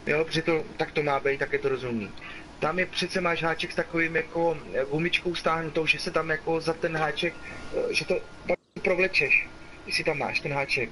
Jo, protože to, tak to má být, tak je to rozumný. Tam je přece máš háček s takovým jako gumičkou stáhnutou, že se tam jako za ten háček, že to pak provlečeš, jestli tam máš ten háček.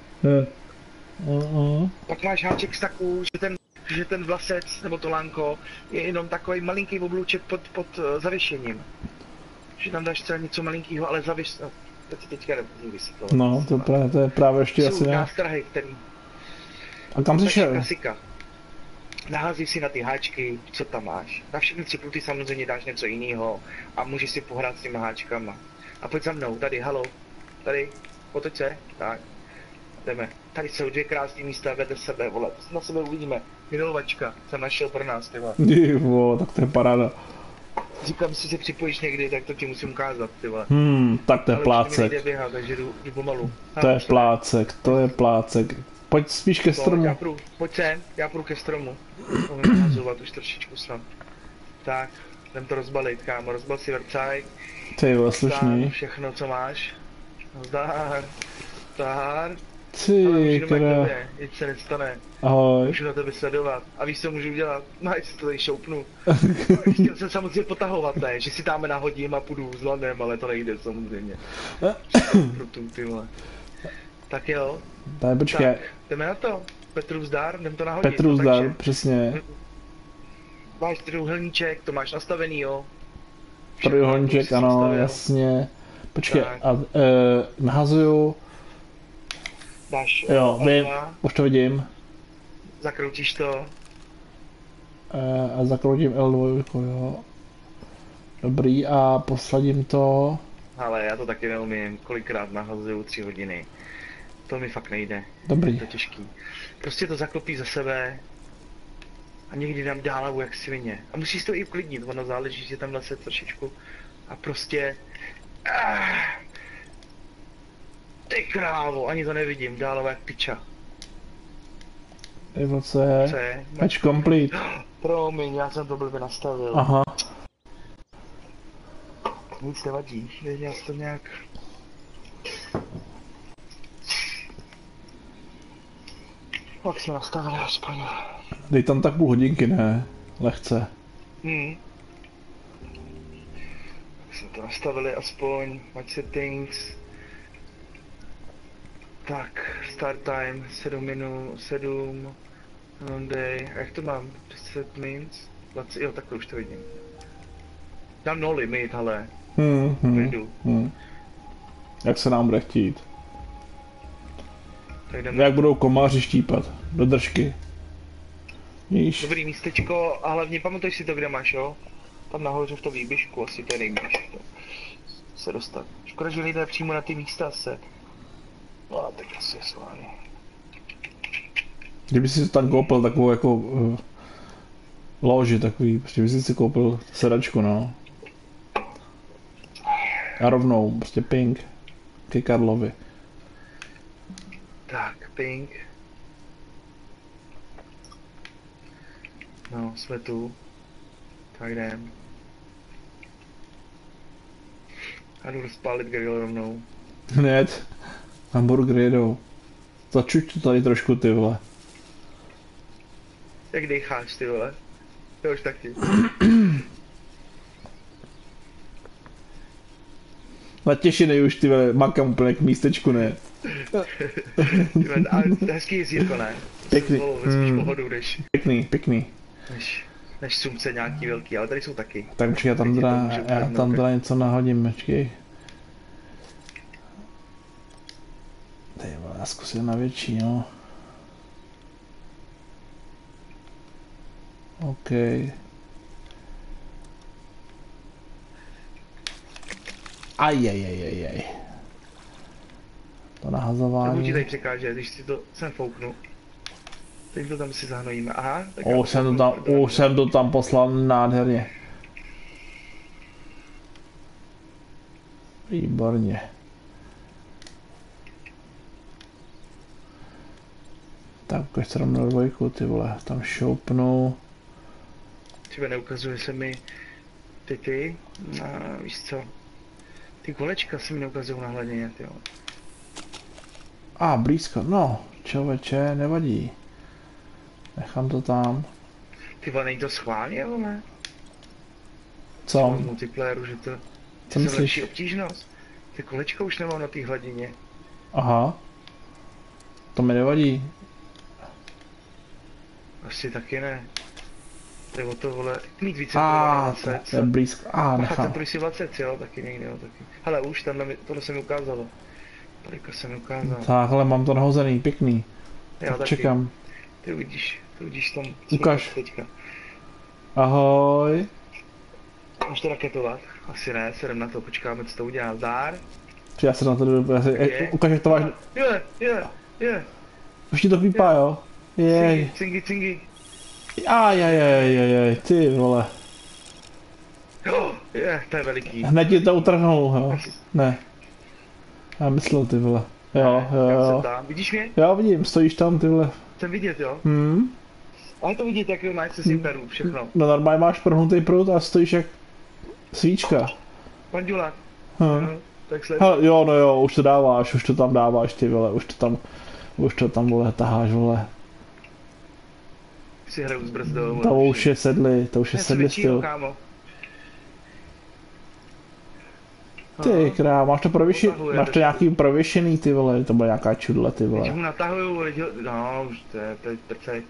Pak máš háček s takovou, že ten vlasec nebo to lánko je jenom takový malinký oblouček pod zavěšením. Že tam dáš třeba něco malinkého, ale zavěš... No, to si teďka nebudu vysvětlovat. No, to je právě ještě asi ne. Nástrahy, který... A kam jsi šel? Klasika. Nahází si na ty háčky, co tam máš. Na všechny 3 pruty samozřejmě dáš něco jiného a můžeš si pohrát s těma háčkama. A pojď za mnou, tady, halo, tady, potoď se, tak, jdeme. Tady jsou 2 krásné místa vedle sebe, vole, to na sebe uvidíme. Milovačka, jsem našel pro nás, ty vole. Divo, tak to je paráda. Říkám, jestli se připojíš někdy, tak to ti musím ukázat, ty vole. Tak to je plácek. Ale už mi nejde běhat, takže jdu pomalu. To je plácek. Pojď spíš ke stromu. Pojď sem, já půjdu ke stromu. Můžu nahazovat už trošičku snad. Tak, jdem to rozbalit, kámo, rozbal si vrcaj. Ty vole, slušný. Všechno, co máš. Zdar. Ty, která... Nic se nestane. Ahoj. Můžu na tebe sledovat. A víš, co můžu udělat? No, si to tady šoupnu. Chtěl jsem samozřejmě potahovat, ne? Že si tam nahodím a půjdu s lanem, ale to nejde samozřejmě. Ty vole. Tak jo. Tady počkej. Tak, jdeme na to. Petrův zdar, jdem to nahodit. Petrův zdar, přesně. Máš trojúhelníček, to máš nastavený, jo? Trojúhelníček, ano, jasně. Počkej, a nahazuju. Dáš jo, vím, už to vidím. Zakroutíš to. A zakroutím L2, jo. Dobrý, a posladím to. Ale já to taky neumím, kolikrát nahazuju 3 hodiny. To mi fakt nejde. Dobrý. Je to těžký. Prostě to zaklopí za sebe. A někdy dám dálavu jak svině. A musíš to i uklidnit, ono záleží, že tam zase trošičku. A prostě... Ty krávo, ani to nevidím, dálava jak piča. Evo, co je? Match complete. Promiň, já jsem to blbě nastavil. Aha. Nic nevadí, já to nějak... Jak jsme nastavili aspoň. Dej tam tak půl hodinky, ne? Lehce. Tak jsme to nastavili aspoň, match settings. Tak, start time, 7 minut, 7, day, a jak to mám? 10 minut? 20, jo, takhle už to vidím. Dám no limit, ale Jak se nám bude chtít. Jak budou komáři štípat? Do držky. Víš? Dobrý místečko, a hlavně pamatuj si to, kde máš, jo? Tam nahoře v tom výběžku, asi to je nejblíž. Se dostat. Škoda, že lidé přímo na ty místa se... No a teď asi je sválně. Kdyby si tam koupil takovou jako loži takový, prostě by si koupil sedačku, no. A rovnou, prostě ping. Ke Karlovi. Tak, ping. No, jsme tu. Tak jdem. A jdu rozpálit grill rovnou. Hned. Hamburger jedou. Začuť to tady trošku, ty vole. Jak decháš, ty vole? To už taky. Natěšenej už, ty vole, makám úplně k místečku, ne? Ale hezký jezírko, ne? Pěkný. Pohodu, Pěkný. Než sumce nějaký velký, ale tady jsou taky. Tak počkej, já tam teda něco nahodím, počkej. Ty vole, já zkusím na větší, no. OK. Ajajajajaj. To nahazování. To ti tady překáže, když si to sem fouknu. Teď to tam si zahnojíme, aha. Už jsem to tam poslal nádherně. Výborně. Tak ukaž se rovnou dvojku, ty vole, tam šoupnu. Třeba neukazuje se mi ty, víš co, ty kolečka se mi neukazují na hladině, tyjo. Blízko, no, člověče, nevadí. Nechám to tam. Ty vole, není to schválně, vole? Co? V multiplayeru, že to... Co jsem myslíš? lepší obtížnost. Ty kolečko už nemám na té hladině. Aha. To mi nevadí. Asi taky ne. To je o to, vole, mít více To je blízko. Ten Nechám. průj si vlacec, jo, taky někde, jo, taky. Hele, už tohle se mi ukázalo. Toliko se mi ukázalo. Takhle mám to nahozený, pěkný. Jo, taky. Čekám. Ty uvidíš tom Ukaž. teďka. Ahoj. Máš to raketovat? Asi ne, se jdem na to, počkáme, co to udělá. Zdár? Já se na to jdu, ukaž, jak to máš. Je. Už ti to pípá, jo? Jej. Cingy. Ajajajajaj, ty vole. To je veliký. Hned ti to utrhnul, jo? Ne. Já myslel, ty vole. Jo. Jsem tam. Vidíš mě? Já vidím, stojíš tam, ty vole. Jsem vidět, jo? Ale to vidíte, jak máš se simperu, všechno. No normálně máš prohnutý prout a stojíš jak svíčka. Pandulák. Tak sled. Hele, jo, už to dáváš, už to tam dáváš, ty vole, už to tam, vole, taháš, vole. Si hraju s brzdou. To už je sedli styl. Kámo. Ty krá, máš to nějaký prověšený, ty vole, to byla nějaká čudle, ty Teď vole. mu natahuju, no, už to je prcej.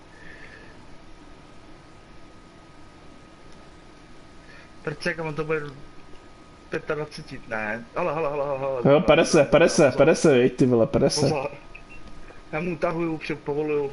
Prcek, a on to bude 25, ne, hele. Jo, perese, jeď, ty vole, perese. Pozor. Já mu tahuju, povoluju.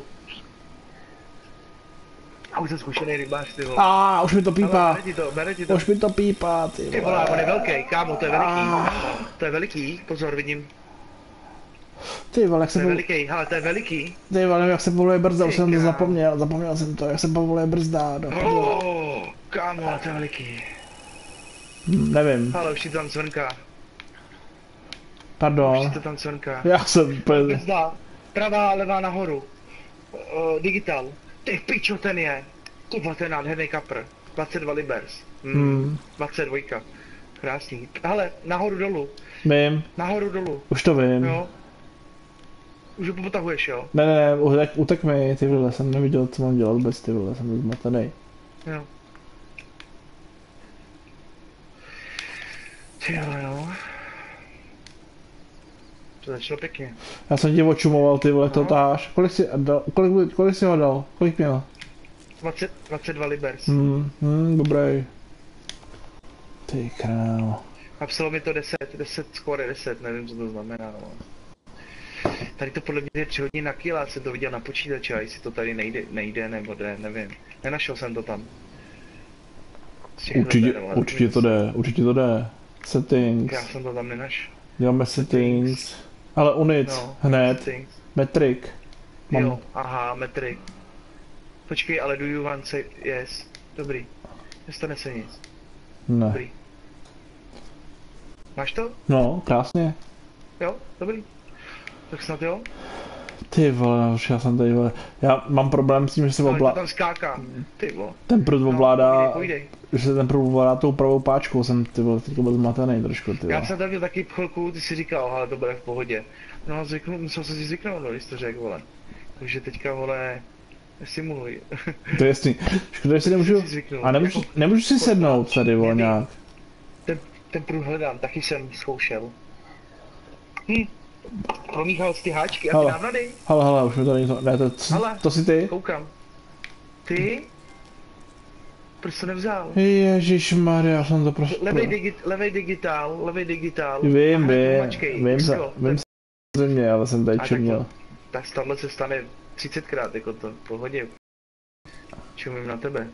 A už jsem zkušený rybář, ty vole. Už mi to pípá. Bere ti to. Už mi to pípá, ty Ty vole, vole. on je velký, kámo, to je veliký. To je veliký, pozor, vidím. Ty vole, jak To se je veliký, hele, to je veliký. Ty vole, jak se povoluje brzda, už jsem to kámo. zapomněl jsem to, jak se povoluje brzda, no. Kámo, to je veliký. Nevím, Ale už ti tam cvrnká. pardon. Už ti to tam cvrnká. Já jsem úplně... Brzda, pravá, levá nahoru. Digital. Ty pičo, ten je. Ty vole, to je nádherný kapr. 22 libers. 22. Krásný. Hele, nahoru dolů. Vím, Nahoru dolů. už to vím. Jo. Už ho potahuješ, jo? Ne, utek mi, ty vole, jsem neviděl, co mám dělat vůbec, ty vole, jsem zmatený. Jo. Ty vole, no. To začalo pěkně. Já jsem tě očumoval, ty vole, to No. táš. Kolik jsi ho dal? Kolik měl? 22 libers. Dobrý. Ty králo. Napsalo mi to 10, skoro 10, nevím, co to znamená. No. Tady to podle mě je 3 hodiny na kila, jsem to viděl na počítači, a jestli to tady nejde nebo jde, nevím. Nenašel jsem to tam. Určitě to jde. Settings. Já jsem to tam nenašel. Děláme settings. Ale unit, No, hned. settings. Metric. Jo, aha, metrik. Počkej, ale do you want say yes. Dobrý. Nestane se nic. Ne. Dobrý. Máš to? No, krásně. Jo, dobrý. Tak snad jo? Ty vole, už já jsem tady, vole. Já mám problém s tím, že se Ale to tam skáká. Ty vole. ten prut ovládá, Pojdej. že se ten prut ovládá tou pravou páčkou, jsem, ty vole, teďka byl zmatený trošku, ty Já vole. jsem tam měl taky chvilku, ty si říkal, ale to bude v pohodě. No a musel jsem si zvyknout, no, když to řekl, vole. Takže teďka, vole, simuluj. To je jasný. Škoda, že si nemůžu, a nemůžu si sednout tady, vole, nějak. Ten průh hledám, taky jsem zkoušel. Promíchal ty háčky a ty návnady. Hele, už mi to není to, ne, to jsi ty? Koukám. Ty? Proč to nevzal? Ježišmarja, já jsem to prostě... Levej digitál. Vím, Vím, samozřejmě, ale jsem tady čuměl. Tak tohle se stane 30krát, jako to, v pohodě. Čumím na tebe.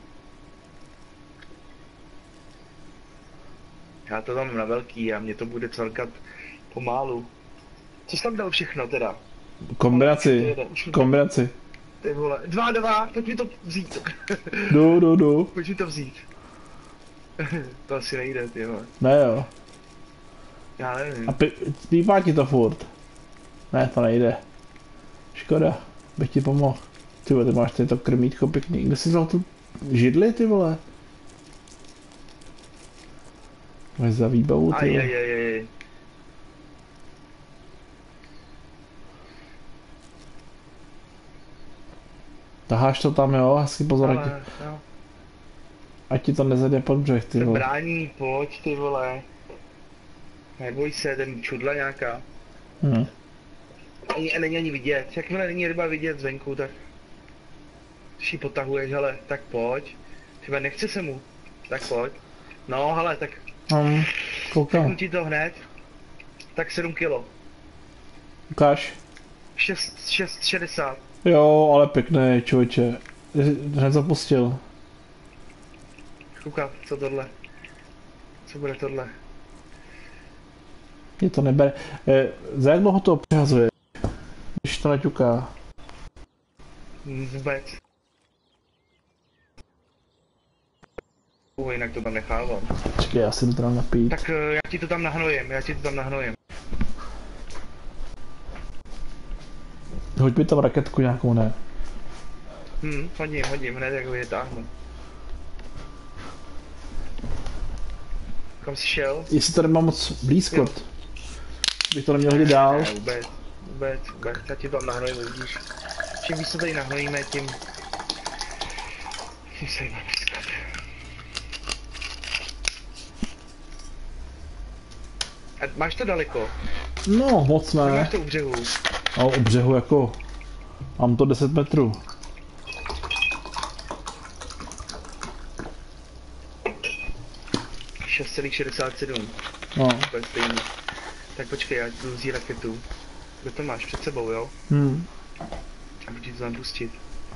Já to tam na velký a mě to bude celkat pomálu. Co jsi tam dal všechno teda? Kombinaci. Ty vole, 2, pojď mi to vzít. Jdu. Pojď mi to vzít. To asi nejde, ty vole. Ne jo. Já nevím. A pípá ti to furt. Ne, to nejde. Škoda, bych ti pomohl. Ty vole, ty máš tady to krmítko pěkný. Kde jsi vzal tu židli, ty vole? Máš za výbavu, ty vole. Aj. Taháš to tam, jo, hezky pozor, Ale, jo. ať ti to nezajde pod břeh, ty Se vole. brání, pojď ty vole. Neboj se, ten čudla nějaká. Hm. Není ani vidět. Jakmile není ryba vidět zvenku, tak... Když ji potahuješ, hele, tak pojď. Třeba nechce se mu. Tak pojď. No, hele, tak Koukám. řeknu ti to hned. Tak 7 kilo. Ukáž. 6,60. Jo, ale pěkný, člověče. Hned zapustil. Kouka, co tohle? Co bude tohle? Mě to nebere. Za jak dlouho to přehazuje? Když to neťuká. Vůbec. Jinak to tam nechávám. Počkej, já si jdu teda napít. Tak já ti to tam nahnojím, Hoď mi tam raketku nějakou, ne? Hodím, hned jak ho vytáhnu. Kam jsi šel? Jestli to nemá moc blízko, Jo. bych to neměl hodit dál. Ne, vůbec, já ti to tam nahnojím, uvidíš. Čím víc to tady nahnojíme, tím se jim například. A máš to daleko? No, moc Máš ne. to u břehu? No, u břehu jako... Mám to 10 metrů. ,67. No. To je stejný. Tak počkej, já jdu vzít raketu. Kde to máš? Před sebou, jo? A budu to tam pustit.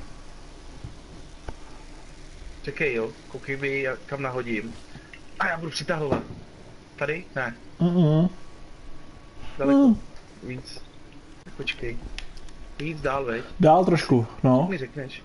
Čekej, jo? Koukej mi, kam nahodím. A já budu přitahovat. Tady? Ne. Daleko. Víc. Počkej. Víc dál, veď? Dál trošku, Co no. mi řekneš?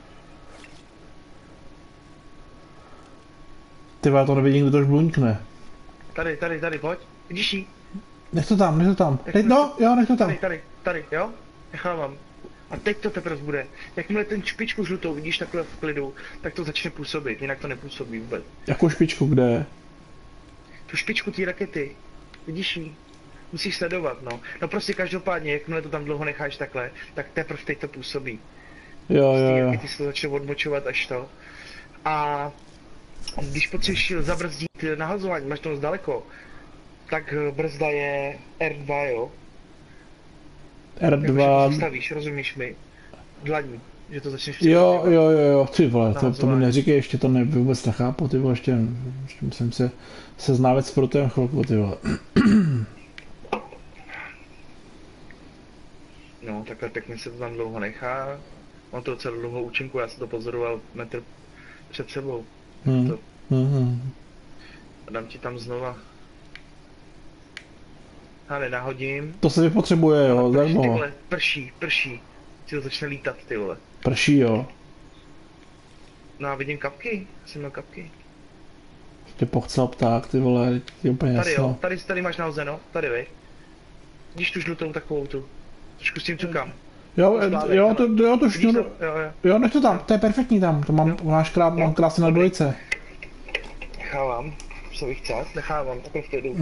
Ty vole, to nevidím, kde to už bluňkne. Tady, pojď. Vidíš jí? Nech to tam. No, jo, nech to tam. Tady, jo? Nechávám. A teď to teprve bude. Jakmile ten špičku žlutou vidíš takhle v klidu, tak to začne působit, jinak to nepůsobí vůbec. Jakou špičku, kde? Tu špičku té rakety, vidíš ji? Musíš sledovat, no. No prostě každopádně, jakmile to tam dlouho necháš takhle, tak teprve teď to působí. Jo. Rakety se to začne odmočovat až to. A když potřebuješ zabrzdit nahazování, máš to moc daleko, tak brzda je R2, jo? R2... Zastavíš, rozumíš mi? Dlaní, že to začneš Jo, ty vole, to mi Nahazování. neříkej, ještě to vůbec nechápu, ty vole, ještě musím se seznámit s protem chvilku, ty vole. No, takhle pěkně se to tam dlouho nechá. Mám to docela dlouhou účinku, já jsem to pozoroval metr před sebou. A dám ti tam znova. A nenahodím. To se vypotřebuje, jo, Ty zajímavé. vole, prší. Ti to začne lítat, ty vole. Prší, jo. No a vidím kapky, jsem měl kapky. Tě pochcel pták, ty vole, je úplně Tady jo, jasno. tady máš nahozeno, tady vy. Vidíš tu žlutou takovou tu. Trošku s tím cukám. Jo, to Vidíš šňůru. to? Jo. Jo, nech to tam, to je perfektní tam, to mám, mám krásně na dvojice. Nechávám, co bych chtěl, nechávám, takhle v klidu.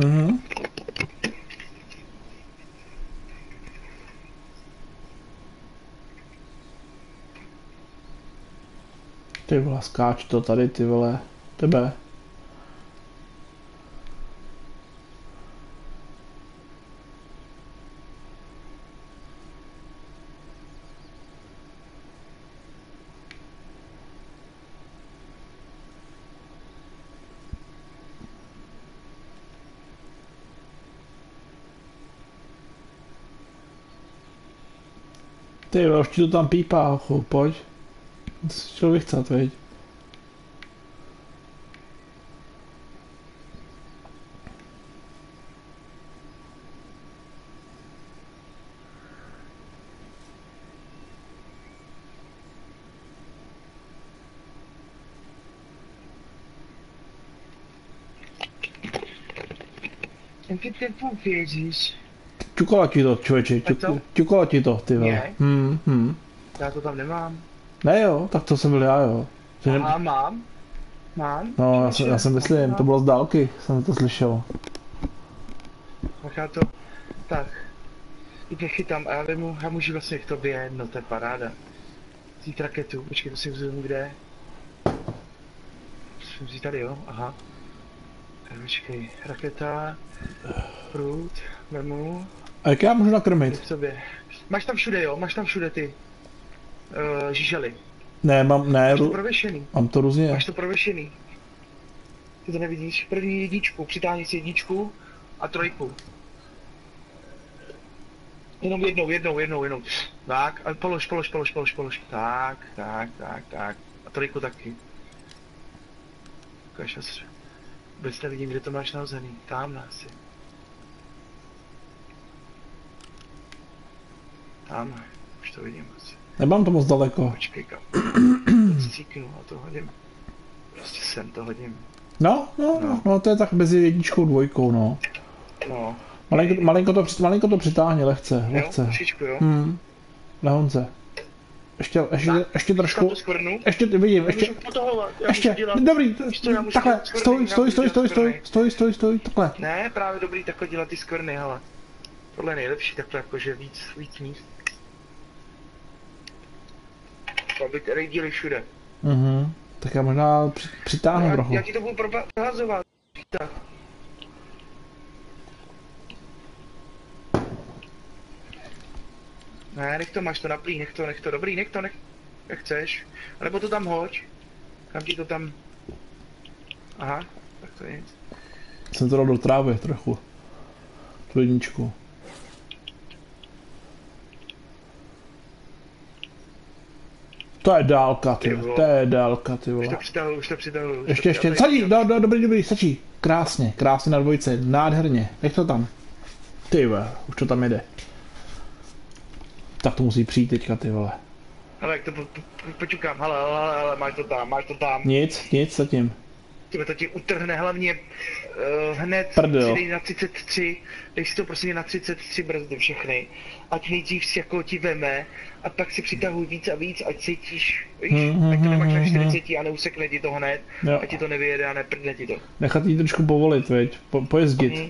Ty vole, skáč to tady, ty vole, tebe. Ty vole, už ti to tam pípá, ochu, pojď. Co bych chtěl, veď? Jak ty ten věříš? Čukala ti to, člověče, Tak co? čukala ti to, ty vole. Je? Já to tam nemám. Ne jo, tak to jsem byl já, jo. Že ne... Aha, mám. No, já jsem myslím, to bylo z dálky, jsem to slyšel. Tak já to... Tak. I tě chytám a já můžu vlastně k tobě, no to je paráda. Vzít raketu, počkej, to si vzím kde. Jsem si tady, jo? Aha. Počkej, raketa, prut, vemu, A jak já můžu jdi nakrmit? v sobě. Máš tam všude, jo? Máš tam všude ty žížely. Ne, ne, Máš to prověšený. mám to různě. Máš to prověšený. Ty to nevidíš? První jedničku, přitáhni si jedničku a trojku. Jenom jednou. Tak, a polož. Tak. A trojku taky. Ukáž asi. Vůbec nevidím, kde to máš nahozený. Tamhle asi. Tamhle, už to vidím asi. Nemám to moc daleko. Počkej kam. Cíknu a to hodím. Prostě sem to hodím. No, to je tak mezi jedničkou, dvojkou, no. No. Malinko to přitáhně, lehce. Jo, trošičku, jo. Lehonce. Ještě trošku. Ještě vidím, ještě, dobrý, takhle, stoj, takhle. Ne, právě dobrý takhle dělat ty skvrny, hele. Tohle je nejlepší, takhle jakože víc míst. Aby tady díly všude. Tak já možná přitáhnu trochu. Já ti to budu prohazovat. Tak. Ne, nech to, máš to naplý, nech to, dobrý, nech, jak chceš. A nebo to tam hoď. Kam ti to tam... Aha, tak to je nic. Jsem to dal do trávy trochu. Tu jedničku. To je dálka, ty vole. Už to přitahuju. Ještě, sadí, dobrý, stačí. Krásně na dvojce, nádherně. Nech to tam. Ty vole, už to tam jede. Tak to musí přijít teďka, ty vole. Hele, jak to počukám, hele, máš to tam. Nic zatím. To ti utrhne hlavně hned, dej na 33, dej si to prosím na 33 brzdy všechny, ať nejdřív si jako ti veme a pak si přitahuj víc a víc, ať cítíš, víš, ať to nemáš na 40 a neusekne ti to hned, ať ti to nevyjede a neprdne ti to. Nechat jí trošku povolit, veď, pojezdit.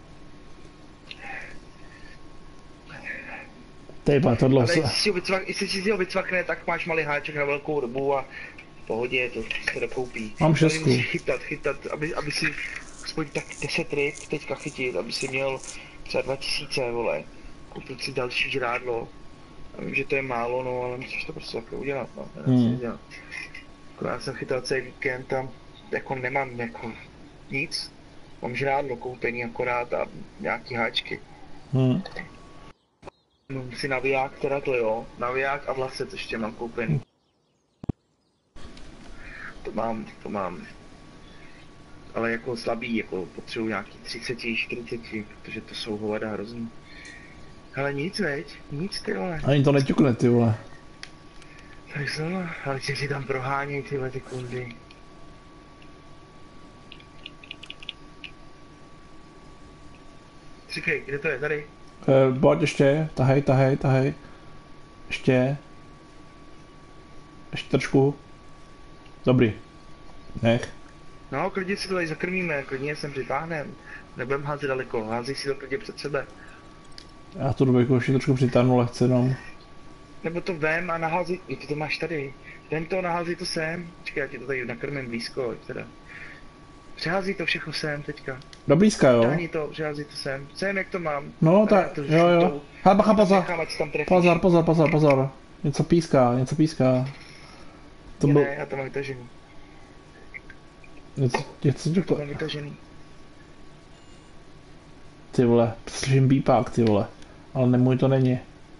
Tejba, tohle se... Jestli si ho vycvakne, tak máš malý háček na velkou dobu a v pohodě to se dokoupí. Mám 6. Chytat, aby si aspoň tak 10 ryb teďka chytit, aby si měl třeba 2000, vole. Koupit si další žrádlo. Já vím, že to je málo, no, ale musíš to prostě takhle udělat, no. Akorát jsem chytal celý víkend tam, jako nemám jako nic. Mám žrádlo koupený akorát a nějaký háčky. Mám si naviják, teda to jo, naviják a vlasec ještě mám koupený. To mám. Ale jako slabý, jako potřebuji nějaký 30, 40, protože to jsou hovada hrozný. Ale nic, veď, nic, ty vole. Ani to neťukne, ty vole. Tak znovu, ale si tam proháněj tyhle ty kundy. Říkej, kde to je, tady? Pojď ještě, tahej. Ještě trošku. Dobrý. Nech. No, klidně si to tady zakrmíme, klidně sem přitáhneme. Nebudem házet daleko, házej si to klidně před sebe. Já tu dvojku ještě trošku přitáhnu lehce, no. Nebo to vem a naházej, ty to máš tady. Vem to, naházej to sem. Počkej, já ti to tady nakrmím blízko, teda. Přehází to všechno sem teďka. Do blízka, jo? Přehází to, přehází to sem. Sem, jak to mám. No, tak, jo. Hele, bacha, pozor. Něco píská. To bylo... Ne, já to mám vytažený. Něco to mám vytažený. Ty vole, slyším bípák, ty vole. Ale nemůj to není.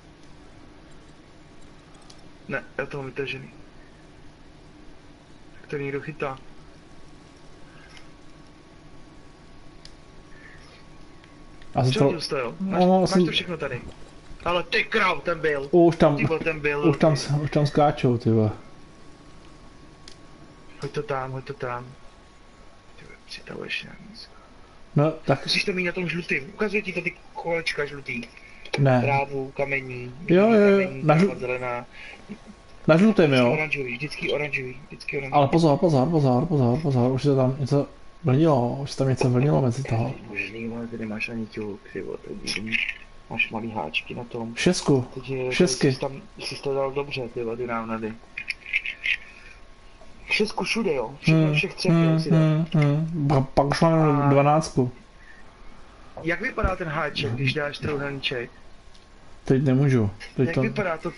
Ne, já to mám vytažený. Tak to někdo chytá. Máš to všechno tady. Ale ty král, ten byl. Už tam skáčou, ty vole. Hoď to tam. Ty vole, přitahuješ nějak nic. No, tak... Musíš to mít na tom žlutým. Ukazuje ti to ty kolečka žlutý. Ne. Trávu, kamení. Jo. Kamení, zelená. Na žlutém, jo. Vždycky oranžový. Ale pozor, už se tam něco vlnilo mezi toho. Možný, ale ty nemáš ani ťuk, ty vole, to je divný. Máš malý háčky na tom. Šestky. Jsi to dal dobře, ty vole, ty návnady. Všechno všude, jo. Všechno, všech třech, jo, si dá. Pak už mám 12. Jak vypadá ten háček, když dáš trojúhelníček? Teď nemůžu. Jak vypadá to?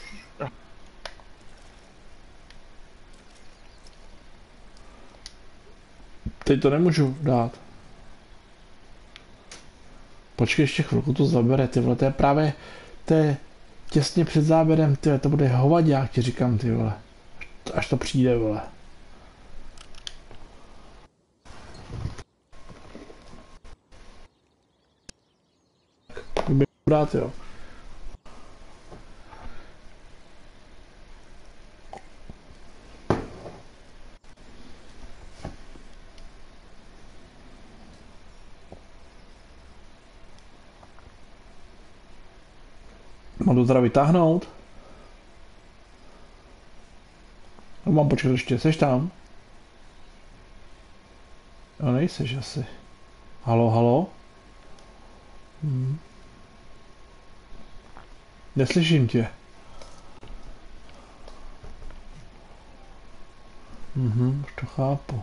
Teď to nemůžu dát. Počkej, ještě chvilku to zabere, ty vole, to je právě, to je těsně před záběrem, ty vole, to bude hovadák, ti říkám, ty vole. Až to přijde, vole. Bych dát, jo. Mám to teda vytáhnout? No, mám počkat ještě, seš tam? Jo, nejseš asi. Halo, halo? Neslyším tě. Už to chápu.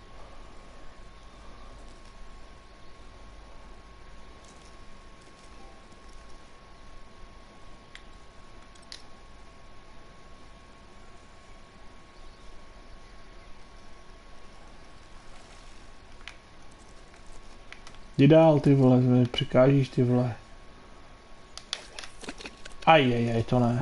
Jdi dál, ty vole, mi překážíš, ty vole. Ajajaj, to ne.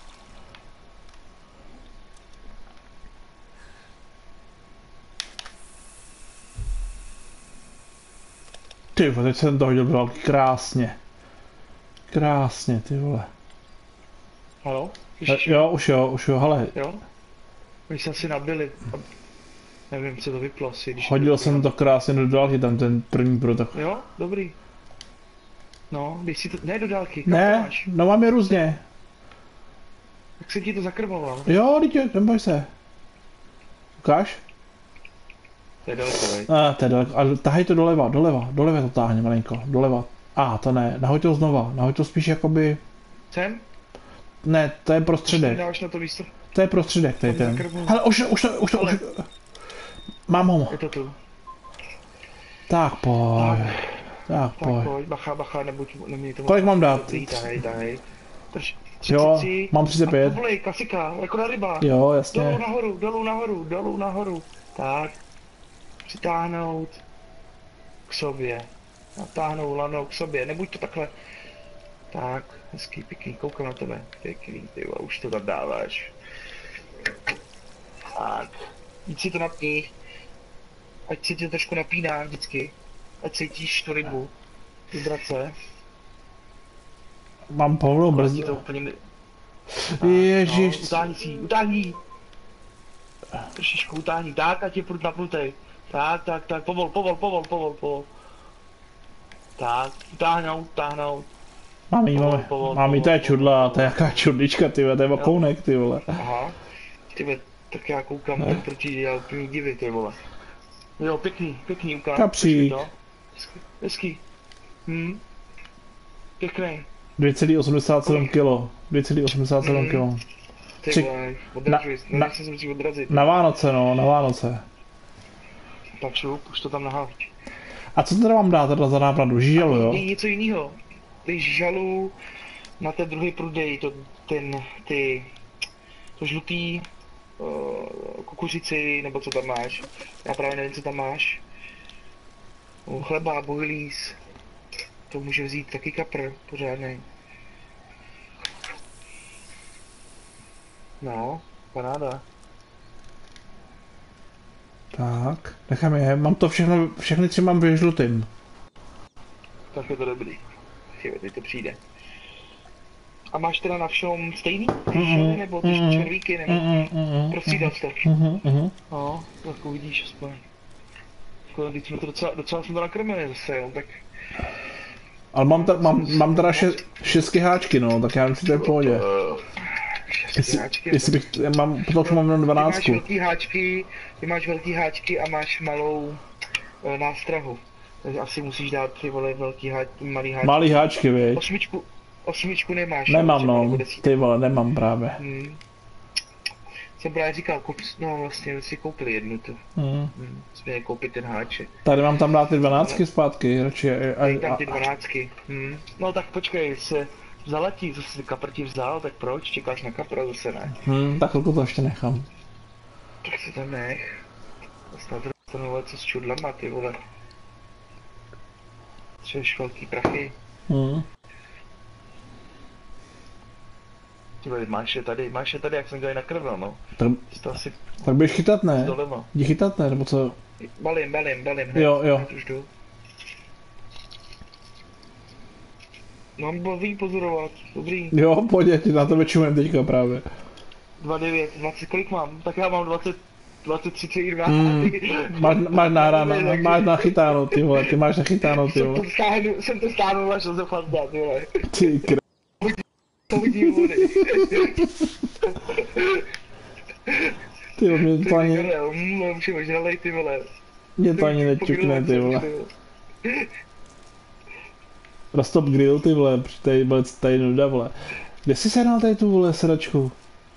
Ty vole, teď jsem to hodil do války, krásně. Krásně, ty vole. Halo? Jo, už jo, hele. Jo? My jsme si nabili. Nevím, co to vyplo asi. Hodil jsem to krásně do dálky, tam ten první protok. Jo, dobrý. No, když si to... Ne do dálky, kam Ne, to máš? no mám je různě. Jak se ti to zakrmoval? Jo, dítě, neboj se. Ukáž? To je daleko, veď. To je daleko, ale tahej to doleva to táhne malinko, doleva. To ne, nahoď to znova, nahoď to spíš jakoby... Sem? Ne, to je prostředek. Dáš na to místo? To je prostředek, tady ten. Hele, už to. Mám ho. Je to tu. Tak pojď. Tak pojď, bacha, neměj tomu. Kolik mám dát? Tahej. Drž. 30, Jo, mám 35. A povolej, klasika, jako na ryba. Jo, jasně. Dolů nahoru. Tak. Přitáhnout k sobě. Natáhnout lano k sobě, nebuď to takhle. Tak, hezký, pěkný, koukám na tebe. Pěkný, ty vole, už to tam dáváš. Tak, víc si to napni. Ať se ti to trošku napíná vždycky. Ať cítíš tu rybu. Vibrace. Mám povolou brzdu. To úplně... Ježiš. No, utáhni. Trošičku utáhni, tak, ať je prut napnutej. Tak, povol. Tak, utáhnout. Mám jí to je čudla, to je jaká čudlička, ty vole, to je vakounek, ty vole. Aha, ty vole, tak já koukám, tak proti já úplně divy, ty vole. Jo, pěkný ukáž. Kapřík. Hezký. Pěkný. 2,87 kg. 2,87 kg. Ty vole, odražuji, se musí odrazit. Na Vánoce, no, na Vánoce. Tak šup, už to tam naháč. A co teda mám dát teda za nápravdu? Žížalu, jo? Je něco jiného. Ty žížalu na ten druhý prudej, to žlutý, kukuřici, nebo co tam máš. Já právě nevím, co tam máš. Chleba, bojlíz. To může vzít taky kapr, pořádnej. No, paráda. Tak, nechám je, mám to všechny tři mám ve žlutým. Tak je to dobrý. Teď to přijde. A máš teda na všem stejný? Ty nebo ty červíky, nebo prostřídal jste? No, tak uvidíš aspoň. Když jsme to docela jsme to nakrmili zase, jo, tak... Ale mám teda šestky háčky, no, tak já myslím, že to je v pohodě. Jestli bych, potom mám jenom 12. Ty máš velký háčky a máš malou nástrahu. Takže asi musíš dát ty vole malý háčky. Malý háčky, viď? Osmičku nemáš. Nemám, no, ty vole, nemám právě. Jsem právě říkal, no vlastně si koupili jednu tu. Jsme měli koupit ten háček. Tady mám tam dát ty 12 zpátky, radši. Dej tam ty 12. No tak počkej, se zaletí, zase si kaprti vzal, tak proč? Čekáš na kapra, zase ne. Tak chvilku to ještě nechám. Tak si tam nech. Zase na druhou stranu, co s čudlama, ty vole. Třeš velký prachy. Ty vole, máš je tady, jak jsem ga nakrvil, no. Tak běž chytat, ne? Jdi chytat, ne, nebo co? Balím, hned. Jo. Už jdu. Mám baví pozorovat, dobrý. Jo, pojď, já ti na tebe čumem teďka právě. 2,9, 20, kolik mám? Tak já mám 23,2. Máš nahráno, máš nachytáno, ty vole, ty máš nachytáno, ty vole. Jsem to stáhnul až do Fazda, ty vole. Ty To vidí vody. Ty vole, mě to ani... Ty vole. Mě to ani nečukne, ty vole. Rostop grill, ty vole, tady nuda, vole. Kde jsi sehnal tady tu, vole, sedačku?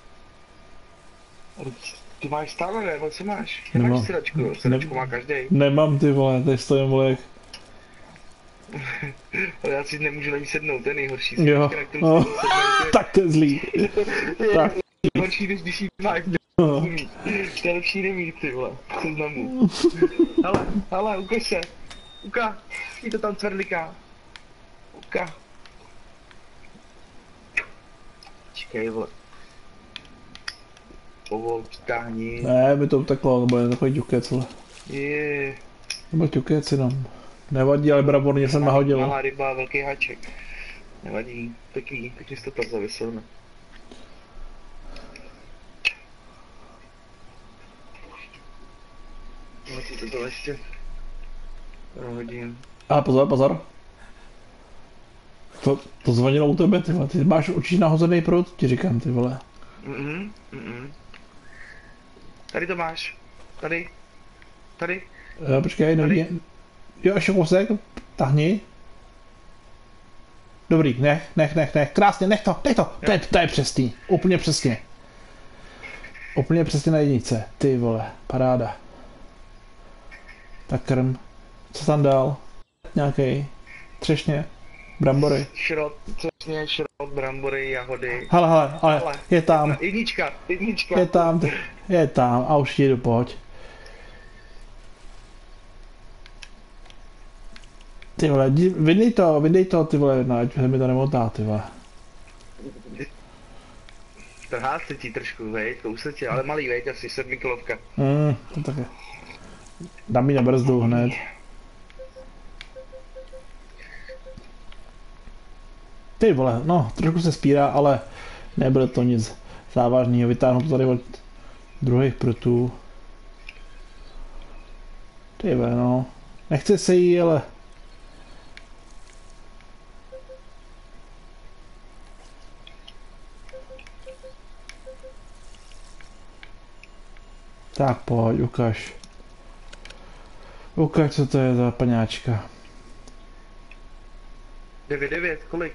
Ty máš stále, ne? Co máš? Nemám. Nemáš sedačku, sedačku má každej. Nemám, ty vole, tady stojím, vole, jak... Ale já si nemůžu na ní sednout, to je nejhorší. Jo, tak to je zlý. Tak. Horší, než když jí máš. To je lepší nemít, ty vole, seznamu. Hele, ukaž se. Uka, jí to tam cvrliká. Uka. Čekej, vole. Povol, přitáhni. Ne, by to uteklo, nebo je takový ťukec, vole. Je. Nebo ťukec jenom. Nevadí, ale bravorně jsem nahodil. Malá ryba, velký háček. Nevadí, pěkný jsi to tam zavěsil, ne? No ti to ještě prohodím. A pozor. To zvonilo u tebe, ty vole, ty máš určitě nahozený proud, ti říkám, ty vole. Tady to máš. Tady. Jo, počkej, nevidím. Jo, ještě kousek, tahni. Dobrý, nech, krásně, nech to, to je přesný, úplně přesně. Úplně přesně na jednice, ty vole, paráda. Tak krm, co tam dál? Nějaký třešně, brambory. Třešně, šrot, brambory, jahody. Hele, je tam. Jednička. Je tam a už jdu, pojď. Ty vole, vydej to, ty vole, ať se mi to nemotá, ty vole. Trhá se ti trošku, veď, kousek, ale malý, veď, asi 7 kilovka. To tak je. Dám mi na brzdu hned. Ty vole, no, trošku se spírá, ale nebude to nic závažného. Vytáhnu to tady od druhých prutů. Ty vole, no. Nechce se jí, ale... Tak pojď, ukaž. Ukaž, co to je za paňáčka. 9, kolik?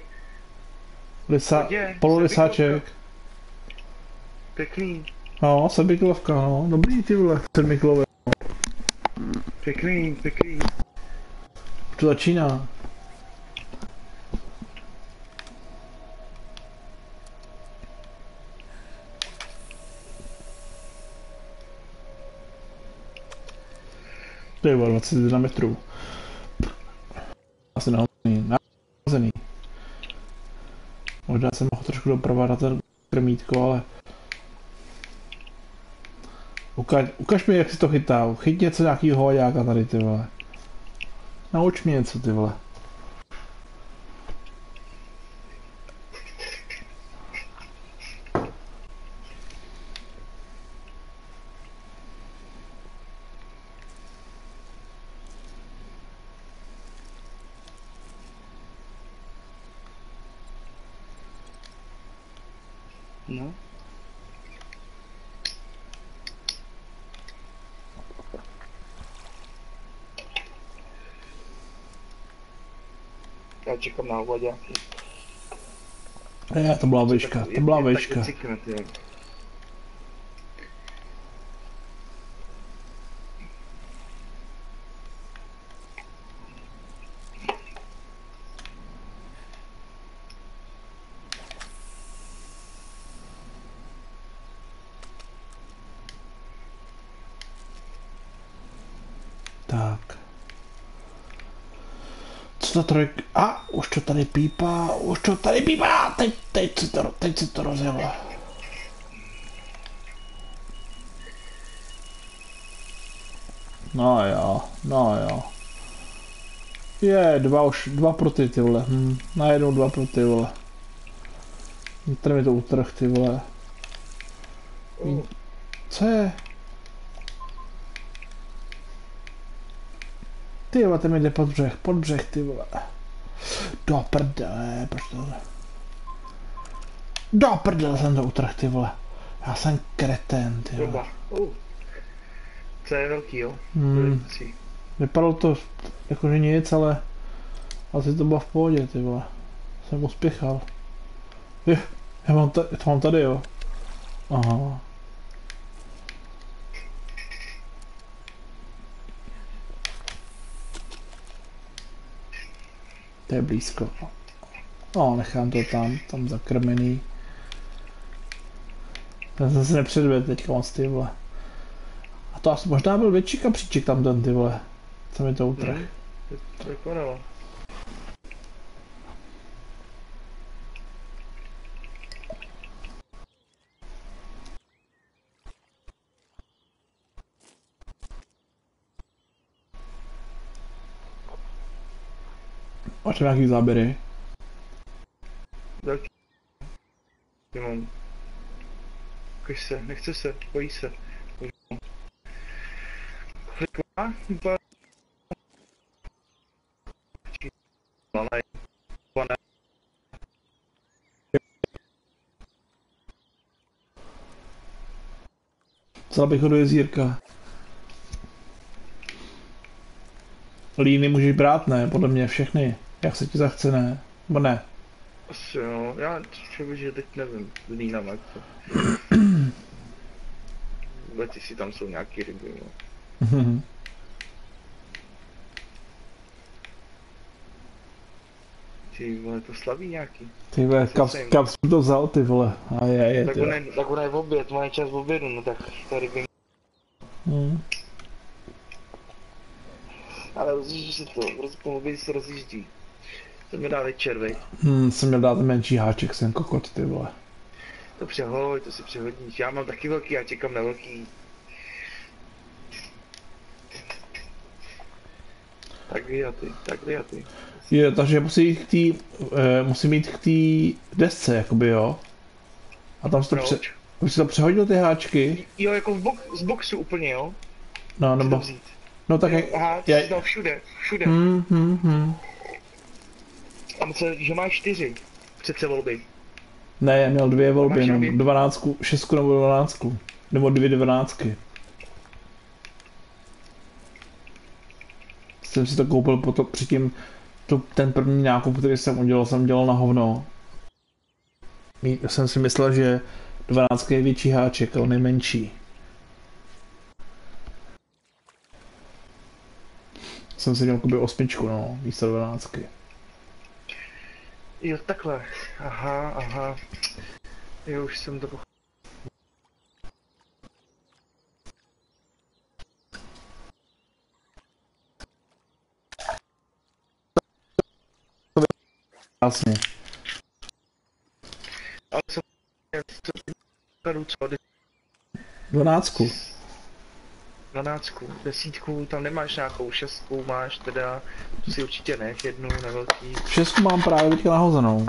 Pololysáček. Pěkný. No, 7 kilovka, no. Dobrý, ty vole, 7 kilové. Pěkný. To začíná. To je 21 metrů. Asi nahozený. Možná jsem mohl trošku dopravovat na ten krmítko, ale... Ukaž mi, jak si to chytá. Chyť něco nějakýho hoďáka tady, ty vole. Nauč mě něco, ty vole. No. Já čekám na hlaďáky. To byla výška, to byla výška. Tak. Co ta trojka? A, už to tady pípá, teď se to rozjelo. No jo. Je, dva pro ty vole, najednou dva pro ty vole. Tady mi to utrh ty vole. Co je? Ty vole, ten mi jde pod břeh ty vole. Do prdele, proč to... Do prdele jsem to utrh ty vole. Já jsem kretén ty vole. Co je velký jo? Vypadalo to jakože nic, ale asi to bylo v pohodě ty vole. Jsem uspěchal. Já to mám tady jo. Aha. To je blízko. No, nechám to tam zakrmený. Ten jsem se nepředvedl teďka moc ty vole. A to asi možná byl větší kapříček tam ten ty vole. Co mi to utrh. To vypadalo. Máš nějaký záběry? Velký. Nemám. Ukaž se, nechce se, bojí se. Vzal bych ho do jezírka. Líny můžeš brát, ne? Podle mě všechny. Jak se ti zachce, ne? Nebo ne? Asi jo, já třeba, že teď nevím, línama jak to. Vůbec si tam jsou nějaký ryby, no. Ty vole, to slaví nějaký. Ty vole, kam jsi to vzal, ty vole. A je, tak ona je v oběd, má čas v obědu, no tak to ryby. Ale rozjíždí se to, po obědě se rozjíždí. To mi dá večer, vej. Jsem měl dát menší háček, jsem kokot, ty vole. To přehoď, to si přehodníš, já mám taky velký, já čekám na velký. Tak vy a ty. Je, takže musí mít k té desce, jakoby jo. A tam si to přehodil ty háčky. Jo, jako z boxu úplně, jo? No, nebo... No tak jak... Aha, ty jsi dal všude. A myslím, že máš 4 přece volby. Ne, já měl 2 volby, no, 12, 6 nebo 12. Nebo 2 12. Jsem si to koupil předtím, ten první nákup, který jsem dělal na hovno. Jsem si myslel, že 12 je větší háček, ale on je menší. Jsem si měl koupit 8, no, místo 12. Jo, takhle. Aha. Jo, už jsem to pochopil. Jasně. Ale co 12. 12, 10, tam nemáš nějakou 6, máš teda, to si určitě ne, jednu na velký. 6 mám právě teďka nahozenou.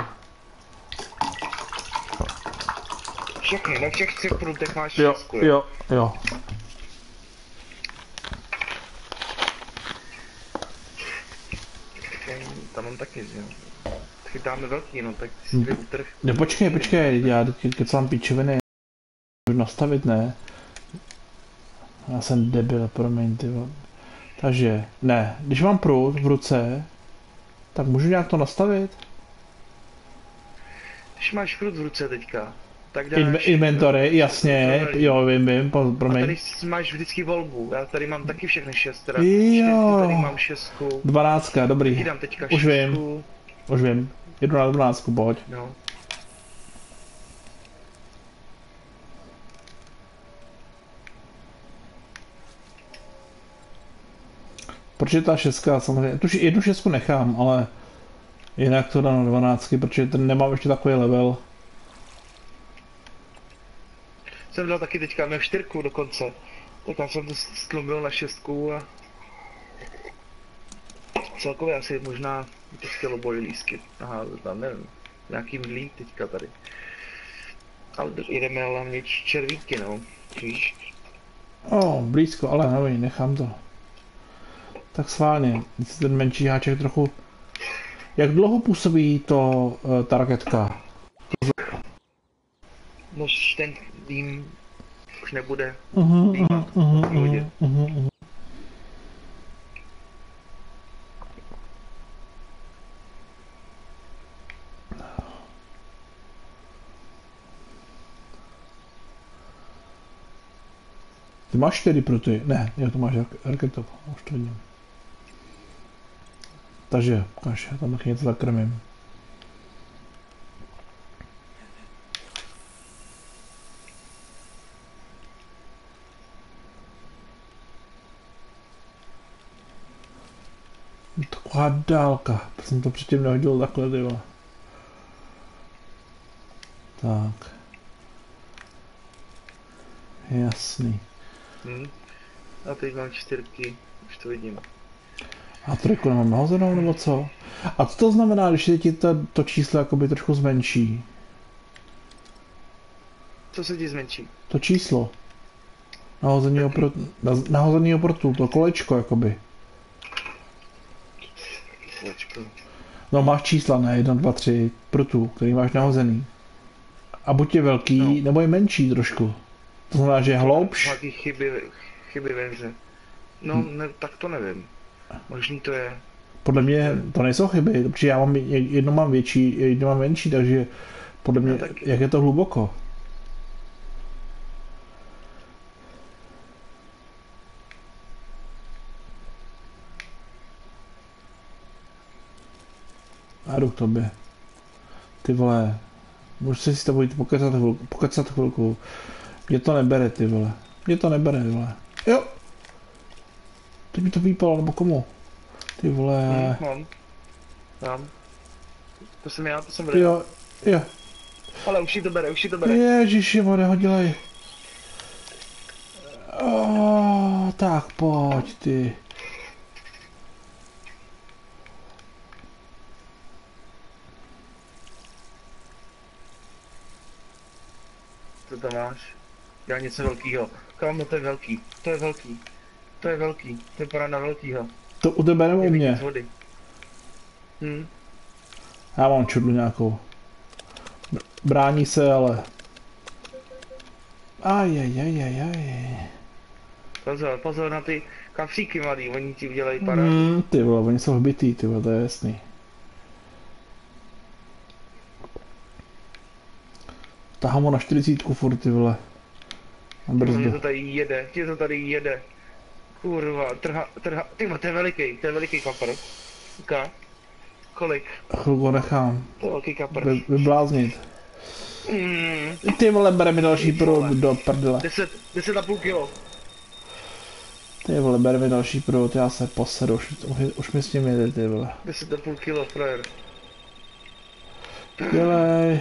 Všechny, na všech 3 prutech máš 6, jo. Tam mám taky, jo. Tak dáme velký, no, tak si dvě utrh. No počkej, já teď co mám píčoviny, můžu nastavit, ne? Já jsem debil, promiň, ty vole. Takže, ne, když mám prut v ruce, tak můžu nějak to nastavit? Když máš prut v ruce teďka, tak dáš... Inventory, jasně, jo, vím, promiň. A tady máš vždycky volbu, já tady mám taky všechny 6, teda jo. tady mám 6. 12, dobrý. Taky dám teďka 6. Už vím, jedu na 12, pojď. No. Protože ta šestka samozřejmě, tu jednu šestku nechám, ale jinak to dám na 12, protože ten nemám ještě takový level. Jsem dal taky teďka na 4 dokonce. Tak já jsem to stlumil na 6 a celkově asi možná teďka lobojí lísky. Aha, tam nevím. Nějaký mdlík teďka tady. Ale jdeme hlavně červíky, no. Víš? Blízko, ale nevím, nechám to. Tak sválně, ten menší háček trochu... Jak dlouho působí to ta raketka? Než ten dým už nebude dýmat. Ty máš 4 pruty? Ne, jo, to máš raketu, už to vidím. Takže, ukáž, já tam taky něco zakrmím. Taková dálka, proč jsem to předtím nehodil takhle, ty vole. Tak. Jasný. A teď mám 4, už to vidím. A 3 nemám nahozenou, nebo co? A co to znamená, když se ti to číslo jakoby trošku zmenší? Co se ti zmenší? To číslo. Nahozený oproti, to kolečko jakoby. Kolečko. No máš čísla, ne? 1, 2, 3 prutů, který máš nahozený. A buď je velký, nebo je menší trošku. To znamená, že je hloubš. Nějaký chyby ve hře. No, ne, tak to nevím. Možný to je. Podle mě to nejsou chyby, protože já mám jedno mám větší, jedno mám menší, takže podle mě, jak je to hluboko. A jdu k tobě. Ty vole, můžu si s tebou jít pokecat chvilku. Mě to nebere, ty vole. Mě to nebere, ty vole. Jo! Teď mi to vypalo, nebo komu? Ty vole. Mám. To jsem já, to jsem byl. Jo. Ale už to bere. Ježiši, vode, ho dělej. Tak pojď, ty. Co tam máš? Já něco velkýho. Kámo, to je velký. To je vypadá na velkýho. To u tebe nebo u mě? Já mám čudlu nějakou. Brání se, ale... Ajajajajaj. Pozor na ty kafříky mladý, oni ti udělají parádu. Ty vole, oni jsou hbitý, ty vole, to je jasný. Tahám ho na 40 furt, ty vole. Na brzdu. Mě to tady jede. Kurva, trha, ty to je veliký kapr. Uká. Kolik? Chvilku nechám. To je velký kapr. Vybláznit. Ty vole, bere mi další proud do prdele. 10,5 kilo. Ty vole, bere mi další proud, já se posedu, už mi s tím jede, ty vole. 10,5 kilo, frajer. Dělej.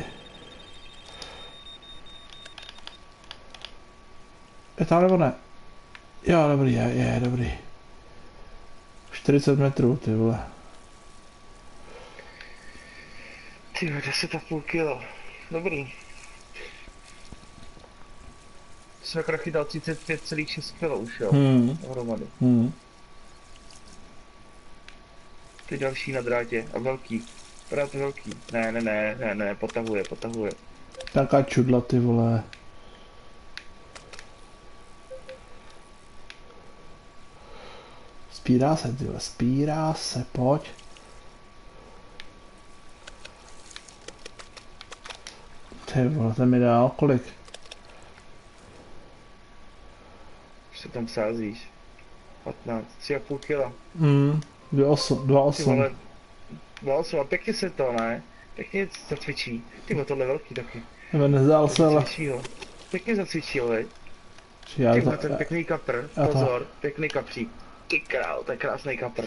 Je tam nebo ne? Jo, dobrý, je dobrý. 40 metrů, ty vole. Ty 10,5 kilo. Dobrý. Jsem jako chytal 35,6 kilo už, jo. Dohromady. Ty další na drátě a velký. Právě velký. Ne, potahuje. Taká čudla, ty vole. Spírá se, ty vole, spírá se, pojď. Ty vole, ten mi dál, kolik? Už se tam sázíš. 15, 3,5 kila. 2,8. 2,8 a pěkně se to, ne? Pěkně zacvičí. Ty vole, tohle je velký taky. Nebo nezdál se, ale... Pěkně zacvičil, veď? Ty ten pěkný kapr, pozor, pěkný kapřík. Ty krávo, to je krásný kapr.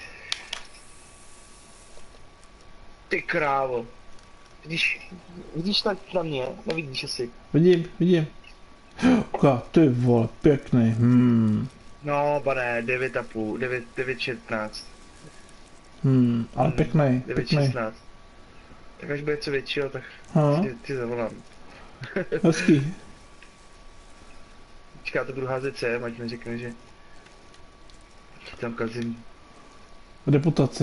Ty krávo. Vidíš tak na mě? Nevidíš asi. Vidím. Ty vole, pěkný. No, pane, 9,5, 9,16. Ale pěkný. 9,16. Tak až bude co většího, tak ti zavolám. Hezký. Počká, to budu házet sem, ať mi řekne, že tam kazím. Reputaci.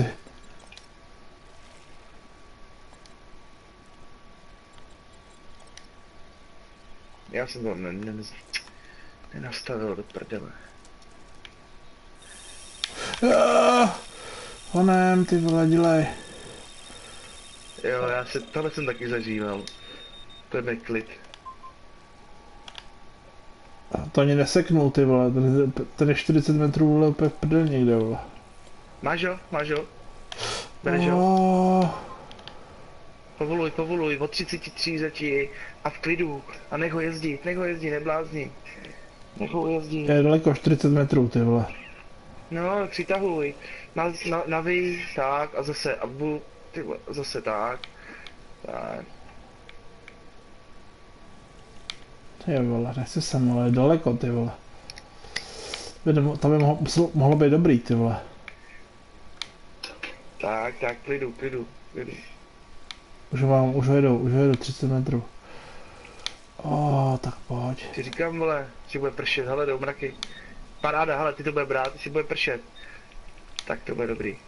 Já jsem to nenastavil do prdele. Honem, ty vole, dělej. Jo, tohle jsem taky zažíval. To je neklid. To ani neseknul, ty vole, ten je 40 metrů, vole, úplně v prdel někde, vole. Máš ho? Bereš ho? Povoluj, od 33 začí a v klidu. A nech ho jezdit, neblázni. Nech ho jezdit. Je daleko, 40 metrů, ty vole. No, přitahuj. Navij, tak, a zase, ty vole, zase tak. Tak. Ty vole, nechci sem, ale je daleko, ty vole. Tam by mohlo být dobrý, ty vole. Tak, klidu. Už jedu 30 metrů. Tak pojď. Ti říkám, vole, že bude pršet, hele, do mraky. Paráda, hele, ty to bude brát, jestli bude pršet. Tak to bude dobrý.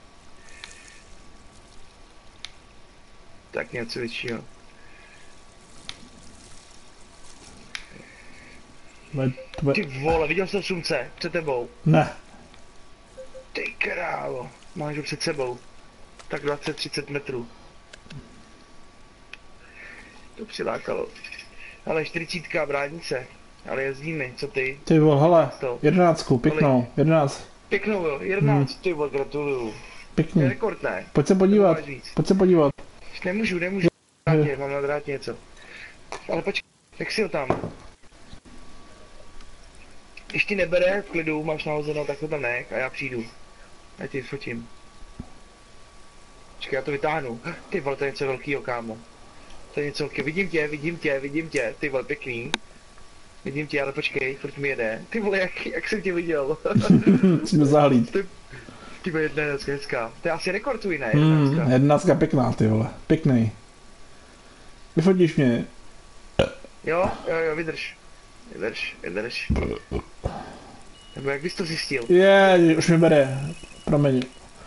Tak něco většího. Ty vole, viděl jsem slunce před tebou. Ne. Ty krávo, máš ho před sebou. Tak 20-30 metrů. To přilákalo. Ale 40 bránice. Ale jezdíme, co ty? Ty vole, hele, 11, pěknou, 11. Pěknou jo, 11, ty vole, gratuluju. Pěkný. Je rekord, ne? Pojď se podívat. Nemůžu. Mám na drátě něco. Ale počkej, jak si ho tam? Když ti nebere v klidu, máš nahozeno, tak to tam nech a já přijdu. A ty fotím. Počkej, já to vytáhnu. Ty vole, to je něco velkýho, kámo. To je něco velkého. Vidím tě. Ty vole, pěkný. Vidím tě, ale počkej, furt mi jede. Ty vole, jak jsem tě viděl. Jsme zahlíd. Ty vole, 11 hezká. To je asi rekord tvůj, ne? 11 pěkná, ty vole. Pěkný. Vyfotíš mě. Jo, vydrž. Nebo jak bys to zjistil? Už mi bere. Promiň.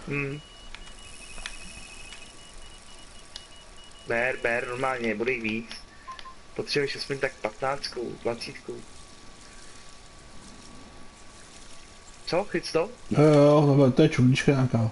Ber, normálně, bude jich víc. Potřebuješ aspoň tak 15, 20. Co? Chyc to? Jo, to je čudlička nějaká.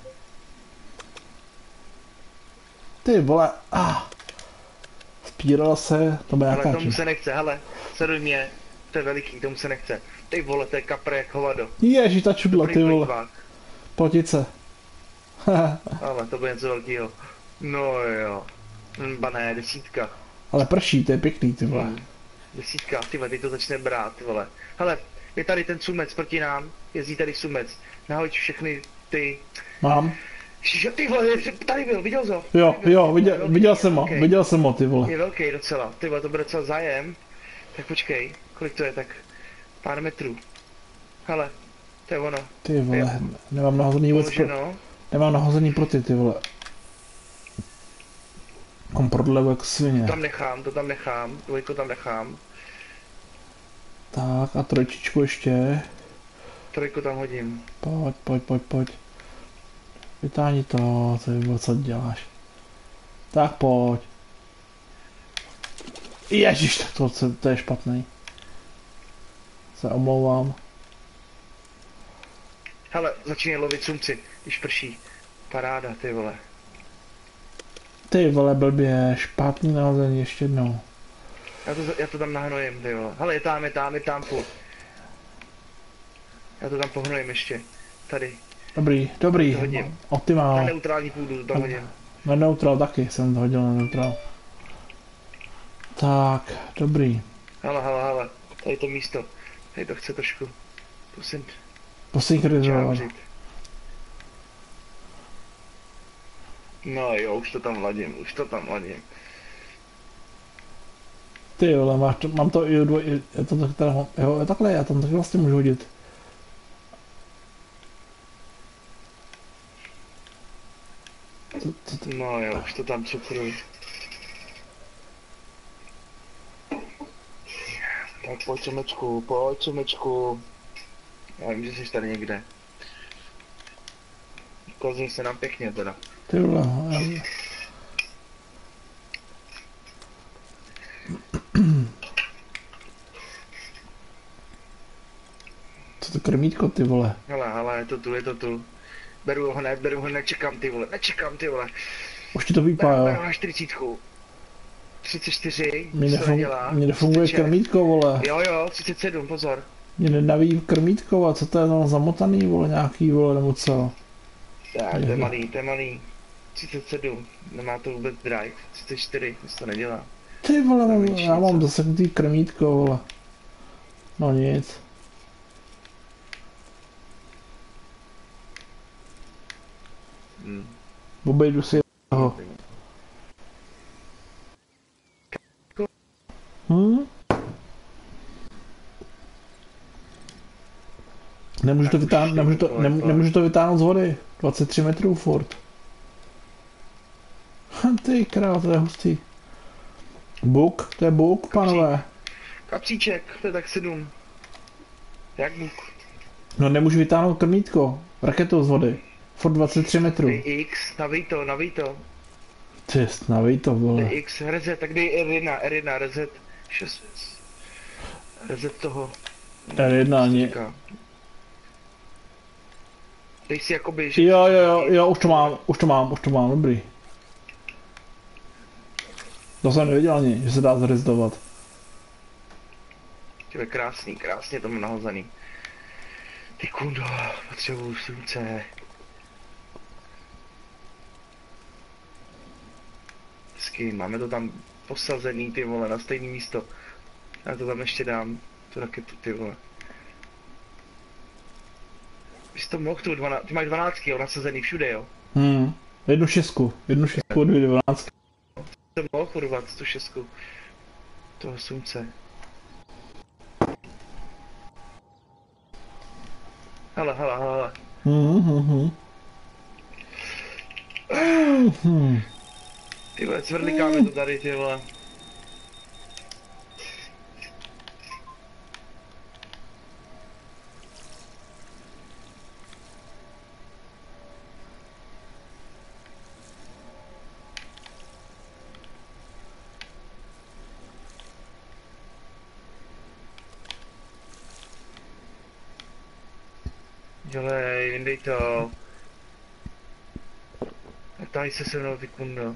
Ty vole, spírala se, to bude nějaká. Ale tomu se nechce, hele, sleduj mě, to je veliký, tomu se nechce. Ty vole, to je kapr jak hovado. Ježi, ta čudla, ty vole. Potice. Ale to bude něco velkýho. No jo. Bané, 10. Ale prší, to je pěkný, ty vole. 10, ty vole, teď to začne brát, ty vole. Hele, je tady ten sumec proti nám, jezdí tady sumec. Nahoď všechny ty... Mám. Ty vole, tady byl, viděl jsi ho? Jo, viděl jsem ho, ty vole. Je velký docela, ty vole, to bude docela zájem. Tak počkej, kolik to je, tak pár metrů. Hele, to je ono. Ty vole, nemám nahozený vůbec nemám nahozený pro ty vole. Mám prodlevu jak svině. To tam nechám, dvojku tam nechám. Tak a trojčičku ještě. Trojku tam hodím. Pojď. Vytáhni to, co děláš. Tak pojď. Ježiš, to je špatný. Se omlouvám. Hele, začínají lovit sumci, když prší. Paráda, ty vole. Ty vole, blbě, špatný nahození ještě jednou. Já to tam nahnojím, ty vole. Hele, je tam furt. Já to tam pohnojím ještě. Tady. Dobrý. Optimál. Na neutrální půdu to tam hodím. Na neutral taky jsem to hodil na neutral. Tak, dobrý. Hele, tady to místo. Tady to chce trošku. Prosím. Posynchronizovat. No jo, už to tam ladím, Ty vole, mám to i je to tak teda, jo, takhle, já tam taky vlastně můžu hodit. No jo, už to tam přepruji. Tak pojď Čemečku. Já vím, že jsi tady někde. Kozí se nám pěkně teda. Ty vole, co to krmítko, ty vole? Hele, je to tu. Beru ho, nečekám ty vole. Už ti to vypá, jo? Beru na 40. 34, Mně nefunguje krmítko, vole. Jo, 37, pozor. Mě nenaví krmítko, a co to je tam zamotaný, vole, nějaký, vole, nebo co? Tak, to je malý. 37, nemá to vůbec drive. 34, nic to nedělá. Ty vole, já mám zaseknutý krmítko, vole. No nic. Obejdu si ho. Nemůžu to vytáhnout z vody. 23 metrů furt. Ty král, to je hustý. Buk, to je buk, panové. Kapříček, to je tak 7. Jak buk? No nemůžu vytáhnout krmítko. Raketou z vody. Furt 23 metrů. X, naví to. Ty, naví to, vole. X, reset, tak dej R1, reset. 6. Reset toho. R1 ani. Dej si jakoby, že... Jo, už to mám, dobrý. To jsem nevěděl ani, že se dá zresetovat. Tyhle krásně to mám nahozený. Ty kundo, potřebuju slunce. Hezky, máme to tam posazený, ty vole, na stejné místo. Já to tam ještě dám, tu raketu, ty vole. Bys to mohl tu 12, ty máš 12, jo, nasazený všude, jo? Jednu šestku, 12. To mohl urvat, tu 6 toho slunce. Hele. Ty vole, cvrlikáme to tady, ty vole. Dělej, vyndej to. Tady se mnou, ty kundo.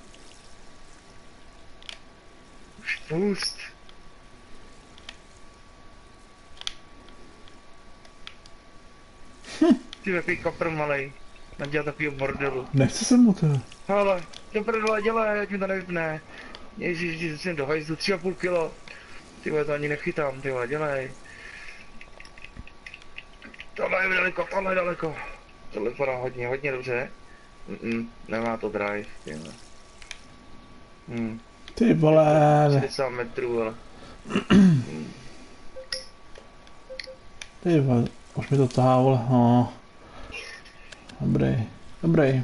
Už pust. Ty jaký kapr malej. Nadělal takovýho bordelu. Nechce se mu to. Hele, to prdele dělej, ať mi to nevypne. Ježiš, jsem do hajzlu 3,5 kilo. Ty vole, to ani nechytám, ty vole, dělej. Tohle je daleko. Tohle vypadá hodně dobře. Nemá to drive, ty vole. Ty vole. 60 metrů, ale. Ty vole, už mi to tahá, vole, no. Dobrý.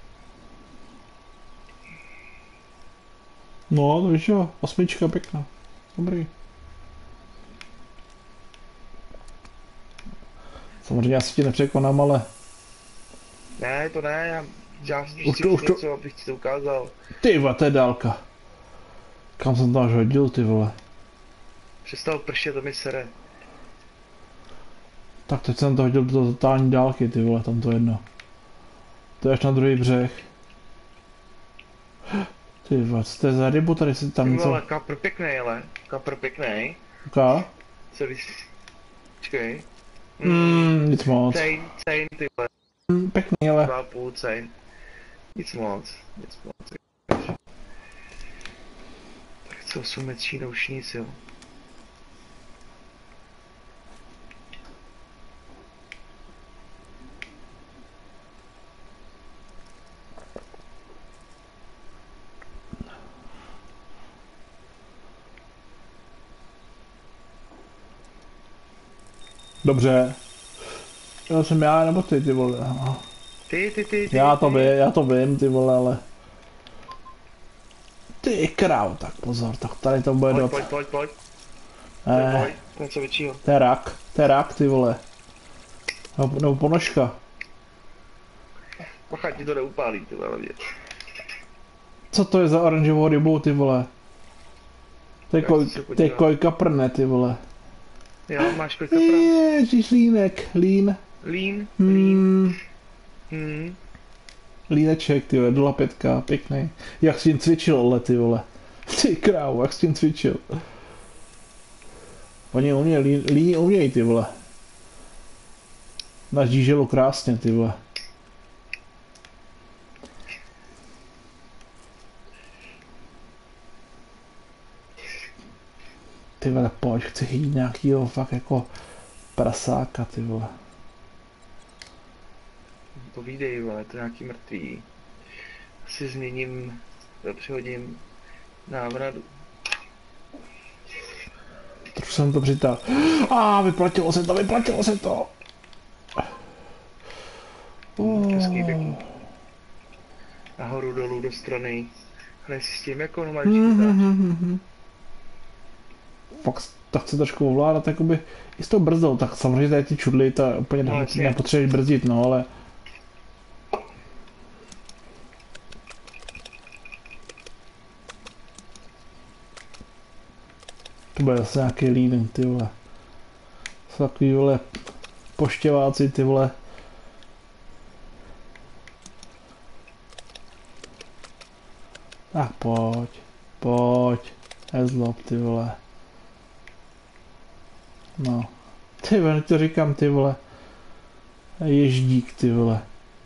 No, to víš jo, 8, pěkná. Dobrý. Samozřejmě já si tě nepřekonám, ale... Ne, to ne, já spíš něco, abych ti to ukázal. Ty vole, to je dálka. Kam jsem to až hodil, ty vole. Přestal pršet, to mi sere. Tak teď jsem to hodil do totální dálky, ty vole, tam to jedno. To je až na druhý břeh. Ty vole, co to je za rybu, tady si tam něco... Ty vole, kapr pěknej. Oká? Co víš? Počkej. Nic moc. Cejn, ty vole. Pěkný, ale... 2,5 cejn. Nic moc. Tak co, sumečí doušnic, jo. Dobře. To jsem já nebo ty vole. Aha. Ty. Já to vím, ty vole, ale... Ty krávo, tak pozor, tak tady to bude Pojď. Pojď, něco většího. To je rak, ty vole. Nebo ponožka. Bacha, ti to neupálí, ty vole, mě. Co to je za oranžovou rybu, ty vole? To je kojka prne, ty vole. Jo, máš kojka prne. Ježiš, línek, lín. Lín. Líneček, ty vole, dola 5, pěkný. Jak s tím cvičil, ale ty vole. Ty krávo, jak s tím cvičil. Oni umějí, ty vole. Náš díželo krásně, ty vole. Ty vole, pojď, chci jít nějakýho fakt jako prasáka, ty vole. Povídej, vole, to je nějaký mrtvý. Asi změním, přehodím návratu. Trošku jsem to přitáhl. Vyplatilo se to. Hezký pěkný. Nahoru, dolů, do strany. Ale si s tím jako normálně Fakt to chce trošku ovládat, jakoby i s tou brzdou, tak samozřejmě tady ty čudly, to úplně nepotřebuješ brzdit, no, ale... To bude zase nějaký líden, ty vole. Jsou takový, vole, poštěváci, ty vole. Tak pojď, nezlob, ty vole. No, ty vole, to říkám, ty vole. Ježdík, ty vole.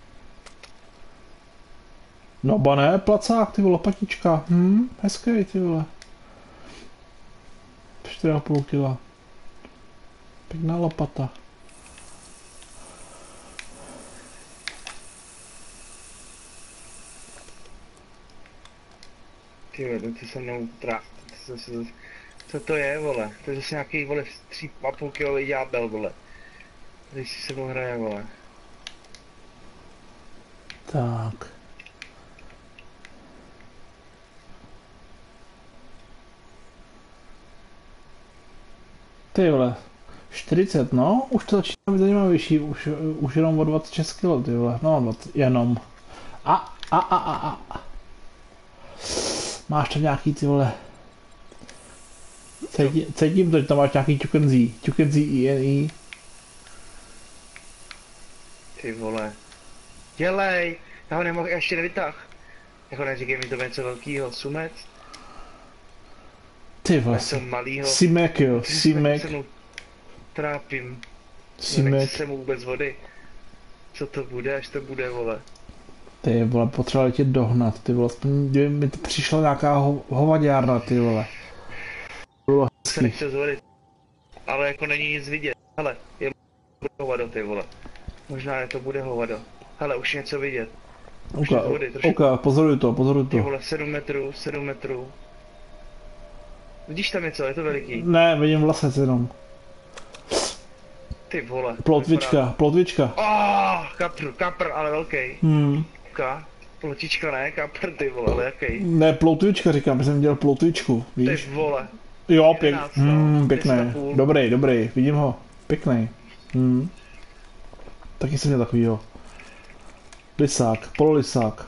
No ba ne, placák, ty vole, patička. Hezký, ty vole. 4,5 kg. Pěkná lopata. Ty vole, ty se mnou co to je, vole? To je zase nějaký, vole, 3,5 kg ďábel, vole. Když si se mnou hraje, vole. Tak. Ty vole. 40, no, už to začíná být zajímavější, už jenom o 26 kg, ty vole, no, jenom. Máš tam nějaký, ty vole. Cítím to, že tam máš nějaký čukenzí INI. Ty vole. Dělej, já ho nemohl, ještě nevytáh. Jako neříkej mi to něco velkýho, sumec. Ty vole, Simek, jo, Simek. Se mu trápím. Simek. Nechci se mu vůbec vody. Co to bude, až to bude, vole. Ty vole, potřebovali tě dohnat, ty vole, aspoň kdyby mi to přišla nějaká hovadárna, ty vole. Bylo se nechce zvodit. Ale jako není nic vidět. Hele, je hovado, ty vole. Možná to bude hovado. Hele, už něco vidět. Pozoruj to. Ty vole, 7 metrů. Vidíš tam něco, je to veliký? Ne, vidím vlasec jenom. Ty vole. Plotvička. Kapr, ale velký. Plotička ne, kapr, ty vole, ale jaký? Ne, plotvička říkám, že jsem dělal plotvičku, víš? Ty vole. Jo, pěkný. Dobrý, vidím ho. Pěkný. Taky jsem měl takovýho. Lisák, pololisák.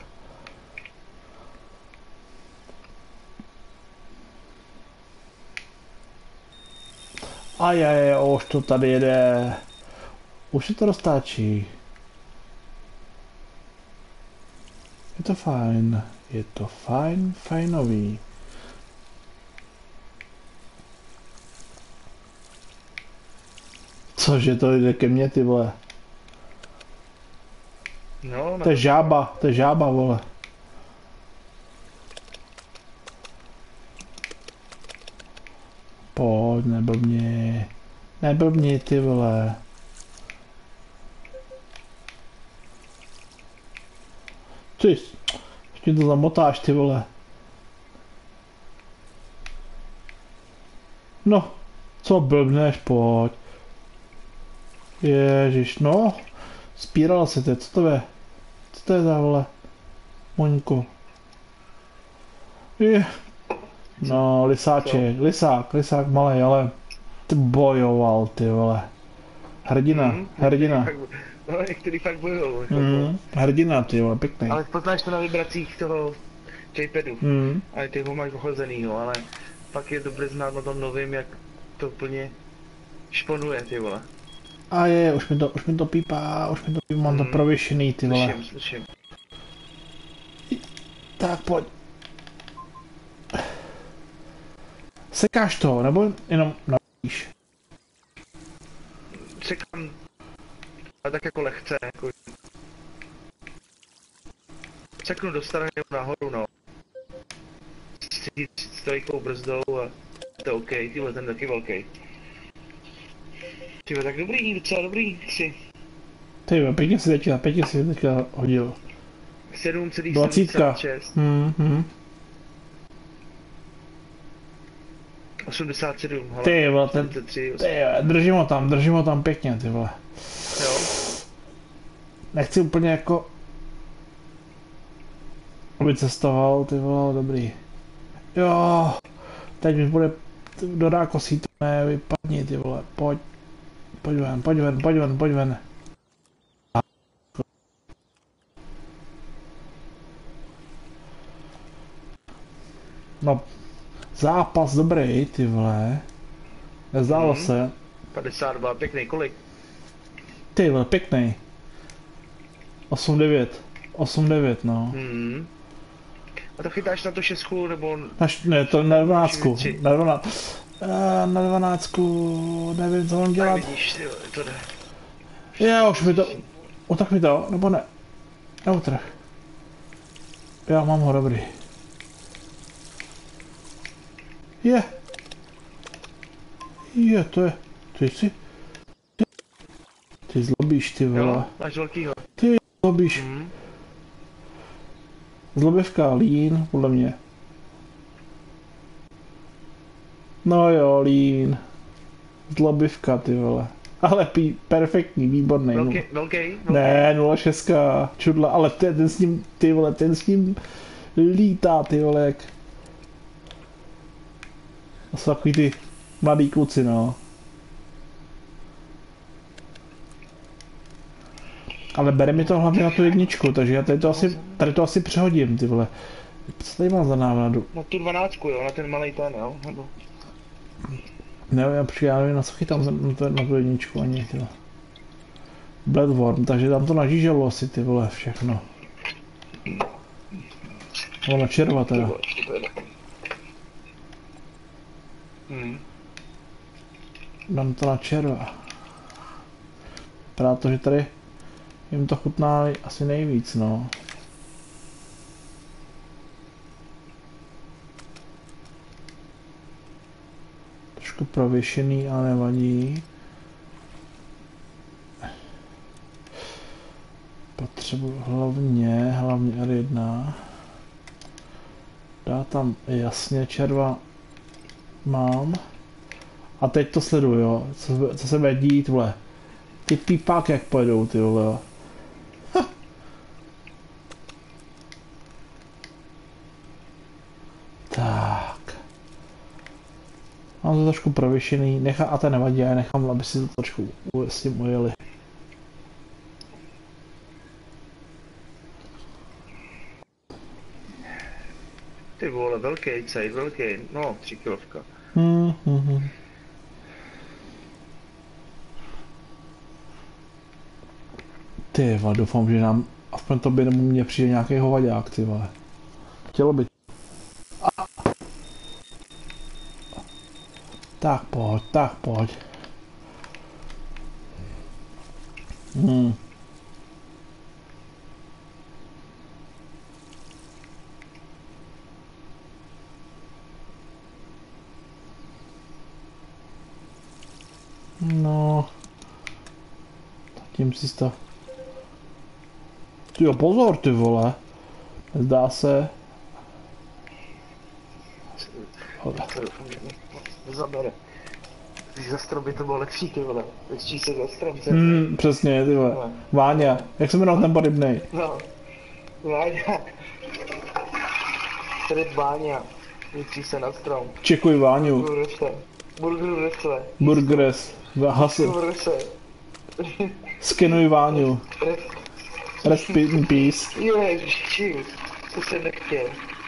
Už to tady jede. Už se to roztáčí. Je to fajnový. Cože to jde ke mně, ty vole? No, to je žába, vole. Pojď, neblbni, ty vole. Ty, ještě to zamotáš, ty vole. No, co blbneš, pojď. Ježiš, no. Spíral se to, co to je? Co to je za vole? Moňku. Je. No, lisáček, lisák malej, ale ty bojoval, ty vole. Hrdina, hrdina. No, některý fakt bojujou. Hrdina, ty vole, pěkný. Ale poznáš to na vibracích toho JPadu. Ale ty ho máš ochozenýho, ale pak je dobře znát na tom novým, jak to úplně šponuje, ty vole. A je, už mi to pípá, mám to prověšený, ty vole. Slyším. Tak pojď. Sekáš to, nebo jenom navíš? Sekám, ale tak jako lehce, jako... Seknu do starého nahoru, no. S trojkou brzdou a to je OK, tyhle ten taky velký. Tyhle, tak dobrý, docela dobrý, si. Tyhle, pěkně si teďka hodil. 7,76. 87, hele. Ty vole, držím ho tam pěkně, ty vole. Jo. Nechci úplně jako... aby cestoval, ty vole, dobrý. Jo, teď mi bude do rákosí, to ne, vypadni, ty vole, pojď ven. No, zápas dobrý, ty vole. Nezdálo se. 52, pěkný, kolik? Ty vole, pěkný. 8-9, no. A to chytáš na to 6 nebo... Ne, to na 12. Na 12, nevím, co mám dělat. Vidíš, ty vole, to jde. Já už mi to... Utrh mi to, nebo ne? Neutrh. Já mám ho dobrý. To je... Ty zlobíš, ty vole. Jo, máš velkýho. Ty zlobíš. Zlobivka, lín, podle mě. No jo, lín. Zlobivka, ty vole. Ale perfektní, výborný. Velký? Ne, 0,6, čudla, ale ten s ním, ty vole, ten s ním lítá, ty vole, jak... To jsou takový ty mladý kluci, no. Ale bere mi to hlavně na tu jedničku, takže já tady to asi přehodím, ty vole. Co tady mám za návnadu? Na tu 12, jo, na ten malej ten, jo? Nebo... Ne, já nevím, na co chytám na tu jedničku ani, ty vole. Bloodworm, takže tam to nažíželo asi, ty vole, všechno. Ono červa teda. Dám to na červa. Protože tady jim to chutná asi nejvíc, no. Trošku prověšený, ale nevadí. Potřebuji hlavně R1. Dá tam jasně červa mám. A teď to sleduju, jo. Co se bude dít, vole. Ty pípáky jak pojedou, ty vole, jo. Tak. Mám to trošku prověšený, a to nevadí, já nechám, aby si to trošku s tím ujeli. Ty vole, velký cejt, velký, no, 3 kilovka. Ty vole, doufám, že nám aspoň to by nebo mě přijde nějaký hovadák, ty vole. Chtělo by. Tak pojď. No. Tím si to. Tyjo, pozor, ty vole. Zdá se. Zabere. Za strom by to bylo lepší, ty vole. Větší se za strom, co? Přesně, ty vole. No. Váňa, jak se jmenoval ten porybnej? No. Váňa. Tady Váňa. Větší se na strom. Čekuj Váňu. Burgerese. Burgeres. Hasu. Burgerese. Skenuj Váňu. Rest in peace. Ježiši, to jsem nechtěl.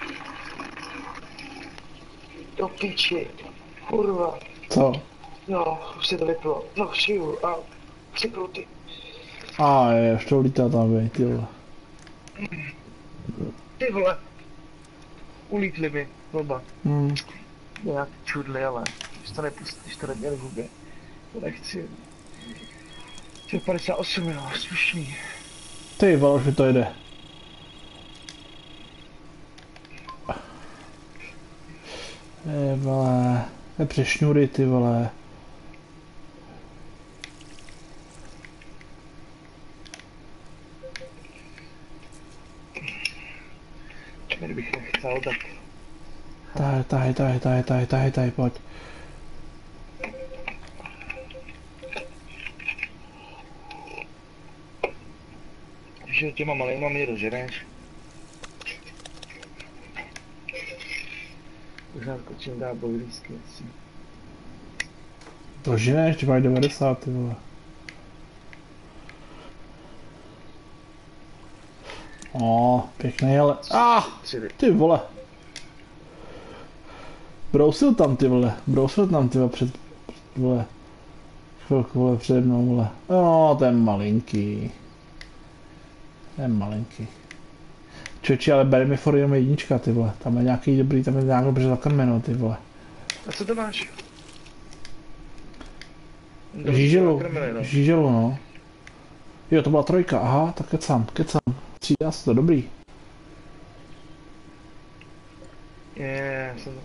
Do piči. Kurva. Co? No, už se to vyplo. No, šiju a připluty. Je, už to lítá tam, vej, ty vole. Ty vole. Ulítli mi, oba. Hmm. Nějak čudli, ale když to nepustíš, to neměli v hubě. To nechci. To je 58, jo, slušný. Ty vole, už mi to jde. Vole, nepřešňury, ty vole. Kdybych nechcel, tak... Tahej, pojď. Že těma malejma mě doženeš. Možná skočím dát bojlísky asi. Doženeš, ty máš 90, ty vole. Pěkný, ale... Ty vole. Brousil tam, ty vole. Před... Vole. Chvilku, vole, přede mnou, vole. To je malinký. Čoči, ale bere mi for jenom jednička, ty vole. Tam je nějaký dobrý, tam je nějak dobře zakrmeno, ty vole. A co to máš? Žíželu, no. Jo, to byla trojka, aha, tak kecám. Střídá se to, dobrý. Jsem to...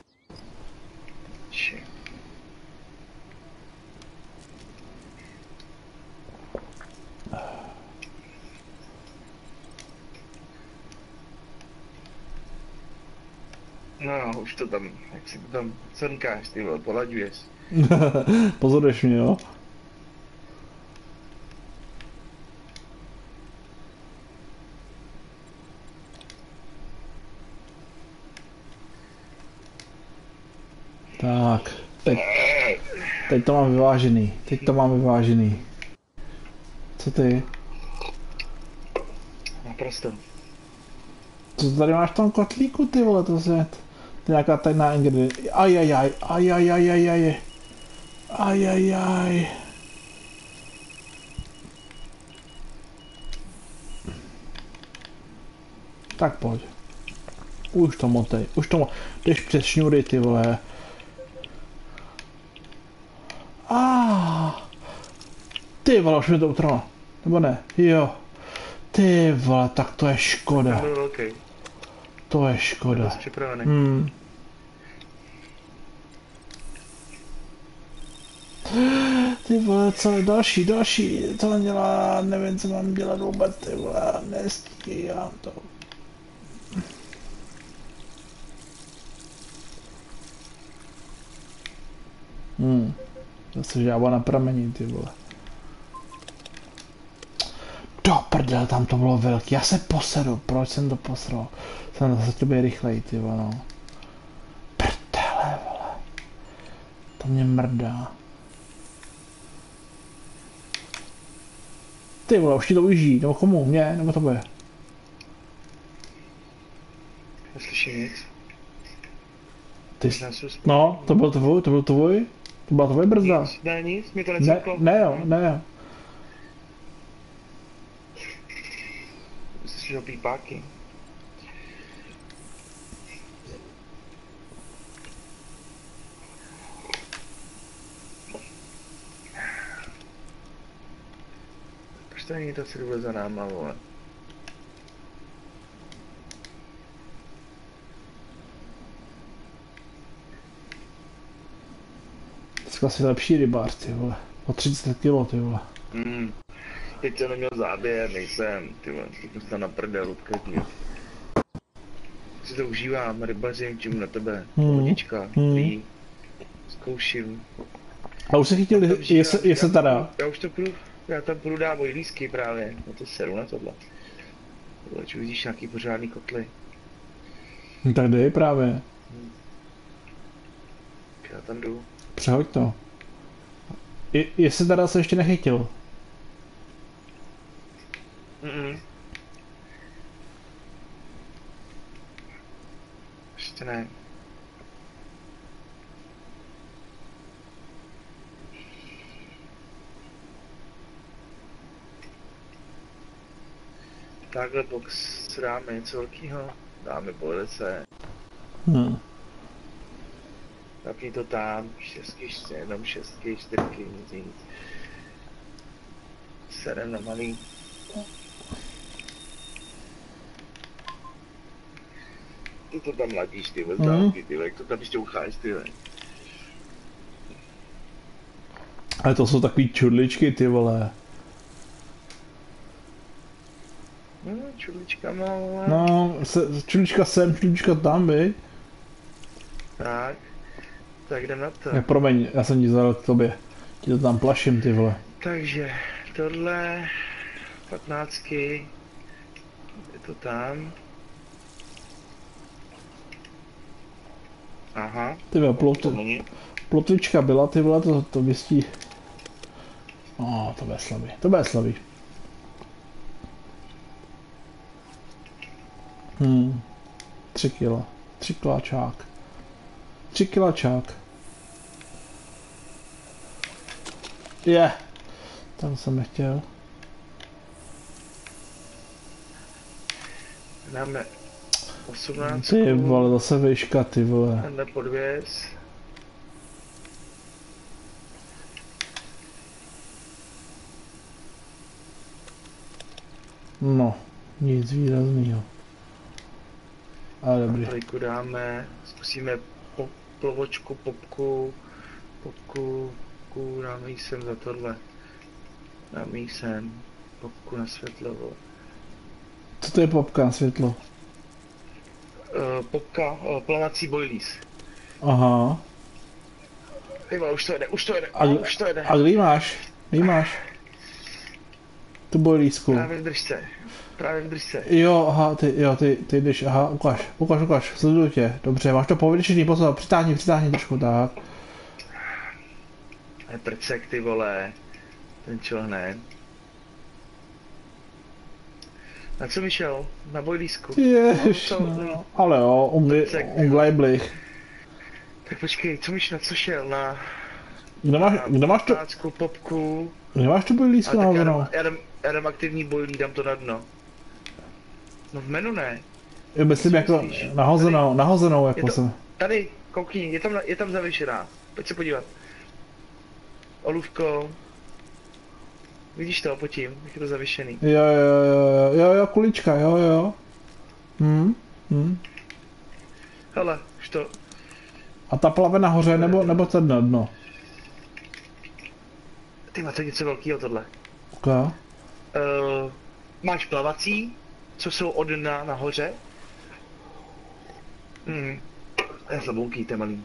No, už to tam, jak si to tam crnkáš, ty vole, polaďuješ. Pozoruješ mě, jo? Tak, teď to mám vyvážený. Co ty? Naprosto. Co tady máš v tom kotlíku, ty vole, to je nějaká tajná ingredience. Ajajaj. Tak pojď. Už to motej, jdeš přes šňůry, ty vole. Ty vole, už mi to utrhlo. Nebo ne? Jo. Ty vole, tak to je škoda. To je škoda. Ty vole, co další, co mám dělat, nevím, co mám dělat vůbec, ty vole, nestíhám to. Zase žába na pramení, ty vole. Do prdel, tam to bylo velký, já se posedu, proč jsem to posral? Jsem zase chtěl být rychlej, ty vole, no. Prdele, vole. To mě mrdá. Ty vole, už ti to ujíždí, nebo komu, mě, nebo to bude? Neslyším nic. No, to byl tvůj, to byla tvoje brzda. Nic, mě to necvaklo. Ne jo. Slyšel pípáky. Proč to není to si jde za náma, vole? Dneska si lepší rybář, ty vole. O 30 kilo, ty vole. Teď jsem neměl záběr, nejsem, ty vole. Teď jsem na prdel, každý. Si to užívám, rybařím, čím na tebe. Vodička, zkouším. A už se chytil, jestli teda. Já tam půjdu dát můj lísky právě. No to seru na tohle. Tohle, či vidíš nějaký pořádný kotly. No tak dej právě. Já tam jdu. Přehoď to. Jestli teda se ještě nechytil. Ještě ne. Takhle box dáme něco velkýho. Dáme boilece. Zapni to tam, jenom šestky, čtyřky, nic. Serem na malý. Ty to tam ladíš, ty vole, jak to tam šťoucháš, ty vole. Ale to jsou takový čudličky, ty vole. Čudličkama, vole. No, čudlička sem, čudlička tam, viď? Tak jdem na to. Ne, promiň, já jsem ti zadal k tobě. Ti to tam plaším, ty vole. Takže, tohle, 15, je to tam. Aha. Ty vole, plotvička byla, ty vole, to věstí. To bude slabý. 3 kila. 3 kiláčák. 3 kiláčák. Tam jsem nechtěl. Dáme 18. Ty vole, zase výška, ty vole. Tenhle podvěs. No, nic výraznýho. Ale dobrý. Trojku dáme, zkusíme plovočku, popku, dáme jí sem za tohle. Dáme jí sem, popku na světlo. Co to je popka na světlo? Popka, plavací boilies. Aha. Tyba, už to jede. A kdy máš? Tu boilísku. Právě v držce. Jo, aha, ty jdeš, aha, ukáž, sleduju tě. Dobře, máš to povětšený, pozor, přitáhni trošku, tak. Je prcek, ty vole. Ten čohne. Na co mi šel? Na bojlísku. No, ale jo, ungleiblich. Tak počkej, na co šel? Kde máš to? Pácku, popku. Kde máš tu bojlísku nahozenou? Já dám aktivní bojlí, dám to na dno. No v menu ne. Jo, myslím jako nahozenou jako se. Tady, koukni, je tam zavěšená. Pojď se podívat. Olůvko. Vidíš to, pojď tím, jak je to zavěšený. Jo, kulička, jo. Hele, už to. A ta plave nahoře, nebo to dno? Ty má to něco velkého tohle. Okay. Máš plavací, co jsou od dna nahoře. Je slabouký, to je malý.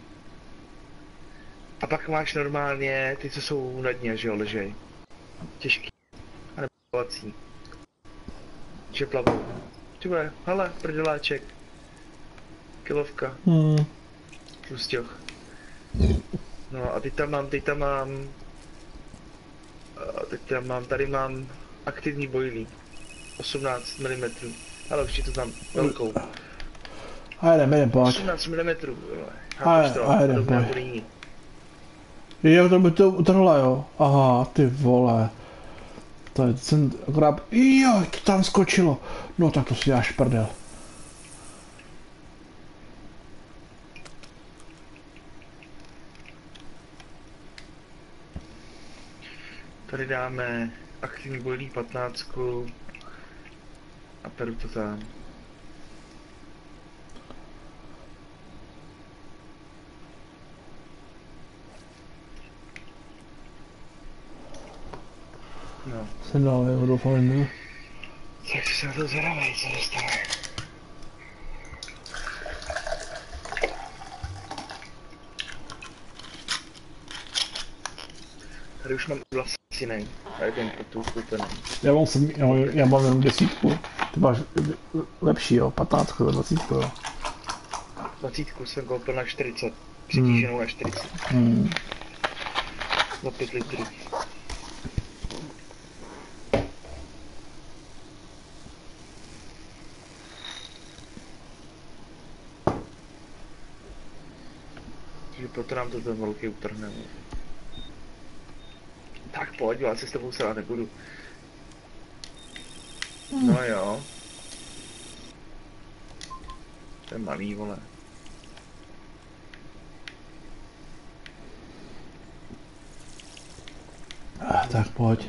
A pak máš normálně ty, co jsou na dně, že jo, ležej. Těžký. A nebo plavací. Že plavou. Ty bude, hele, prdeláček. Kilovka. Tlustěch. No a teď tam mám, tady mám aktivní boilí. 18 mm. Ale už je to tam velkou. A jdem, pojď. 18 mm. A jdem, pojď. Jo, to by to utrhla, jo. Aha, ty vole. To je akorát... Jo, to tam skočilo. No tak to si dáš prdel. Tady dáme aktivní boilí 15 a peru to tam. No. Jsem dal, jo, doufám, ne? Tak se na to zvědavej, co dostane. Tady už mám vlastně nej. Tady ten tu koupený. Já mám jenom 10. Ty máš lepší, jo, 15, 20, jo. 20 jsem koupil na 40. Přetíženou na 40. Za 5 litrů. Takže proto nám to ten velký utrhne. Tak pojď, já se s tebou srát nebudu. No jo. To je malý, vole. Tak pojď.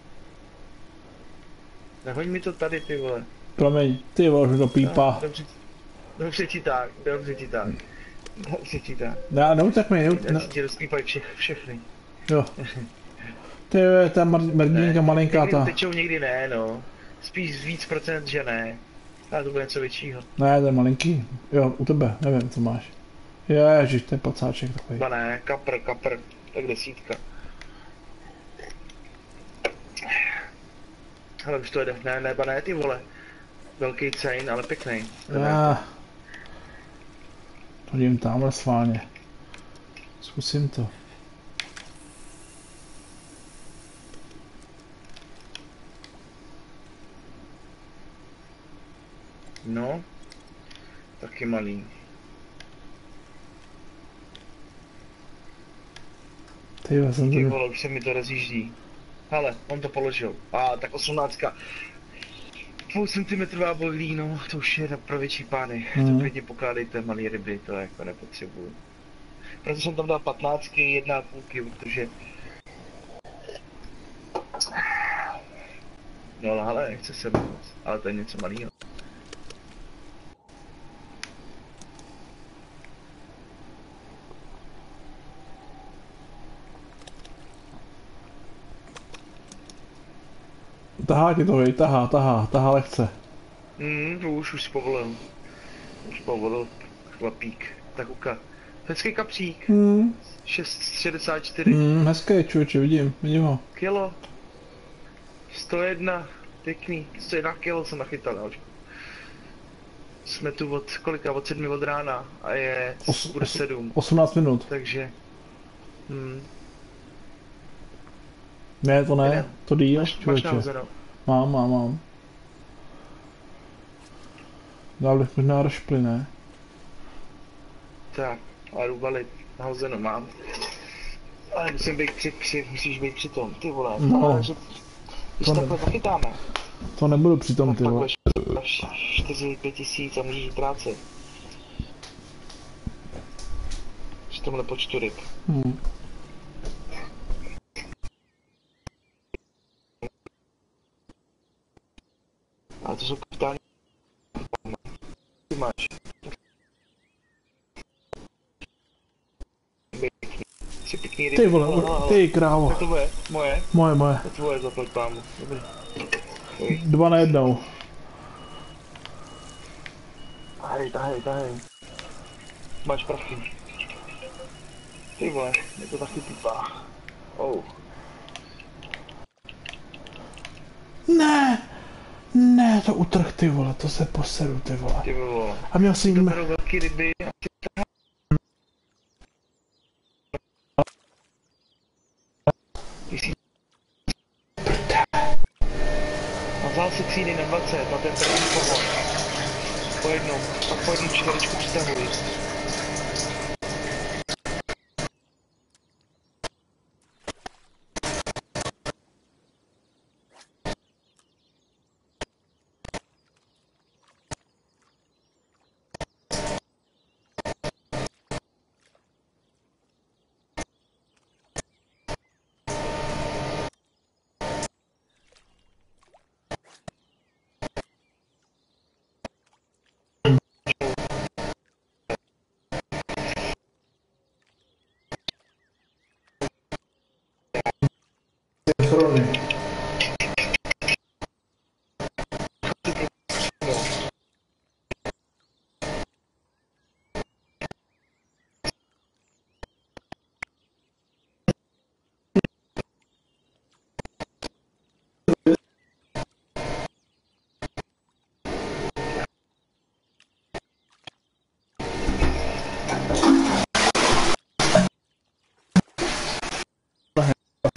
Nehoď mi to tady, ty vole. Promiň, ty vole, už do pípa. Dobře ti tak, dobře ti tak. Dobře ti tak. Já neutek mi, Já si ti rozpípají všechny. Jo. Ty je ta mrdínka malinká ta. Někdy tečou, někdy ne, no. Spíš víc procent, že ne. Ale to bude něco většího. Ne, to je malinký. Jo, u tebe, nevím, co máš. Ježiš, ten pacáček takový. Ba ne, kapr, tak 10. Hele, už to jede, ne, ty vole. Velký chain, ale pěkný. Hodím tamhle sválně. Zkusím to. No, taky malý. Ty vole, už se mi to rozjíždí. Hele, on to položil. Tak 18. 2 centimetrová boilí, no, to už je pro větší pány. To klidně pokládejte malý ryby, to jako nepotřebuju. Proto jsem tam dal 15, 1,5, protože... No ale nechce se moc, ale to je něco malýho. Tahá ti to, vej, tahá lehce. Už si povolil. Už povolil chlapík. Tak uka. Hezký kapřík. 6,64. Hezký, člověče, vidím ho. Kilo. 101. Pěkný. 101 kilo jsem nachytal, Alčku. Jsme tu od kolika? Od 7 od rána a bude 7. 18 minut. Takže... Ne, to ne, to díl, člověče. Máš nahozenou? Mám. Dál bych možná rošply, ne? Tak, ale uvalit nahozenou mám. Ale musím být musíš být při tom, ty vole. No. Když takhle zachytáme. To nebudu při tom, ty vole. 4-5 tisíc a můžeš jít práce. Při tomhle počtu ryb. Ale to jsou kapitální. Ty máš. Jsi pěkný ryby. Ty vole, ty krávo. Tak to bude, moje. Moje. To tvoje, zaplať pámu. Dobrý. 2 na 1. Tahej. Máš prachy. Ty vole, je to taky pípá. Ne, to utrh, ty vole, to se poseru, ty vole. Ty vole. A měl jsem To berou velký ryby. A vzal si cíny na 20, na ten první pohod. Po jednom, pak po jednu čtveričku přitahuji.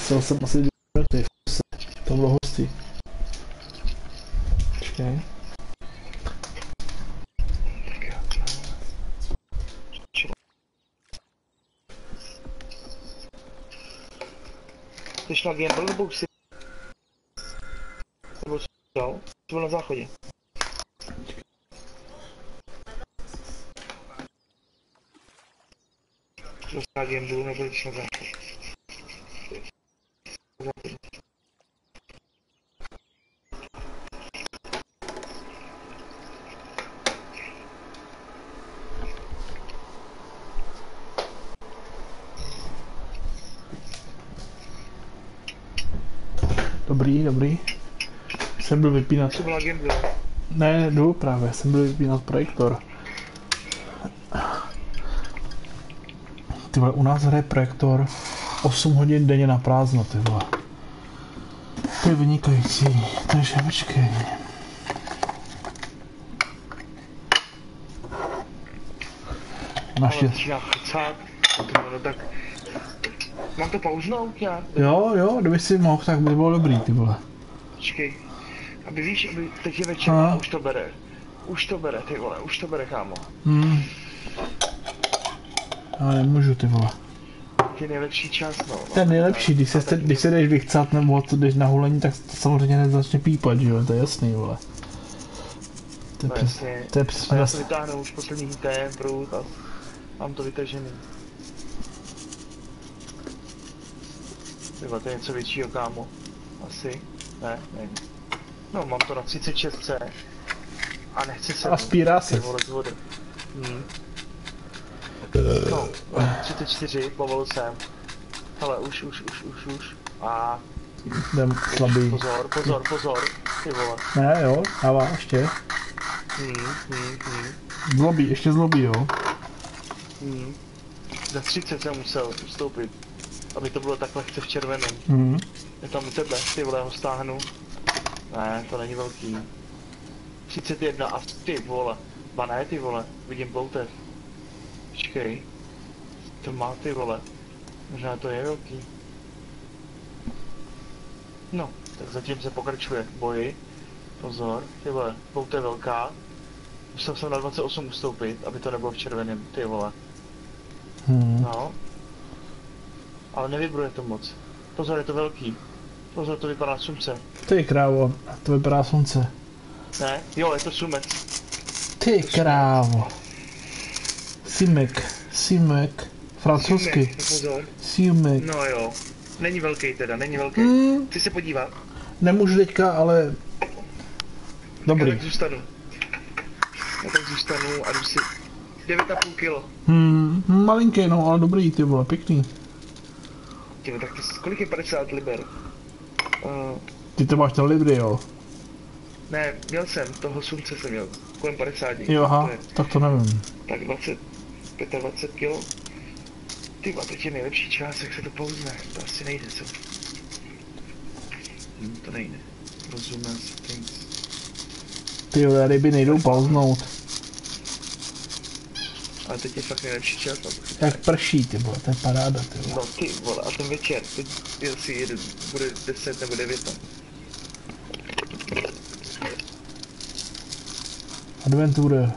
Musel jsem asi 2 minuty, to bylo hustý. Počkej. Jsi na gamble nebo už si... Nebo co? Jsi byl na záchodě. Jsi na gamble nebo jsi na záchodě. Dobrý, dobrý. Jsem byl vypínat. Jsi byl na gamble. Ne, jdu právě, jsem byl vypínat projektor. Ty vole, u nás hraje projektor 8 hodin denně na prázdno, ty vole. To je vynikající, takže počkej. Ale začíná chcát. No tak... Mám to pauznout nějak? Jo, kdyby si mohl, tak by bylo dobrý, ty vole. Počkej. Aby víš, aby teď je večer a už to bere. Už to bere, ty vole, už to bere, kámo. Já nemůžu, ty vole. To je nejlepší čas, no. To je nejlepší, když se jdeš vychcat nebo jdeš na hulení, tak to samozřejmě nezačne pípat, že jo, to je jasný, vole. To je přesně. Já to vytáhnu už poslední ten prut a mám to vytažený. Tyba, to je něco většího, kámo. Asi. Ne, nevím. No, mám to na 36C. A nechci se... A spírá se. No, 34, bavil jsem. Hele, už. A... Jdem slabý. Pozor, ty vole. Ne, jo, dává ještě. Zlobí, ještě zlobí, jo. Za 30 jsem musel ustoupit, aby to bylo tak lehce v červeném. Je tam u tebe, ty vole, ho stáhnu. Ne, to není velký. 31 a ty vole. Ba ne, ty vole, vidím ploutev. Počkej. To má, ty vole. Možná to je velký. No, tak zatím se pokračuje v boji. Pozor, ty vole, ploutev je velká. Musel jsem na 28 ustoupit, aby to nebylo v červeném, ty vole. No. Ale nevibruje to moc. Pozor, je to velký. Pozor, to vypadá slunce. Ty krávo, to vypadá slunce. Ne, jo, je to sumec. Ty krávo. Simek. Francouzsky. Pozor. Simek. No jo. Není velký teda, není velký. Chci se podívat. Nemůžu teďka, ale... Dobrý. Já tak zůstanu a jdu si 9,5 kilo. Malinký, no, ale dobrý, ty vole, pěkný. Tyhle, tak kolik je 50 liber? Ty to máš ten libry, jo? Ne, měl jsem, toho slunce jsem měl, kolem 50. Jo, aha, tak to nevím. Tak 25 kilo. Tyba, teď je nejlepší čas, jak se to pouzne, to asi nejde, co? To nejde. Rozumím si, Ty jo, ryby nejdou pauznout. Ale teď je fakt nejlepší čas. Jak prší, ty vole, to je paráda, ty vole. No ty vole, a ten večer, teď je asi jeden, bude 10 nebo 9 tam. Adventure.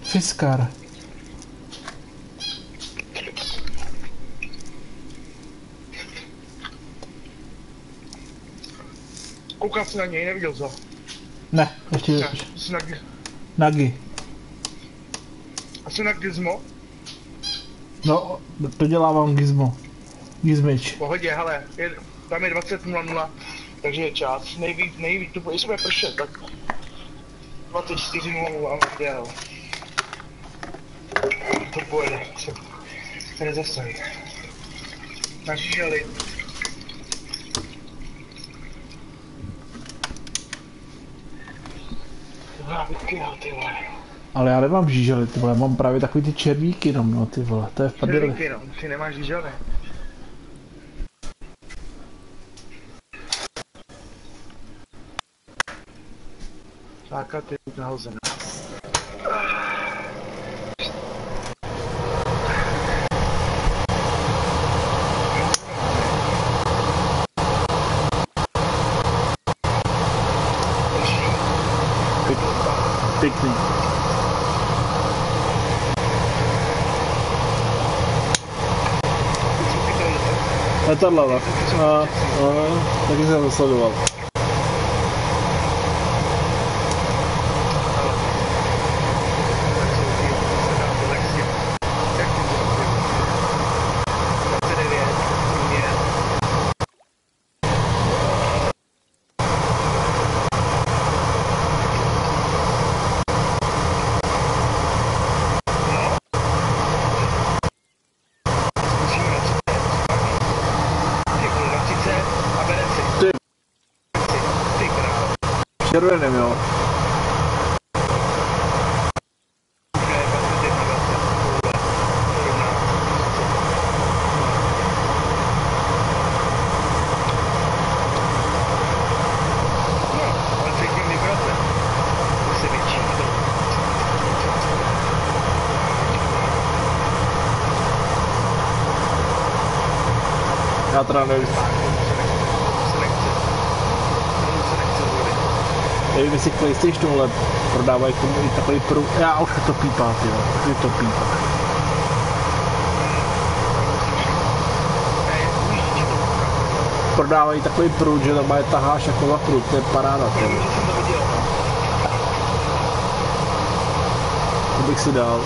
Fiskar. Koukal jsi na něj, neviděl jsi ho? Ne, ještě Ne, jsi na, Nagi. asi na Gizmo? No, to dělávám Gizmo. Gizmič. V pohodě, hele, tam je 20:00, takže je čas. Nejvíc, to jsme pršet, tak 24:00 dělal. To pojede, se nezastaví. Nažíželi. Ty vole. Ale já nemám žížely, ty vole, mám právě takový ty červíky jenom, no, ty vole, to je v prdeli. Červíky, no, ty nemáš žížely. Základ je nahozená. Pěkný. Letadla, tak. Taky jsem to sledoval. Červeným, jo. Já teda nevím. Nevím, jestli PlayStation OLED prodávají k tomu i takový prů... Já už to pípá, tyjo. Už to pípá. Prodávají takový prut, že tam je taháš jako za prut, to je paráda, tyjo. To bych si dal.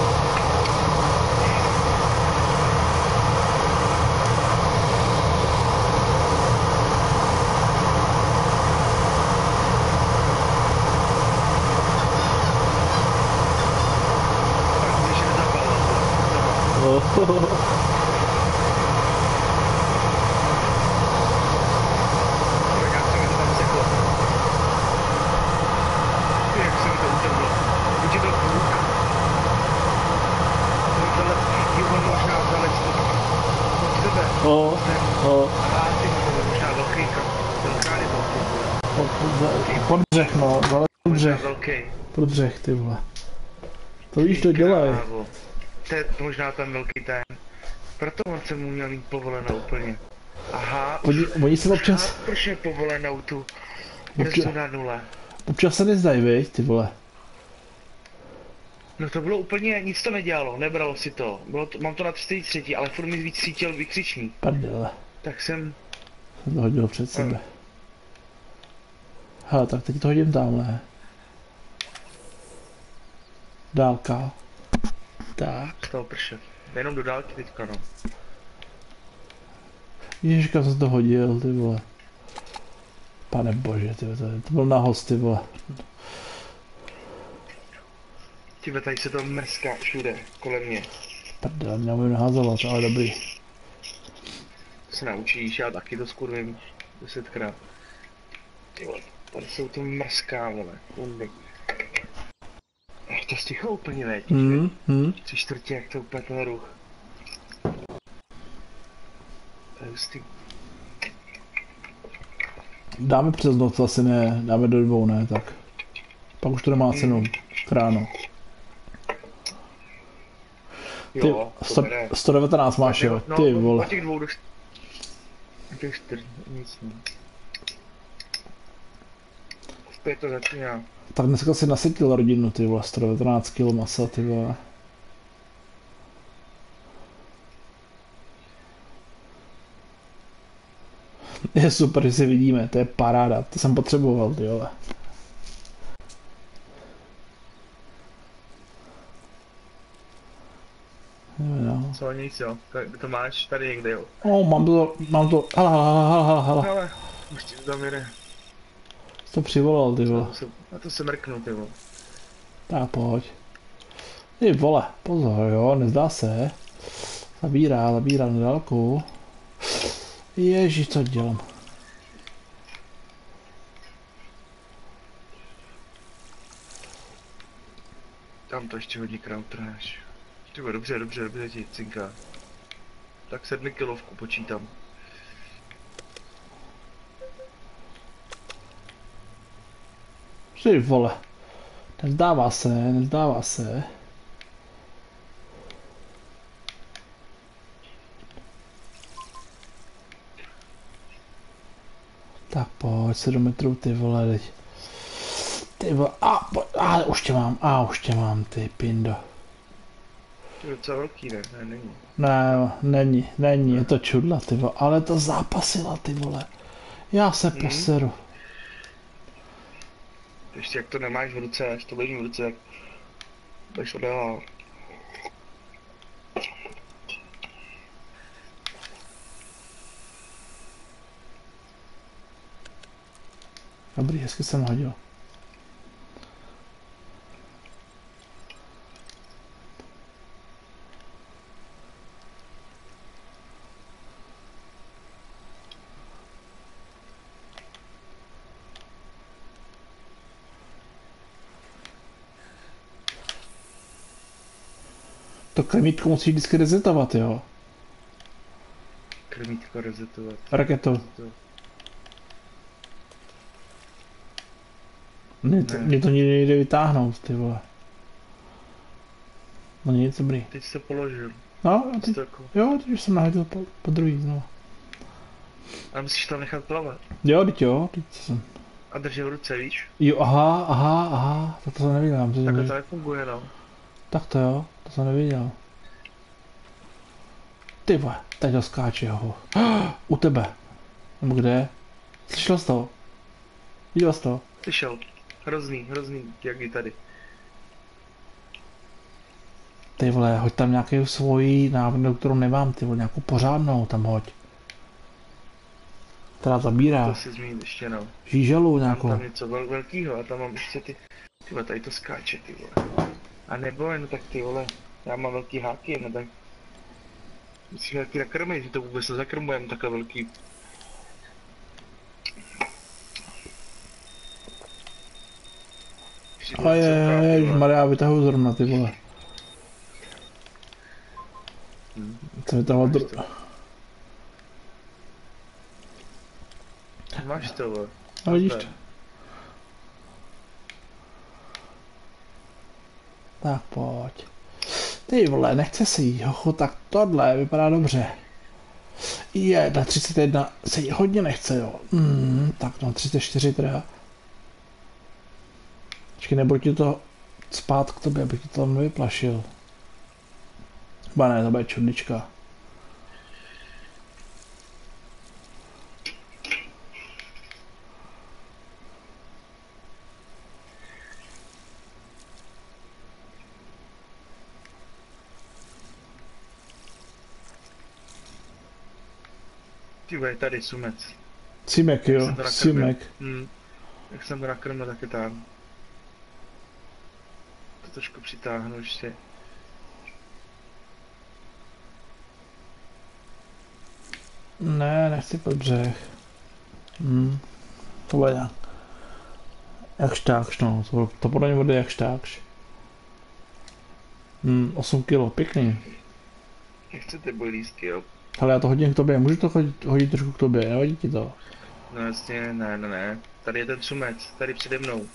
Pod břeh, no, ale pod břeh. Pod břeh, ty vole. To víš, to dělají. To je možná ten velký ten. Proto on se mu měl mít povolenou úplně. Aha, oni se občas... Proč je povolenou tu? Na 0. Občas se nezdají, viď, ty vole. No to bylo úplně, nic to nedělalo, nebralo si to. Mám to na 33, ale furt mi víc cítil vykřičník. Pardele. Tak jsem to hodil před sebe. Hele, tak teď to hodím tamhle. Dálka. Tak. To prše. Jenom do dálky teďka, no. Ježiška, jsem to hodil, ty vole. Pane bože, ty vole, to byl nahoz, ty vole. Tyve, tady se to mrská všude, kolem mě. Prdele, mě můžu nahazovat, ale dobrý. To se naučíš, já taky to skurvím 10krát. Ty vole, tady jsou to mrská, vole, kundy. To sticho úplně, veď. 3/4, jak to úplně ten ruch. To je hustý. Dáme přes noc, asi ne, dáme do 2, ne, tak. Pak už to nemá cenu, ráno. Ty, Jo, 119 máš, jo, ty vole. Po těch 2 do 4, nic ne. Zpět to začíná. Tak dneska si nasytil rodinu, ty vole, 119 kg masa, ty vole. Je super, že se vidíme, to je paráda, to jsem potřeboval, ty vole. No. Co nic, jo. To máš tady někde, jo. Mám to, hala. Ale, už ti to tam jede. Jsi to přivolal, ty vole. Na to se mrknu, ty vole. Tak pojď. Ty vole, pozor, jo, nezdá se. Zabírá na dálku. Ježiš, co dělám? Tam to ještě hodně krautráš. Ty vole, dobře ti cinká. Tak 7 kilovku počítám. Ty vole. Nezdává se. Tak pojď, 7 metrů, ty vole, teď. Ty vole, už tě mám, ty pindo. To je docela velký, ne? Ne, není. Není, je to čudla, ty vole, ale to zápasila, ty vole. Já se poseru. Ještě jak to nemáš v ruce, až to leží v ruce, tak budeš odehál. Dobrý, hezky jsem hodil. To kremítko musíš vždycky resetovat, jo? Krmítko resetovat. Raketou. Mě to nikdy nejde vytáhnout, ty vole. No nic, dobrý. Teď se položil. No, teď už jsem nahodil po druhý znovu. A musíš tam nechat plavat. Jo, teď jsem. A držet v ruce, víš? Jo, aha, tak to jsem neviděl. Takhle to nefunguje, no. Tak to jo, to jsem neviděl. Ty vole, teď ho skáče ho. U tebe. Nebo kde? Slyšel jsi to? Viděl jsi to? Slyšel. Hrozný, jak je tady. Ty vole, hoď tam nějakou svoji návnu, kterou nemám, ty vole, nějakou pořádnou tam hoď. Která zabírá. To si zmínit ještě, no. Žíželu nějakou. Mám tam něco velkýho a tam mám ještě ty vole, tady to skáče, ty vole. A nebo, no tak ty vole, já mám velký háky, no tak. Musíme taky nakrmit, že to vůbec nezakrmujeme takhle velký. A ježišmarja, vytahuji zrovna, ty vole. Co vytahovat Máš to, vole. A vidíš to? Tak pojď. Ty vole, nechce si jít, hochu, tak tohle vypadá dobře. Je, na 31 se jí hodně nechce, jo. Tak na 34 teda. Počkej, nebo ti to spát k tobě, abych ti to tam nevyplašil. Ba ne, to bude čudlička. Ty vole, tady sumec. Cimek, jo, cimek. Jak jsem to nakrmil, tak je tam. To trošku přitáhnu ještě. Ne, nechci pod břeh. To bude nějak. Jakž takž, no, to podle mě bude jakž takž. 8 kilo, pěkný. Nechcete boj lístky, jo? Ale já to hodím k tobě, můžu to hodit trošku k tobě, nevadí ti to? No jasně, ne. Tady je ten sumec, tady přede mnou.